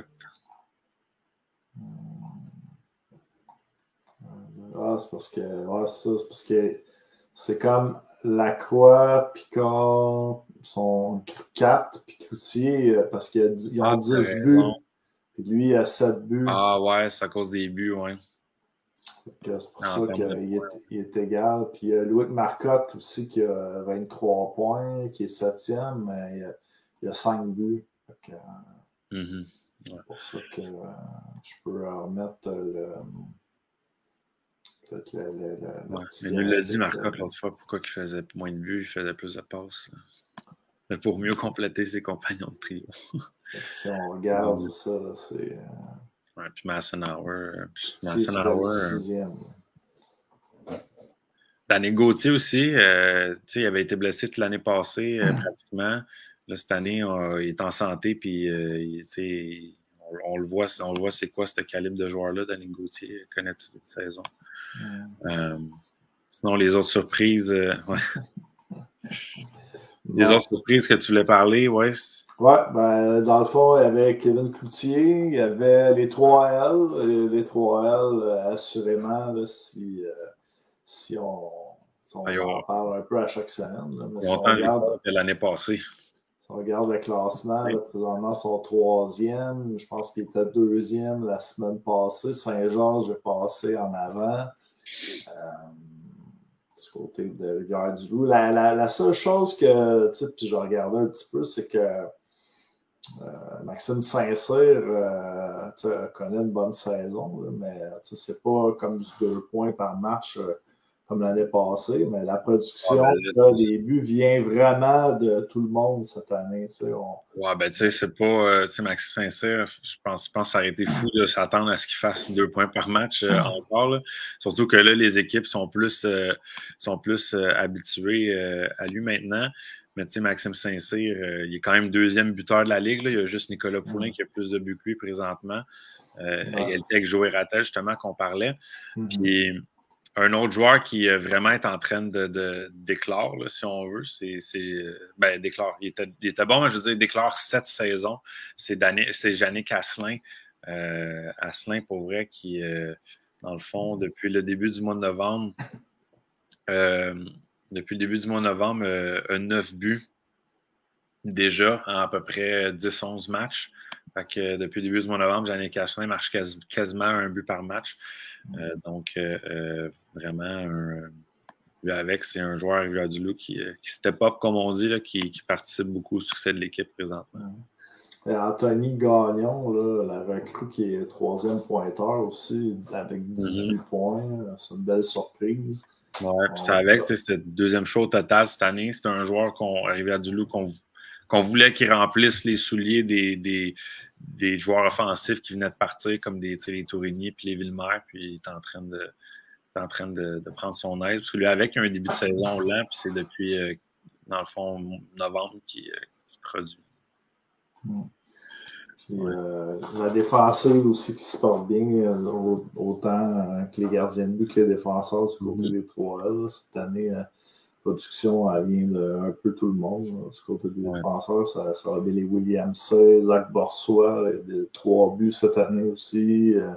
Ah, c'est parce que. Ouais, c'est ça. C'est parce que c'est comme Lacroix, Picard sont quatre, puis Cloutier, parce qu'ils ont Ah, dix buts. Puis lui, il a sept buts. Ah ouais, c'est à cause des buts, oui. C'est pour ça qu'il est, il est égal. Puis euh, Louis Marcotte aussi qui a vingt-trois points, qui est septième, mais il a, il a cinq buts. Que, euh, mm-hmm. Ouais. C'est pour ça que euh, je peux remettre le. Peut-être le. le, le, ouais. Mais nous l'a dit Marcotte l'autre fois, pourquoi il faisait moins de buts, il faisait plus de passes. Mais pour mieux compléter ses compagnons de trio. Si on regarde ouais. ça, là, c'est. Euh... Ouais, puis Massenauer. Massenauer. Danny Gauthier aussi, euh, il avait été blessé toute l'année passée, euh, pratiquement. Là, cette année, on, il est en santé, puis euh, il, on, on le voit, on le voit c'est quoi ce calibre de joueur-là, Danny Gauthier, il connaît toute la saison. Mm. Euh, sinon, les autres surprises, euh, ouais. Les ouais. autres surprises que tu voulais parler, ouais. Oui, ben, dans le fond, il y avait Kevin Cloutier, il y avait les trois L. Les trois L, assurément, là, si, euh, si on, si on ah, en parle un peu à chaque semaine. Là, mais si on regarde l'année passée. Si on regarde le classement, oui. là, présentement, son troisième. Je pense qu'il était deuxième la semaine passée. Saint-Georges est passé en avant. Euh, du côté de Rivière-du-Loup. La, la, la seule chose que, tu sais, puis je regardais un petit peu, c'est que Euh, Maxime Saint-Cyr euh, connaît une bonne saison, là, mais c'est pas comme du deux points par match euh, comme l'année passée, mais la production ah, ben, là, des buts vient vraiment de tout le monde cette année. On... Ouais, ben tu sais, c'est pas euh, tu sais, Maxime Saint-Cyr, je pense, je pense que ça aurait été fou de s'attendre à ce qu'il fasse deux points par match euh, encore. Là. Surtout que là, les équipes sont plus, euh, sont plus euh, habituées euh, à lui maintenant. Mais tu sais, Maxime Saint-Cyr, euh, il est quand même deuxième buteur de la Ligue. Là. Il y a juste Nicolas Poulin mmh. qui a plus de buts que lui présentement. Euh, ouais. Égalité avec Joey Rattel, justement, qu'on parlait. Mmh. Puis un autre joueur qui euh, vraiment est en train de, de d'éclore, là, si on veut, c'est... c'est ben, d'éclore. Il était, il était bon, mais je veux dire, d'éclore cette saison. C'est, c'est Yannick Asselin. Euh, Asselin, pour vrai, qui... Euh, dans le fond, depuis le début du mois de novembre, euh, depuis le début du mois de novembre, euh, a neuf buts déjà en à peu près dix à onze matchs. Fait que euh, depuis le début du mois de novembre, Jannik Cachelin marche quasi, quasiment un but par match. Euh, donc, euh, euh, vraiment, un, lui avec, c'est un joueur Rivière-du-Loup qui, euh, qui step up, comme on dit, là, qui, qui participe beaucoup au succès de l'équipe présentement. Et Anthony Gagnon, là, la recrue qui est troisième pointeur aussi, avec dix-huit mm-hmm. points. C'est une belle surprise. Ouais, puis c'est avec, c'est le deuxième show total cette année. C'est un joueur qu'on Rivière-du-Loup qu'on qu'on voulait qu'il remplisse les souliers des, des, des joueurs offensifs qui venaient de partir, comme des, les Tourigny puis les Villemaire, puis il est en train de, est en train de, de prendre son aise. Parce que lui, avec, il a un début de saison lent, puis c'est depuis, euh, dans le fond, novembre qu'il euh, qu produit. Mmh. Puis, ouais. euh, la défensive aussi qui se porte bien, euh, autant que les gardiens de but que les défenseurs du côté mmh. des trois L. Cette année, euh, production, elle vient d'un peu tout le monde. Là. Du côté des ouais. défenseurs, ça, ça va bien les William C, Zach Borsois, des trois buts cette année aussi. Euh,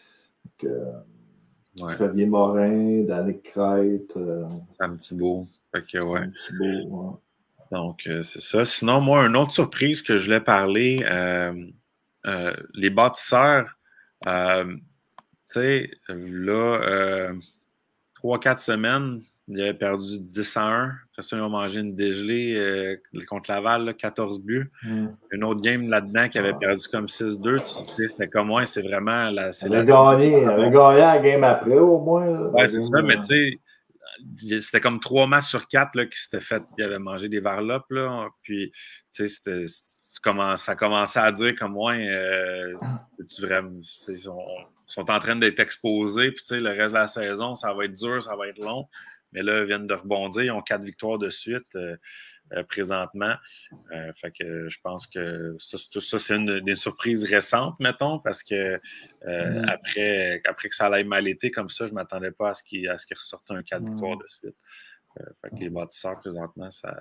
que, ouais. Xavier Morin, Danick Crête. Euh, Sam Thibault. Fait que, ouais. Sam Thibault, ouais. Donc, euh, c'est ça. Sinon, moi, une autre surprise que je voulais parler, euh, euh, les bâtisseurs, euh, tu sais, là, euh, trois quatre semaines, ils avaient perdu dix à un. Après ça, ils ont mangé une dégelée euh, contre Laval, là, quatorze buts. Mm. Une autre game là-dedans qui avait perdu comme six deux. Tu sais, c'était comme moi, c'est vraiment... La, c'est elle avait gagné, elle avait gagné la game après, au moins. Là, ouais, c'est ça, mais tu sais, c'était comme trois matchs sur quatre là, qui s'étaient fait, ils avaient mangé des varlopes, là. Puis, tu sais, ça commençait à dire comme moi, euh, c'est-tu vraiment... Ils sont, sont en train d'être exposés, puis tu sais, le reste de la saison, ça va être dur, ça va être long. Mais là, ils viennent de rebondir. Ils ont quatre victoires de suite euh, euh, présentement. Euh, fait que je pense que ça, ça c'est une des surprises récentes, mettons, parce que euh, mm. après, après que ça allait mal été comme ça, je ne m'attendais pas à ce qu'ils qu ressortent un quatre mm. victoires de suite. Euh, fait que les bâtisseurs, présentement, ça,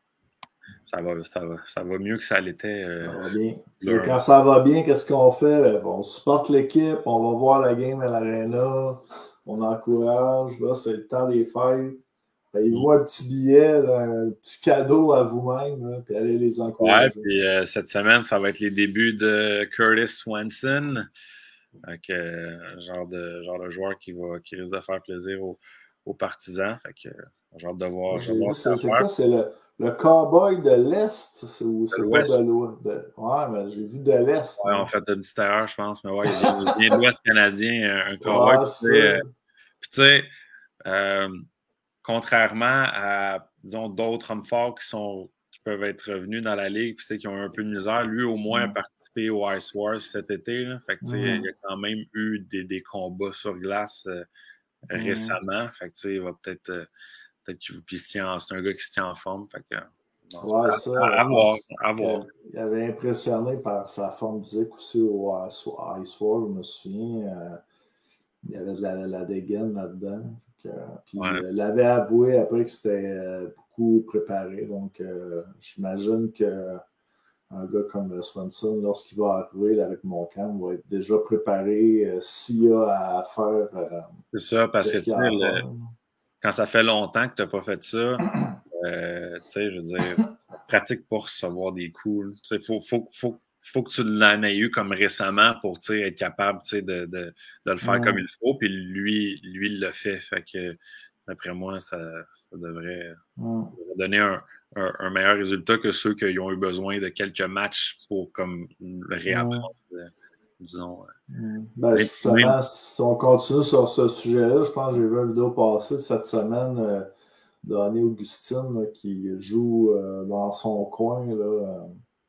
ça, va, ça, va, ça va mieux que ça l'était. Euh, ça va bien. Et quand ça va bien, qu'est-ce qu'on fait? On supporte l'équipe, on va voir la game à l'Arena. On encourage, là, c'est le temps des fêtes. Payez-vous un petit billet, là, un petit cadeau à vous-même, puis allez les encourager. Ouais, puis euh, cette semaine, ça va être les débuts de Curtis Swanson, donc, euh, genre, de, genre de joueur qui, va, qui risque de faire plaisir aux, aux partisans. Fait que, j'ai hâte de voir. C'est quoi? C'est le, le cowboy de l'Est? C'est pas de l'Ouest? Ouais, mais j'ai vu de l'Est. Ouais, hein. on fait une petite erreur, je pense, mais ouais, il vient de l'Ouest canadien, un cowboy. Ouais, c'est... Puis, tu sais, euh, contrairement à, disons, d'autres hommes forts qui, sont, qui peuvent être revenus dans la ligue, puis qui ont un peu de misère, lui, au moins, mm. a participé au Ice Wars cet été. Là. Fait que, tu sais, mm. il y a quand même eu des, des combats sur glace euh, mm. récemment. Fait que, tu sais, il va peut-être. Euh, peut-être qu'il c'est un gars qui se tient en forme. Fait que, bon, ouais, ça. À, à voir. À voir. Il avait impressionné par sa forme physique aussi au Ice Wars, je me souviens. Euh, Il y avait de la, la dégaine là-dedans. Que, puis ouais. Il l'avait avoué après que c'était euh, beaucoup préparé. Donc, euh, j'imagine qu'un gars comme Swanson, lorsqu'il va arriver avec Montcalm, va être déjà préparé euh, s'il y a à faire. Euh, c'est ça, parce que tu sais, le... quand ça fait longtemps que tu n'as pas fait ça, euh, tu sais, je veux dire, pratique pour recevoir des coups. Tu sais, il faut, faut, faut faut que tu l'en aies eu comme récemment pour être capable de, de, de le faire mmh. comme il faut. Puis lui, lui, il le fait. Fait que, d'après moi, ça, ça devrait, mmh. devrait donner un, un, un meilleur résultat que ceux qui ont eu besoin de quelques matchs pour comme, le réapprendre, mmh. disons. Mmh. Ben, justement, même... si on continue sur ce sujet-là, je pense que j'ai vu une vidéo passer de cette semaine euh, d'Annie Augustine là, qui joue euh, dans son coin, là, euh,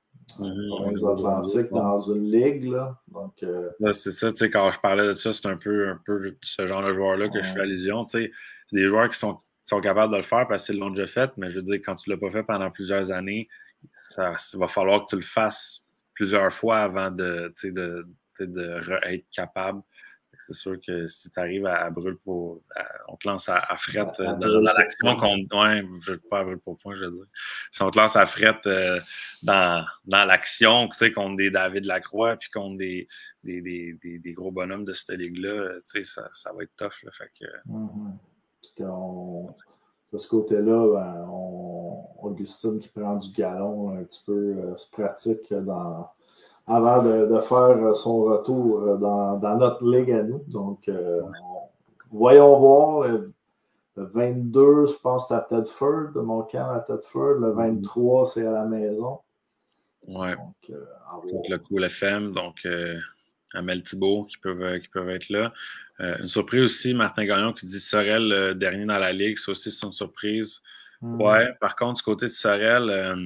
Mmh, les Atlantiques dans une ligue. Là. Donc, euh... là, c'est ça, tu sais, quand je parlais de ça, c'est un peu, un peu ce genre de joueur-là que ouais. je fais allusion. Tu sais, c'est des joueurs qui sont, qui sont capables de le faire parce qu'ils l'ont déjà fait, mais je veux dire, quand tu ne l'as pas fait pendant plusieurs années, ça, ça va falloir que tu le fasses plusieurs fois avant de, tu sais, de, tu sais, de re- être capable. c'est sûr que si tu arrives à, à brûle pour. À, on te lance à, à frette euh, dans, dans l'action qu'on. Ouais, je ne veux pas à brûle pour point, je veux dire. Si on te lance à frette euh, dans, dans l'action, tu sais, contre des David Lacroix, puis contre des, des, des, des, des gros bonhommes de cette ligue-là, tu sais, ça, ça va être tough. Là, fait que. Mm-hmm. On, de ce côté-là, ben, on, Augustine qui prend du galon un petit peu euh, se pratique dans. Avant de, de faire son retour dans, dans notre ligue à nous. Donc, euh, on, voyons voir. Le, le vingt-deux, je pense, c'est à Tedford, mon camp à Tedford. Le vingt-trois, c'est à la maison. Oui. Euh, contre le Cool F M. Donc, euh, Amel Thibault qui peuvent, qui peuvent être là. Euh, une surprise aussi, Martin Gagnon qui dit Sorel le dernier dans la ligue. Ça aussi, c'est une surprise. Mm. Ouais. Par contre, du côté de Sorel, euh,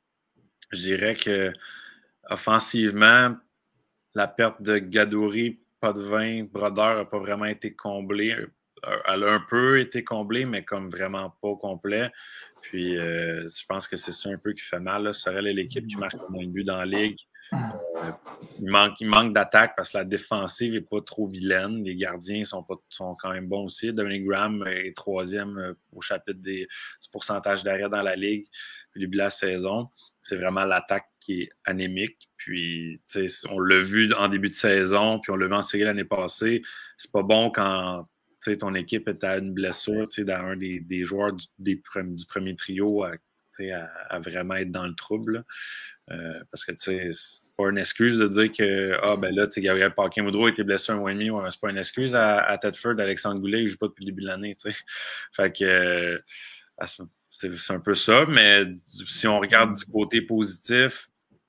je dirais que offensivement, la perte de Gadouri, Potvin, Brodeur n'a pas vraiment été comblée. Elle a un peu été comblée, mais comme vraiment pas au complet. Puis, euh, je pense que c'est ça un peu qui fait mal. Sorel est l'équipe qui marque le moins de buts dans la ligue. Euh, il manque, il manque d'attaque parce que la défensive n'est pas trop vilaine. Les gardiens sont, pas, sont quand même bons aussi. Dominic Graham est troisième au chapitre des, du pourcentage d'arrêt dans la ligue au début de la saison. C'est vraiment l'attaque qui est anémique. Puis, on l'a vu en début de saison, puis on l'a vu en série l'année passée. C'est pas bon quand ton équipe est à une blessure, dans un des, des joueurs du, des, du premier trio à, à, à vraiment être dans le trouble. Euh, parce que c'est pas une excuse de dire que ah ben là, Gabriel Paquin-Moudreau a été blessé un mois et demi. Ouais, c'est pas une excuse à, à Tedford, Alexandre Goulet, il joue pas depuis le début de l'année. T'sais. Fait que euh, c'est, c'est un peu ça, mais si on regarde du côté positif,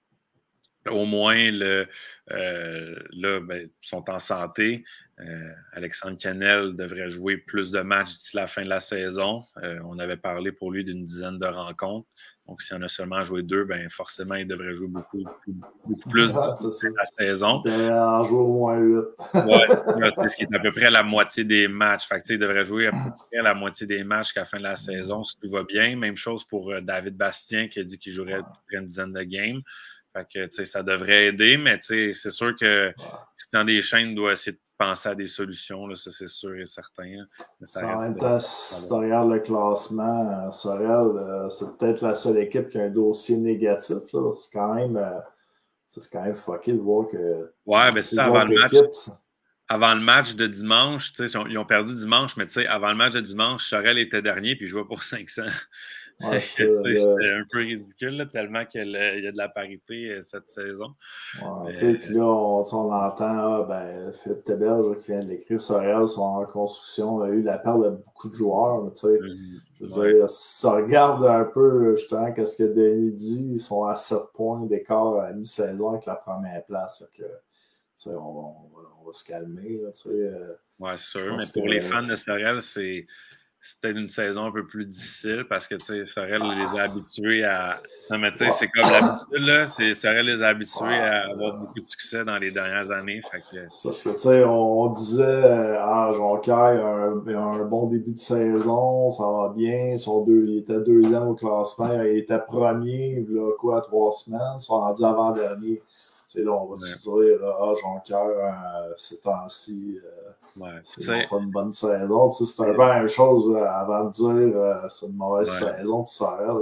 au moins, le, euh, là, ben, ils sont en santé. Euh, Alexandre Canel devrait jouer plus de matchs d'ici la fin de la saison. Euh, on avait parlé pour lui d'une dizaine de rencontres. Donc, s'il en a seulement joué deux, ben forcément, il devrait jouer beaucoup, beaucoup plus ah, d'ici la saison. Il devrait en jouer au moins huit. Oui, c'est ce qui est à peu près la moitié des matchs. Fait que, il devrait jouer à peu près la moitié des matchs qu'à la fin de la saison, si tout va bien. Même chose pour euh, David Bastien qui a dit qu'il jouerait à peu près une dizaine de games. Fait que, tu sais, ça devrait aider, mais tu sais, c'est sûr que Christian Deschênes doit essayer de penser à des solutions, là, ça c'est sûr et certain. En même temps, si tu regardes le classement, Sorel, euh, c'est peut-être la seule équipe qui a un dossier négatif. Là. C'est quand même euh, c'est quand même fucké de voir que. Ouais, mais c'est ça, avant le match. Équipes, ça. Avant le match de dimanche, tu sais, ils ont perdu dimanche, mais tu sais, avant le match de dimanche, Sorel était dernier, puis il jouait pour cinq cents. Ouais, c'est euh... un peu ridicule, là, tellement qu'il y a de la parité euh, cette saison. Ouais, mais... Puis là, on, on entend, ah, ben, Philippe Tebel qui vient de l'écrire, Sorel sont en construction, a eu la perte de beaucoup de joueurs. Mais, mm-hmm. Je veux ouais. dire, si ça regarde un peu, justement, qu'est-ce que Denis dit, ils sont à sept points d'écart à mi-saison avec la première place. Que, on, on, on va se calmer. Là, euh, oui, c'est sûr, mais pour que, les fans de Sorel, c'est. C'était une saison un peu plus difficile parce que, tu sais, Sorel les a habitués à... Non, mais tu sais, c'est comme l'habitude, là. Sorel les a habitués à avoir beaucoup de succès dans les dernières années. Fait que... Parce que, tu sais, on, on disait, ah, Jonquière a un, un bon début de saison, ça va bien, son deux, il était deuxième au classement, il était premier, là, quoi, trois semaines, ils sont rendus avant-dernier. Tu sais, là, on va ouais. se dire, ah, Jonquière, euh, ces temps-ci... Euh, Ouais, c'est pas une bonne saison. C'est un peu la même chose là, avant de dire euh, c'est une mauvaise ouais. saison de Sorel.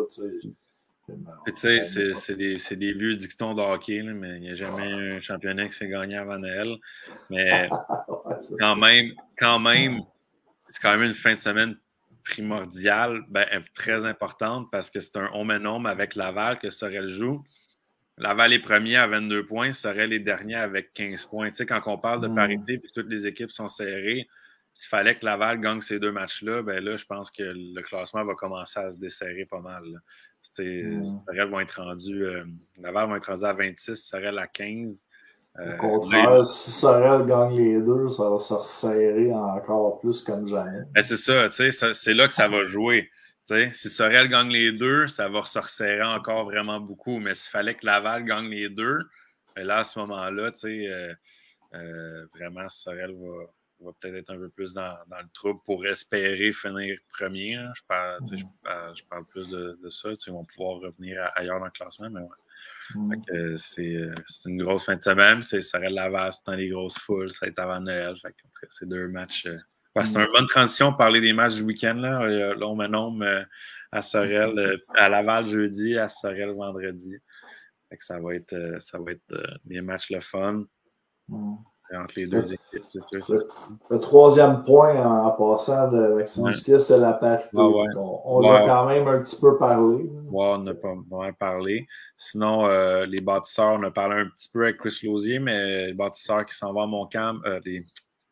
Tu sais, c'est, c'est, des, c'est des vieux dictons de hockey, là, mais il n'y a jamais un championnat qui s'est gagné avant Noël. Mais ouais, quand, même, quand même, c'est quand même une fin de semaine primordiale, ben, très importante parce que c'est un home and home avec Laval que Sorel joue. Laval est premier à vingt-deux points, Sorel est dernier avec quinze points. Tu sais, quand on parle de parité et que toutes les équipes sont serrées, s'il fallait que Laval gagne ces deux matchs-là, ben là, je pense que le classement va commencer à se desserrer pas mal. Mm. Sorel vont être rendus, euh, Laval vont être rendus à vingt-six, Sorel à quinze. Euh, Au contraire, les... si Sorel gagne les deux, ça va se resserrer encore plus comme jamais. Ben c'est ça, tu sais, c'est là que ça va jouer. T'sais, si Sorel gagne les deux, ça va se resserrer encore vraiment beaucoup. Mais s'il fallait que Laval gagne les deux, ben là, à ce moment-là, euh, euh, vraiment, Sorel va, va peut-être être un peu plus dans, dans le trouble pour espérer finir premier. Hein. Je, parle, mm. je, parle, je parle plus de, de ça. Ils vont pouvoir revenir à, ailleurs dans le classement, mais ouais. Mm. Euh, c'est, c'est une grosse fin de semaine. Ça reste Laval, c'est dans les grosses foules. Ça va être avant Noël. Fait que, en tout cas, c'est deux matchs. Euh, ouais, c'est mm. une bonne transition de parler des matchs du week-end. Là, euh, là on m'énomme euh, à Sorel, euh, à Laval jeudi, à Sorel vendredi. Fait que ça va être, euh, ça va être euh, des matchs le fun. Mm. Entre les deux le, équipes, c'est sûr. Le, le troisième point en, en passant de Maxime Duquet, ouais. c'est la parité. Ah ouais. On, on ouais. l'a quand même un petit peu parlé. Ouais, on n'a pas vraiment parlé. Sinon, euh, les bâtisseurs, on a parlé un petit peu avec Chris Lausier, mais les bâtisseurs qui s'en vont à Montcalm, euh, les...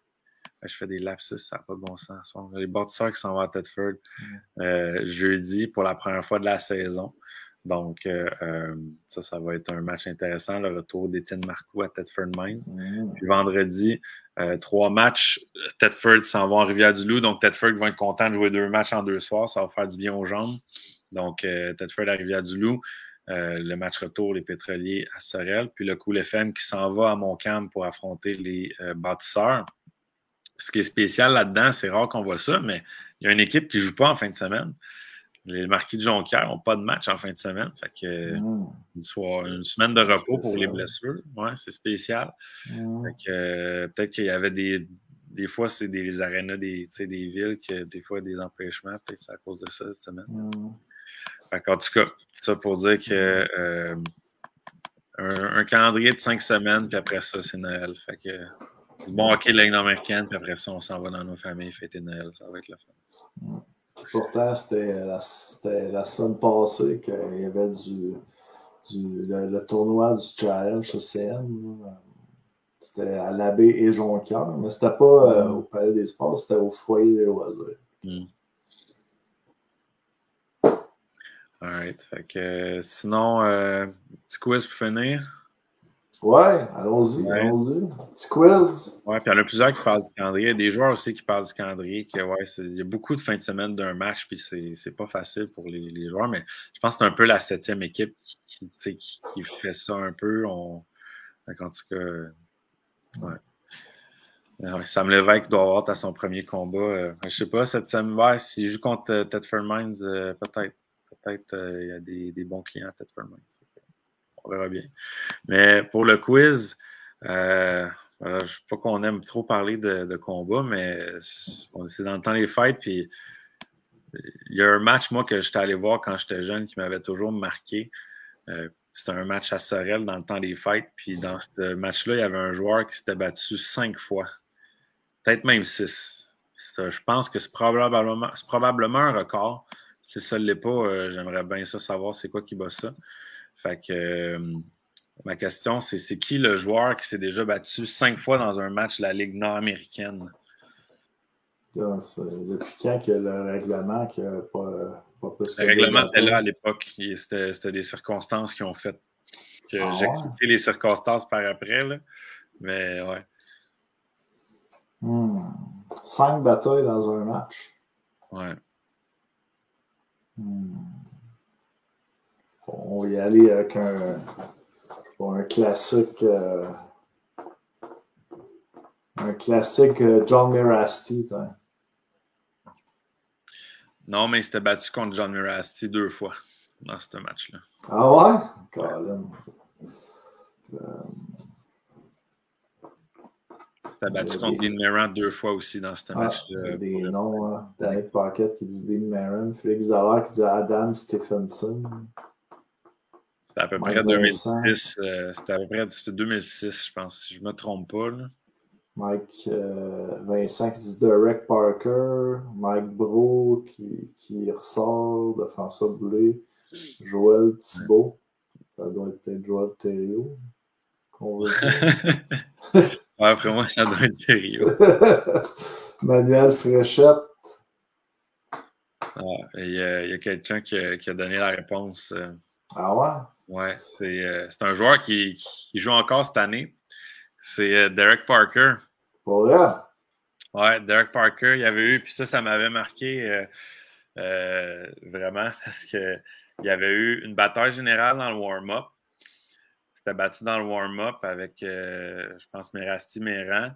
je fais des lapsus, ça n'a pas de bon sens. Les bâtisseurs qui s'en vont à Thetford mm. euh, jeudi pour la première fois de la saison. Donc, euh, euh, ça, ça va être un match intéressant, le retour d'Étienne Marcoux à Thetford Mines. Mmh. Puis vendredi, euh, trois matchs. Thetford s'en va en Rivière-du-Loup. Donc, Thetford va être content de jouer deux matchs en deux soirs. Ça va faire du bien aux jambes. Donc, euh, Thetford à Rivière-du-Loup. Euh, le match retour, les Pétroliers à Sorel. Puis le Cool F M qui s'en va à Montcalm pour affronter les euh, bâtisseurs. Ce qui est spécial là-dedans, c'est rare qu'on voit ça, mais il y a une équipe qui ne joue pas en fin de semaine. Les Marquis de Jonquière n'ont pas de match en fin de semaine. Fait que, mmh. une, soir, une semaine de repos pour les blessures. Ouais, c'est spécial. Mmh. Fait que, euh, peut-être qu'il y avait des. Des fois, c'est des les arénas des, des villes qui ont des fois des empêchements. Peut-être c'est à cause de ça cette semaine. Mmh. Fait qu'en tout cas, c'est ça pour dire que euh, un, un calendrier de cinq semaines, puis après ça, c'est Noël. Fait que bon hockey de la Ligue américaine, puis après ça, on s'en va dans nos familles fêter Noël. Ça va être le fun. Pourtant, c'était la, c'était la semaine passée qu'il y avait du, du le, le tournoi du Challenge C M. C'était à l'Abbé et Jonquière, mais c'était pas euh, au Palais des Sports, c'était au Foyer des loisirs. Mm. All right. Fait que, sinon, euh, petit quiz pour finir. Ouais, allons-y, ouais. allons-y. Petit quiz. Ouais, puis il y en a plusieurs qui parlent du calendrier. Il y a des joueurs aussi qui parlent du calendrier. Que, ouais, il y a beaucoup de fins de semaine d'un match, puis c'est, c'est pas facile pour les, les joueurs, mais je pense que c'est un peu la septième équipe qui, qui, qui, qui fait ça un peu. On... En tout cas, ouais. ouais Sam Lévesque doit avoir à son premier combat. Euh, je sais pas, cette semaine, s'il joue contre euh, Thetford Mines, euh, peut-être. Peut-être euh, il y a des, des bons clients à Thetford Mines. On verra bien. Mais pour le quiz, euh, voilà, je ne sais pas qu'on aime trop parler de, de combat, mais c'est dans le temps des fêtes. Puis il y a un match, moi, que j'étais allé voir quand j'étais jeune qui m'avait toujours marqué. Euh, c'était un match à Sorel dans le temps des fêtes. Puis dans ce match-là, il y avait un joueur qui s'était battu cinq fois. Peut-être même six. Ça, je pense que c'est probablement, c'est probablement un record. Si ça ne l'est pas, euh, j'aimerais bien ça savoir c'est quoi qui bat ça. Fait que euh, ma question, c'est c'est qui le joueur qui s'est déjà battu cinq fois dans un match de la Ligue nord-américaine? Là, depuis quand que le règlement qui a pas, pas plus Le règlement était là à l'époque. C'était, c'était des circonstances qui ont fait que ah, j'ai quitté ouais. les circonstances par après. Là. Mais ouais. Hmm. Cinq batailles dans un match. Ouais. Hmm. On va y aller avec un, un classique. Euh, un classique euh, John Mirasty. Hein. Non, mais il s'était battu contre John Mirasty deux fois dans ce match-là. Ah ouais? Colin. Euh... Il s'était battu contre des... Dean Meran deux fois aussi dans ce ah, match-là. Il y a des noms. Hein. Danny Pocket qui dit Dean Meran. Félix Dallaire qui dit Adam Stephenson. C'était à peu Mike près deux mille six. Euh, c'était à peu près c'était deux mille six, je pense, si je ne me trompe pas. Là. Mike euh, Vincent qui dit Derek Parker. Mike Bro qui, qui ressort de François Boulay. Joël Thibault. Ça doit être peut-être Joël Thériault. Qu'on veut ouais, après moi, ça doit être Thériault. Manuel Fréchette. Ah, il y a, y a quelqu'un qui a, qui a donné la réponse. Euh... Ah ouais? Ouais, c'est, euh, c'est un joueur qui, qui joue encore cette année. C'est euh, Derek Parker. Pour vrai? Ouais, Derek Parker, il y avait eu, puis ça, ça m'avait marqué euh, euh, vraiment parce qu'il y avait eu une bataille générale dans le warm-up. C'était battu dans le warm-up avec, euh, je pense, Mirasty Meran.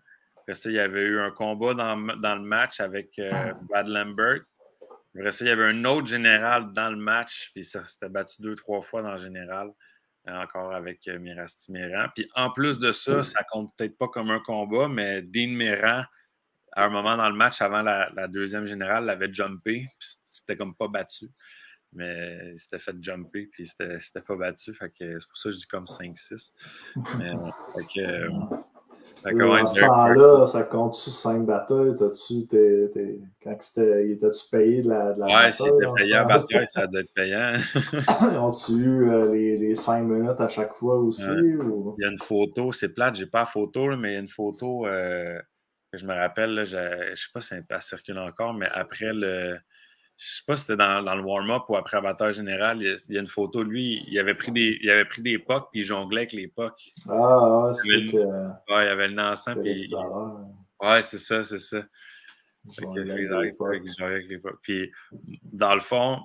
Après ça, il y avait eu un combat dans, dans le match avec euh, Brad Lambert. Après ça, il y avait un autre général dans le match, puis ça s'était battu deux, trois fois dans le général, euh, encore avec euh, Mirasti Méran. Puis en plus de ça, ça compte peut-être pas comme un combat, mais Dean Méran, à un moment dans le match, avant la, la deuxième générale, l'avait jumpé, puis c'était comme pas battu. Mais il s'était fait jumper, puis c'était, c'était pas battu. Fait que c'est pour ça que je dis comme cinq six. Mais, fait que, euh, fait que, ouais, à ce temps-là, ça compte-tu cinq batailles? T'as-tu, t'es, t'es, quand c'était, étais-tu payé de la, de la ouais, bataille? Ouais, c'était payé à bataille, ça doit être payant. Ont-tu eu euh, les, les cinq minutes à chaque fois aussi? Ouais. Ou... Il y a une photo, c'est plate, j'ai pas la photo, là, mais il y a une photo euh, que je me rappelle, là, je, je sais pas si ça circule encore, mais après le. Je sais pas si c'était dans, dans le warm-up ou après la bataille générale, il y, a, il y a une photo de lui, il avait pris des, il avait pris des pucks puis il jonglait avec les pucks. Ah, ouais, c'est il que... Ouais, il avait le nancent puis... Il... Ouais, c'est ça, c'est ça. Fait que il jonglait avec les pucks. Puis, dans le fond,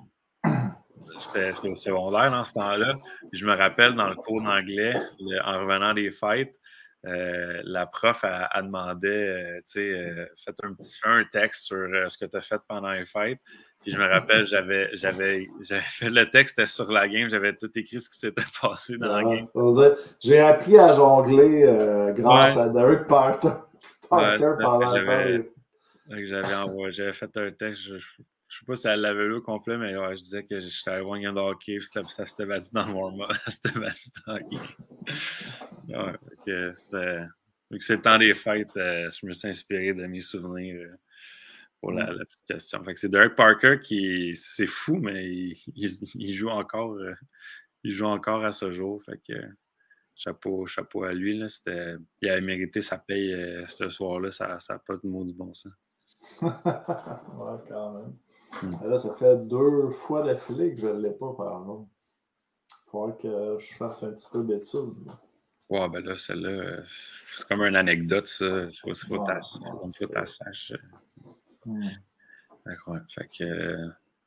c'était au secondaire dans ce temps-là. Puis je me rappelle, dans le cours d'anglais, en revenant des fêtes, Euh, la prof, elle, elle demandait, euh, tu sais, euh, faites un petit fais un texte sur euh, ce que tu as fait pendant les fêtes. Puis je me rappelle, j'avais, j'avais, j'avais fait le texte, c'était sur la game, j'avais tout écrit ce qui s'était passé dans ah, la game. Dire, j'ai appris à jongler euh, grâce ouais. à Derek Parker, Parker ouais, pendant le J'avais envoyé, j'avais fait un texte, je, je, je sais pas si elle l'avait lu au complet, mais ouais, je disais que j'étais allé voir une game de hockey, puis ça s'était battu dans le warm-up, ça s'était battu dans la game. Ouais, que c'est, vu que c'est le temps des fêtes, euh, je me suis inspiré de mes souvenirs euh, pour la, la petite question. Fait que c'est Derek Parker qui, c'est fou, mais il, il, il joue encore, euh, il joue encore à ce jour. Fait que chapeau, chapeau à lui. Là, c'était, il avait mérité sa paye euh, ce soir-là. Ça n'a pas de mot du bon sens. Ouais, quand même. Hmm. Là, ça fait deux fois d'affilée que je ne l'ai pas, par exemple. Il faudrait que je fasse un petit peu d'études. Ouais, ben là, celle-là, c'est comme une anecdote, ça. C'est pas, c'est pas ta, c'est pas ta sache. Hmm. Ouais, fait que.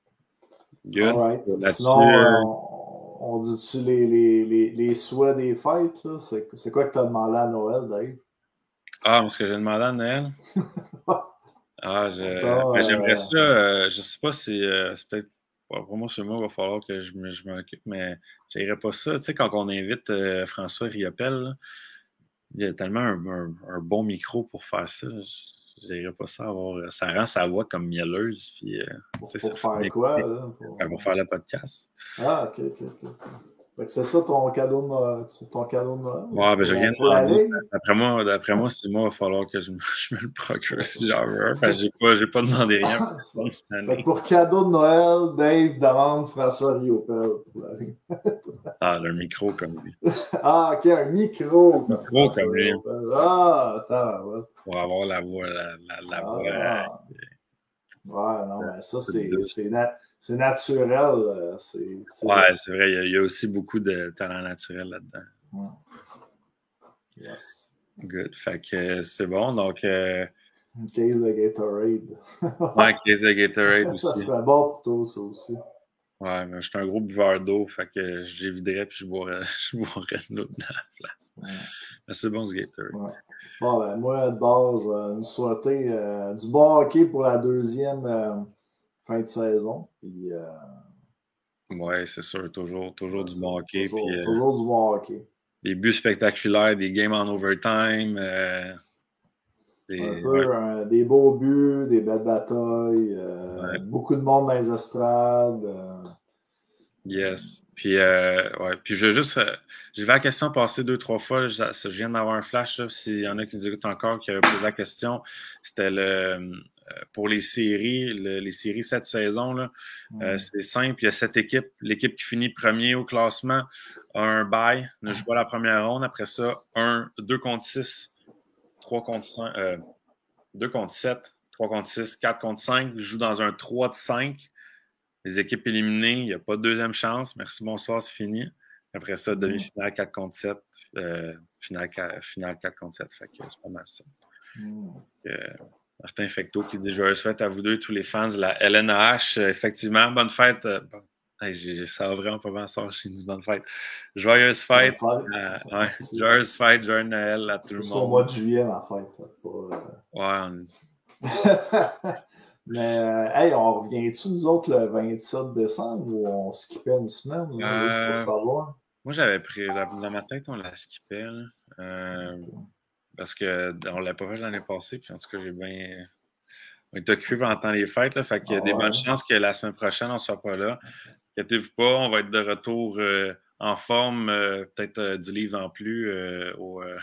Good. Right. Sinon, euh, on, on dit-tu les, les, les, les souhaits des fêtes? Là? C'est, c'est quoi que tu as demandé à Noël, Dave? Ah, ce que j'ai demandé à Noël? ah, je, Attends, ben, j'aimerais euh... ça. Euh, je sais pas si euh, c'est peut-être. Pour moi, c'est moi, il va falloir que je, me, je m'occupe, mais je n'irais pas ça. Tu sais, quand on invite euh, François Riopel, là, il y a tellement un, un, un bon micro pour faire ça. Je n'irais pas ça avoir. Ça rend sa voix comme mielleuse. Puis, euh, pour pour ça faire quoi, là? Pour... pour faire le podcast. Ah, ok, ok, ok. Fait que c'est ça ton cadeau de Noël. Ton cadeau de Noël. Ouais, ben je viens de demander. D'après moi, d'après moi, c'est moi, il va falloir que je me, je me le procure si j'en veux un. Parce que j'ai pas, j'ai pas demandé rien. Fait pour cadeau de Noël, Dave demande François Riopel. ah, un micro comme lui. ah, ok, un micro. Un micro comme lui. Ah, attends, ouais. Pour avoir la voix, la, la, la ah, voix. Ah. Ouais, non, mais ça, c'est, c'est, na- c'est naturel. C'est, c'est... Ouais, c'est vrai. Il y, a, il y a aussi beaucoup de talent naturel là-dedans. Ouais. Yes. Good. Fait que c'est bon. Donc. Euh... Une case de Gatorade. ouais, une case de Gatorade aussi. Ça serait bon pour toi, ça aussi. Ouais, mais je suis un gros buveur d'eau. Fait que je l'éviderais puis je boirais, je boirais de l'eau dans la place. Ouais. Mais c'est bon, ce Gatorade. Ouais. Bon, ben, moi, de base, je vais nous souhaiter euh, du bon hockey pour la deuxième euh, fin de saison. Puis, euh, oui, c'est sûr, toujours, toujours ouais, du bon hockey. Toujours, puis, euh, toujours du bon hockey. Des buts spectaculaires, des games en overtime. Euh, des, Un peu, ouais. euh, des beaux buts, des belles batailles, euh, ouais. beaucoup de monde dans les estrades. Euh, Yes. Puis, euh, ouais. Puis je vais juste. Euh, j'ai vu la question passer deux, trois fois. Je, je viens d'avoir un flash. S'il y en a qui nous écoutent encore, qui avaient posé la question, c'était le euh, pour les séries, le, les séries cette saison. Là, mm. euh, c'est simple. Il y a sept équipes. L'équipe qui finit premier au classement a un bye, ne joue pas la première ronde. Après ça, un, deux contre six, trois contre cinq, euh, deux contre sept, trois contre six, quatre contre cinq, joue dans un trois de cinq. Les équipes éliminées, il n'y a pas de deuxième chance. Merci, bonsoir, c'est fini. Après ça, demi-finale quatre contre sept, euh, finale, finale quatre contre sept. Fait que c'est pas mal ça. Mm. Euh, Martin Fecteau qui dit « Joyeuse fête à vous deux, tous les fans de la L N A H. » Effectivement, bonne fête. Euh, Hey, ça va vraiment pas bien ça, je dis bonne fête. Joyeuse fête. Bonne fête. Euh, ouais. Joyeuse fête, joyeux Noël à tout le monde. C'est au mois de juillet, ma fête. Pour, euh... Ouais. On... Mais, euh, hey, on revient-tu, nous autres, le vingt-sept décembre ou on skippait une semaine? Là, juste pour Euh... savoir. Moi, j'avais pris. Dans ma tête, on la skippait. Là. Euh... Okay. Parce qu'on ne l'a pas fait l'année passée. Puis en tout cas, j'ai bien. On est occupé pendant le temps des fêtes. Là, fait qu'il y a ah, des ouais. bonnes chances que la semaine prochaine, on ne soit pas là. Inquiétez-vous pas, on va être de retour euh, en forme, euh, peut-être euh, dix livres en plus euh, au, euh,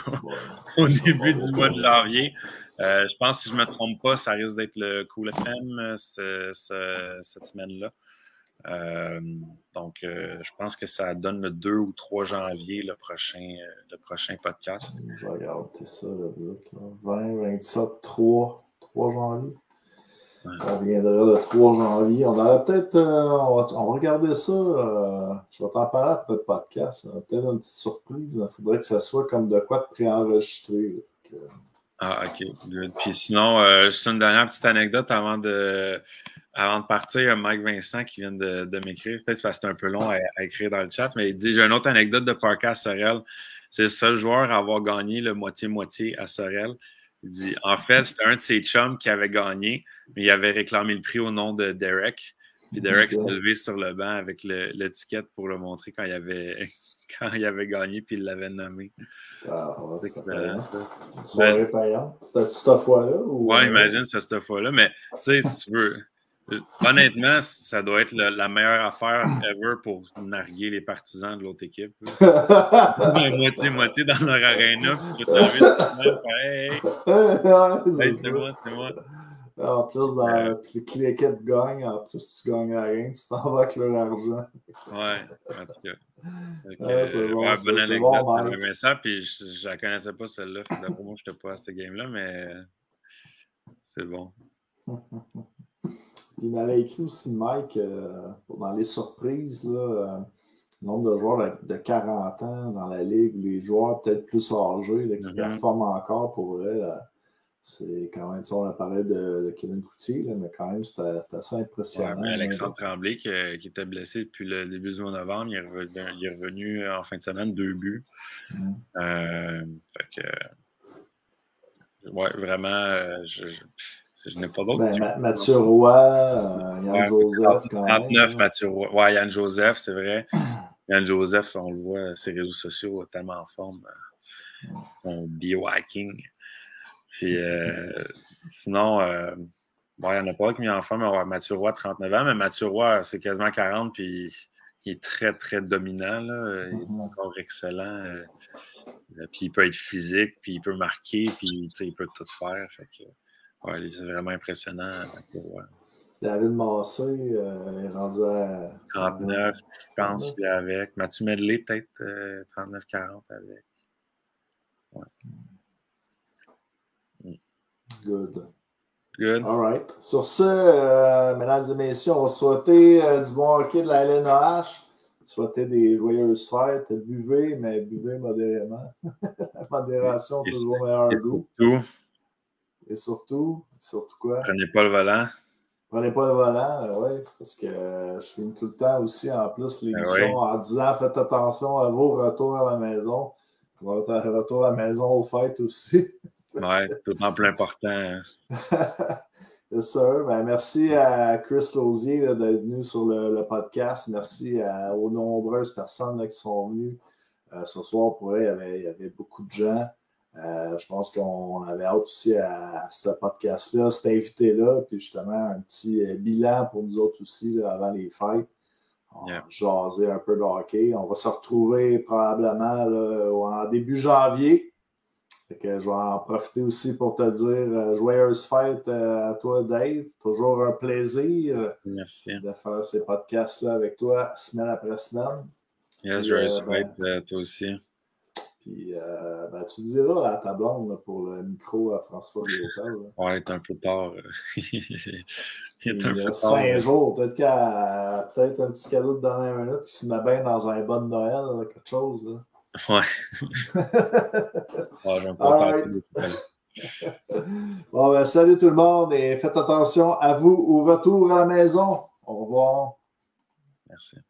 au début du mois de janvier. Euh, je pense, si je ne me trompe pas, ça risque d'être le Cool F M ce, ce, cette semaine-là. Euh, donc, euh, je pense que ça donne le deux ou trois janvier le prochain, euh, le prochain podcast. Je regarde, c'est ça, le but. vingt, vingt-sept, trois, trois janvier. Ouais. On viendra le trois janvier. On aurait peut-être. Euh, on, va, on va regarder ça. Euh, je vais t'en parler après le podcast. Peut-être une petite surprise. Il faudrait que ça soit comme de quoi de préenregistré. Que... Ah, OK. Good. Puis sinon, euh, juste une dernière petite anecdote avant de, avant de partir. Il y a Mike Vincent qui vient de, de m'écrire. Peut-être parce que c'est un peu long à, à écrire dans le chat, mais il dit j'ai une autre anecdote de Parker à Sorel. C'est le seul joueur à avoir gagné le moitié-moitié à Sorel. Il dit, en fait, c'était un de ses chums qui avait gagné, mais il avait réclamé le prix au nom de Derek. Puis Derek s'est levé sur le banc avec le, l'étiquette pour le montrer quand il avait, quand il avait gagné, puis il l'avait nommé. Ah, ouais, c'est excellent, ça. Une soirée payante. C'était cette fois-là? Ou... Ouais, imagine, c'est cette fois-là. Mais, tu sais, si tu veux... Honnêtement, ça doit être le, la meilleure affaire ever pour narguer les partisans de l'autre équipe. Moitié-moitié dans leur aréna, puis tu vas te lever, hey, hey, c'est moi, c'est moi. En plus, dans, euh, que l'équipe gagne, en plus, tu gagnes rien, tu t'en vas avec leur argent. Ouais, en tout cas. Donc, ouais, c'est euh, bon, ouais, c'est, bonne c'est anecdote, bon, j'aimais ça, puis je ne la connaissais pas celle-là. D'après moi, je n'étais pas à cette game-là, mais c'est bon. Il m'avait écrit aussi, Mike, euh, dans les surprises, là, euh, le nombre de joueurs de, de quarante ans dans la ligue, les joueurs peut-être plus âgés, là, qui mm-hmm. performent encore pour vrai. Euh, c'est quand même, on a parlé de, de Kevin Coutier, là, mais quand même, c'était, c'était assez impressionnant. Ouais, mais Alexandre hein, Tremblay, qui, qui était blessé depuis le début du mois de novembre, il est revenu, il est revenu en fin de semaine, deux buts. Mm. Euh, fait que, ouais, vraiment, euh, je, je Je n'ai pas d'autres. Ben, Mathieu Roy, euh, Yann ouais, Joseph, quand même. trente-neuf, Mathieu Roy. Ouais, Yann Joseph, c'est vrai. Yann Joseph, on le voit, ses réseaux sociaux tellement en forme. Son biohacking. Puis euh, sinon, euh, bon, il n'y en a pas qui mis en forme. Ouais, Mathieu Roy, trente-neuf ans, mais Mathieu Roy, c'est quasiment quarante, puis il est très, très dominant. Là. Il est encore excellent. Puis il peut être physique, puis il peut marquer, puis il peut tout faire. Fait que, ouais, c'est vraiment impressionnant. Ouais. David Massé euh, est rendu à trente-neuf, je pense qu'il est avec. Mathieu Medley, peut-être euh, trente-neuf quarante avec. Ouais. Good. Good. All right. Sur ce, euh, mesdames et messieurs, on va souhaiter euh, du bon hockey de la L N A H. Souhaiter des joyeuses fêtes. Buvez, mais buvez modérément. La modération, et toujours meilleur goût. Tout. Et surtout, surtout quoi? Prenez pas le volant. Prenez pas le volant, euh, oui, parce que euh, je filme tout le temps aussi, en plus, l'émission, ben oui. en disant faites attention à vos retours à la maison. Votre retour à la maison aux fêtes aussi. Oui, tout en plus important. Yes, sir. Ben, merci à Chris Lausier là, d'être venu sur le, le podcast. Merci à, aux nombreuses personnes là, qui sont venues euh, ce soir. Pour eux, il y avait, il y avait beaucoup de gens. Euh, je pense qu'on avait hâte aussi à, à ce podcast-là, cet invité-là, puis justement un petit euh, bilan pour nous autres aussi là, avant les fêtes. On yeah. va jaser un peu de hockey. On va se retrouver probablement là, en début janvier. Fait que je vais en profiter aussi pour te dire euh, joyeuse fête euh, à toi, Dave. Toujours un plaisir euh, Merci. de faire ces podcasts-là avec toi semaine après semaine. Yes, joyeuse euh, fête ben, toi aussi. Puis, euh, ben, tu diras à ta blonde là, pour le micro à François Liotel. Ouais, il est un peu tard. il est un peu tard. Cinq jours. Peut-être qu'il y a peut-être un petit cadeau de dernière minute qui se met bien dans un bon Noël, là, quelque chose. Là. Ouais. ouais j'en right. Bon, ben, salut tout le monde et faites attention à vous au retour à la maison. Au revoir. Merci.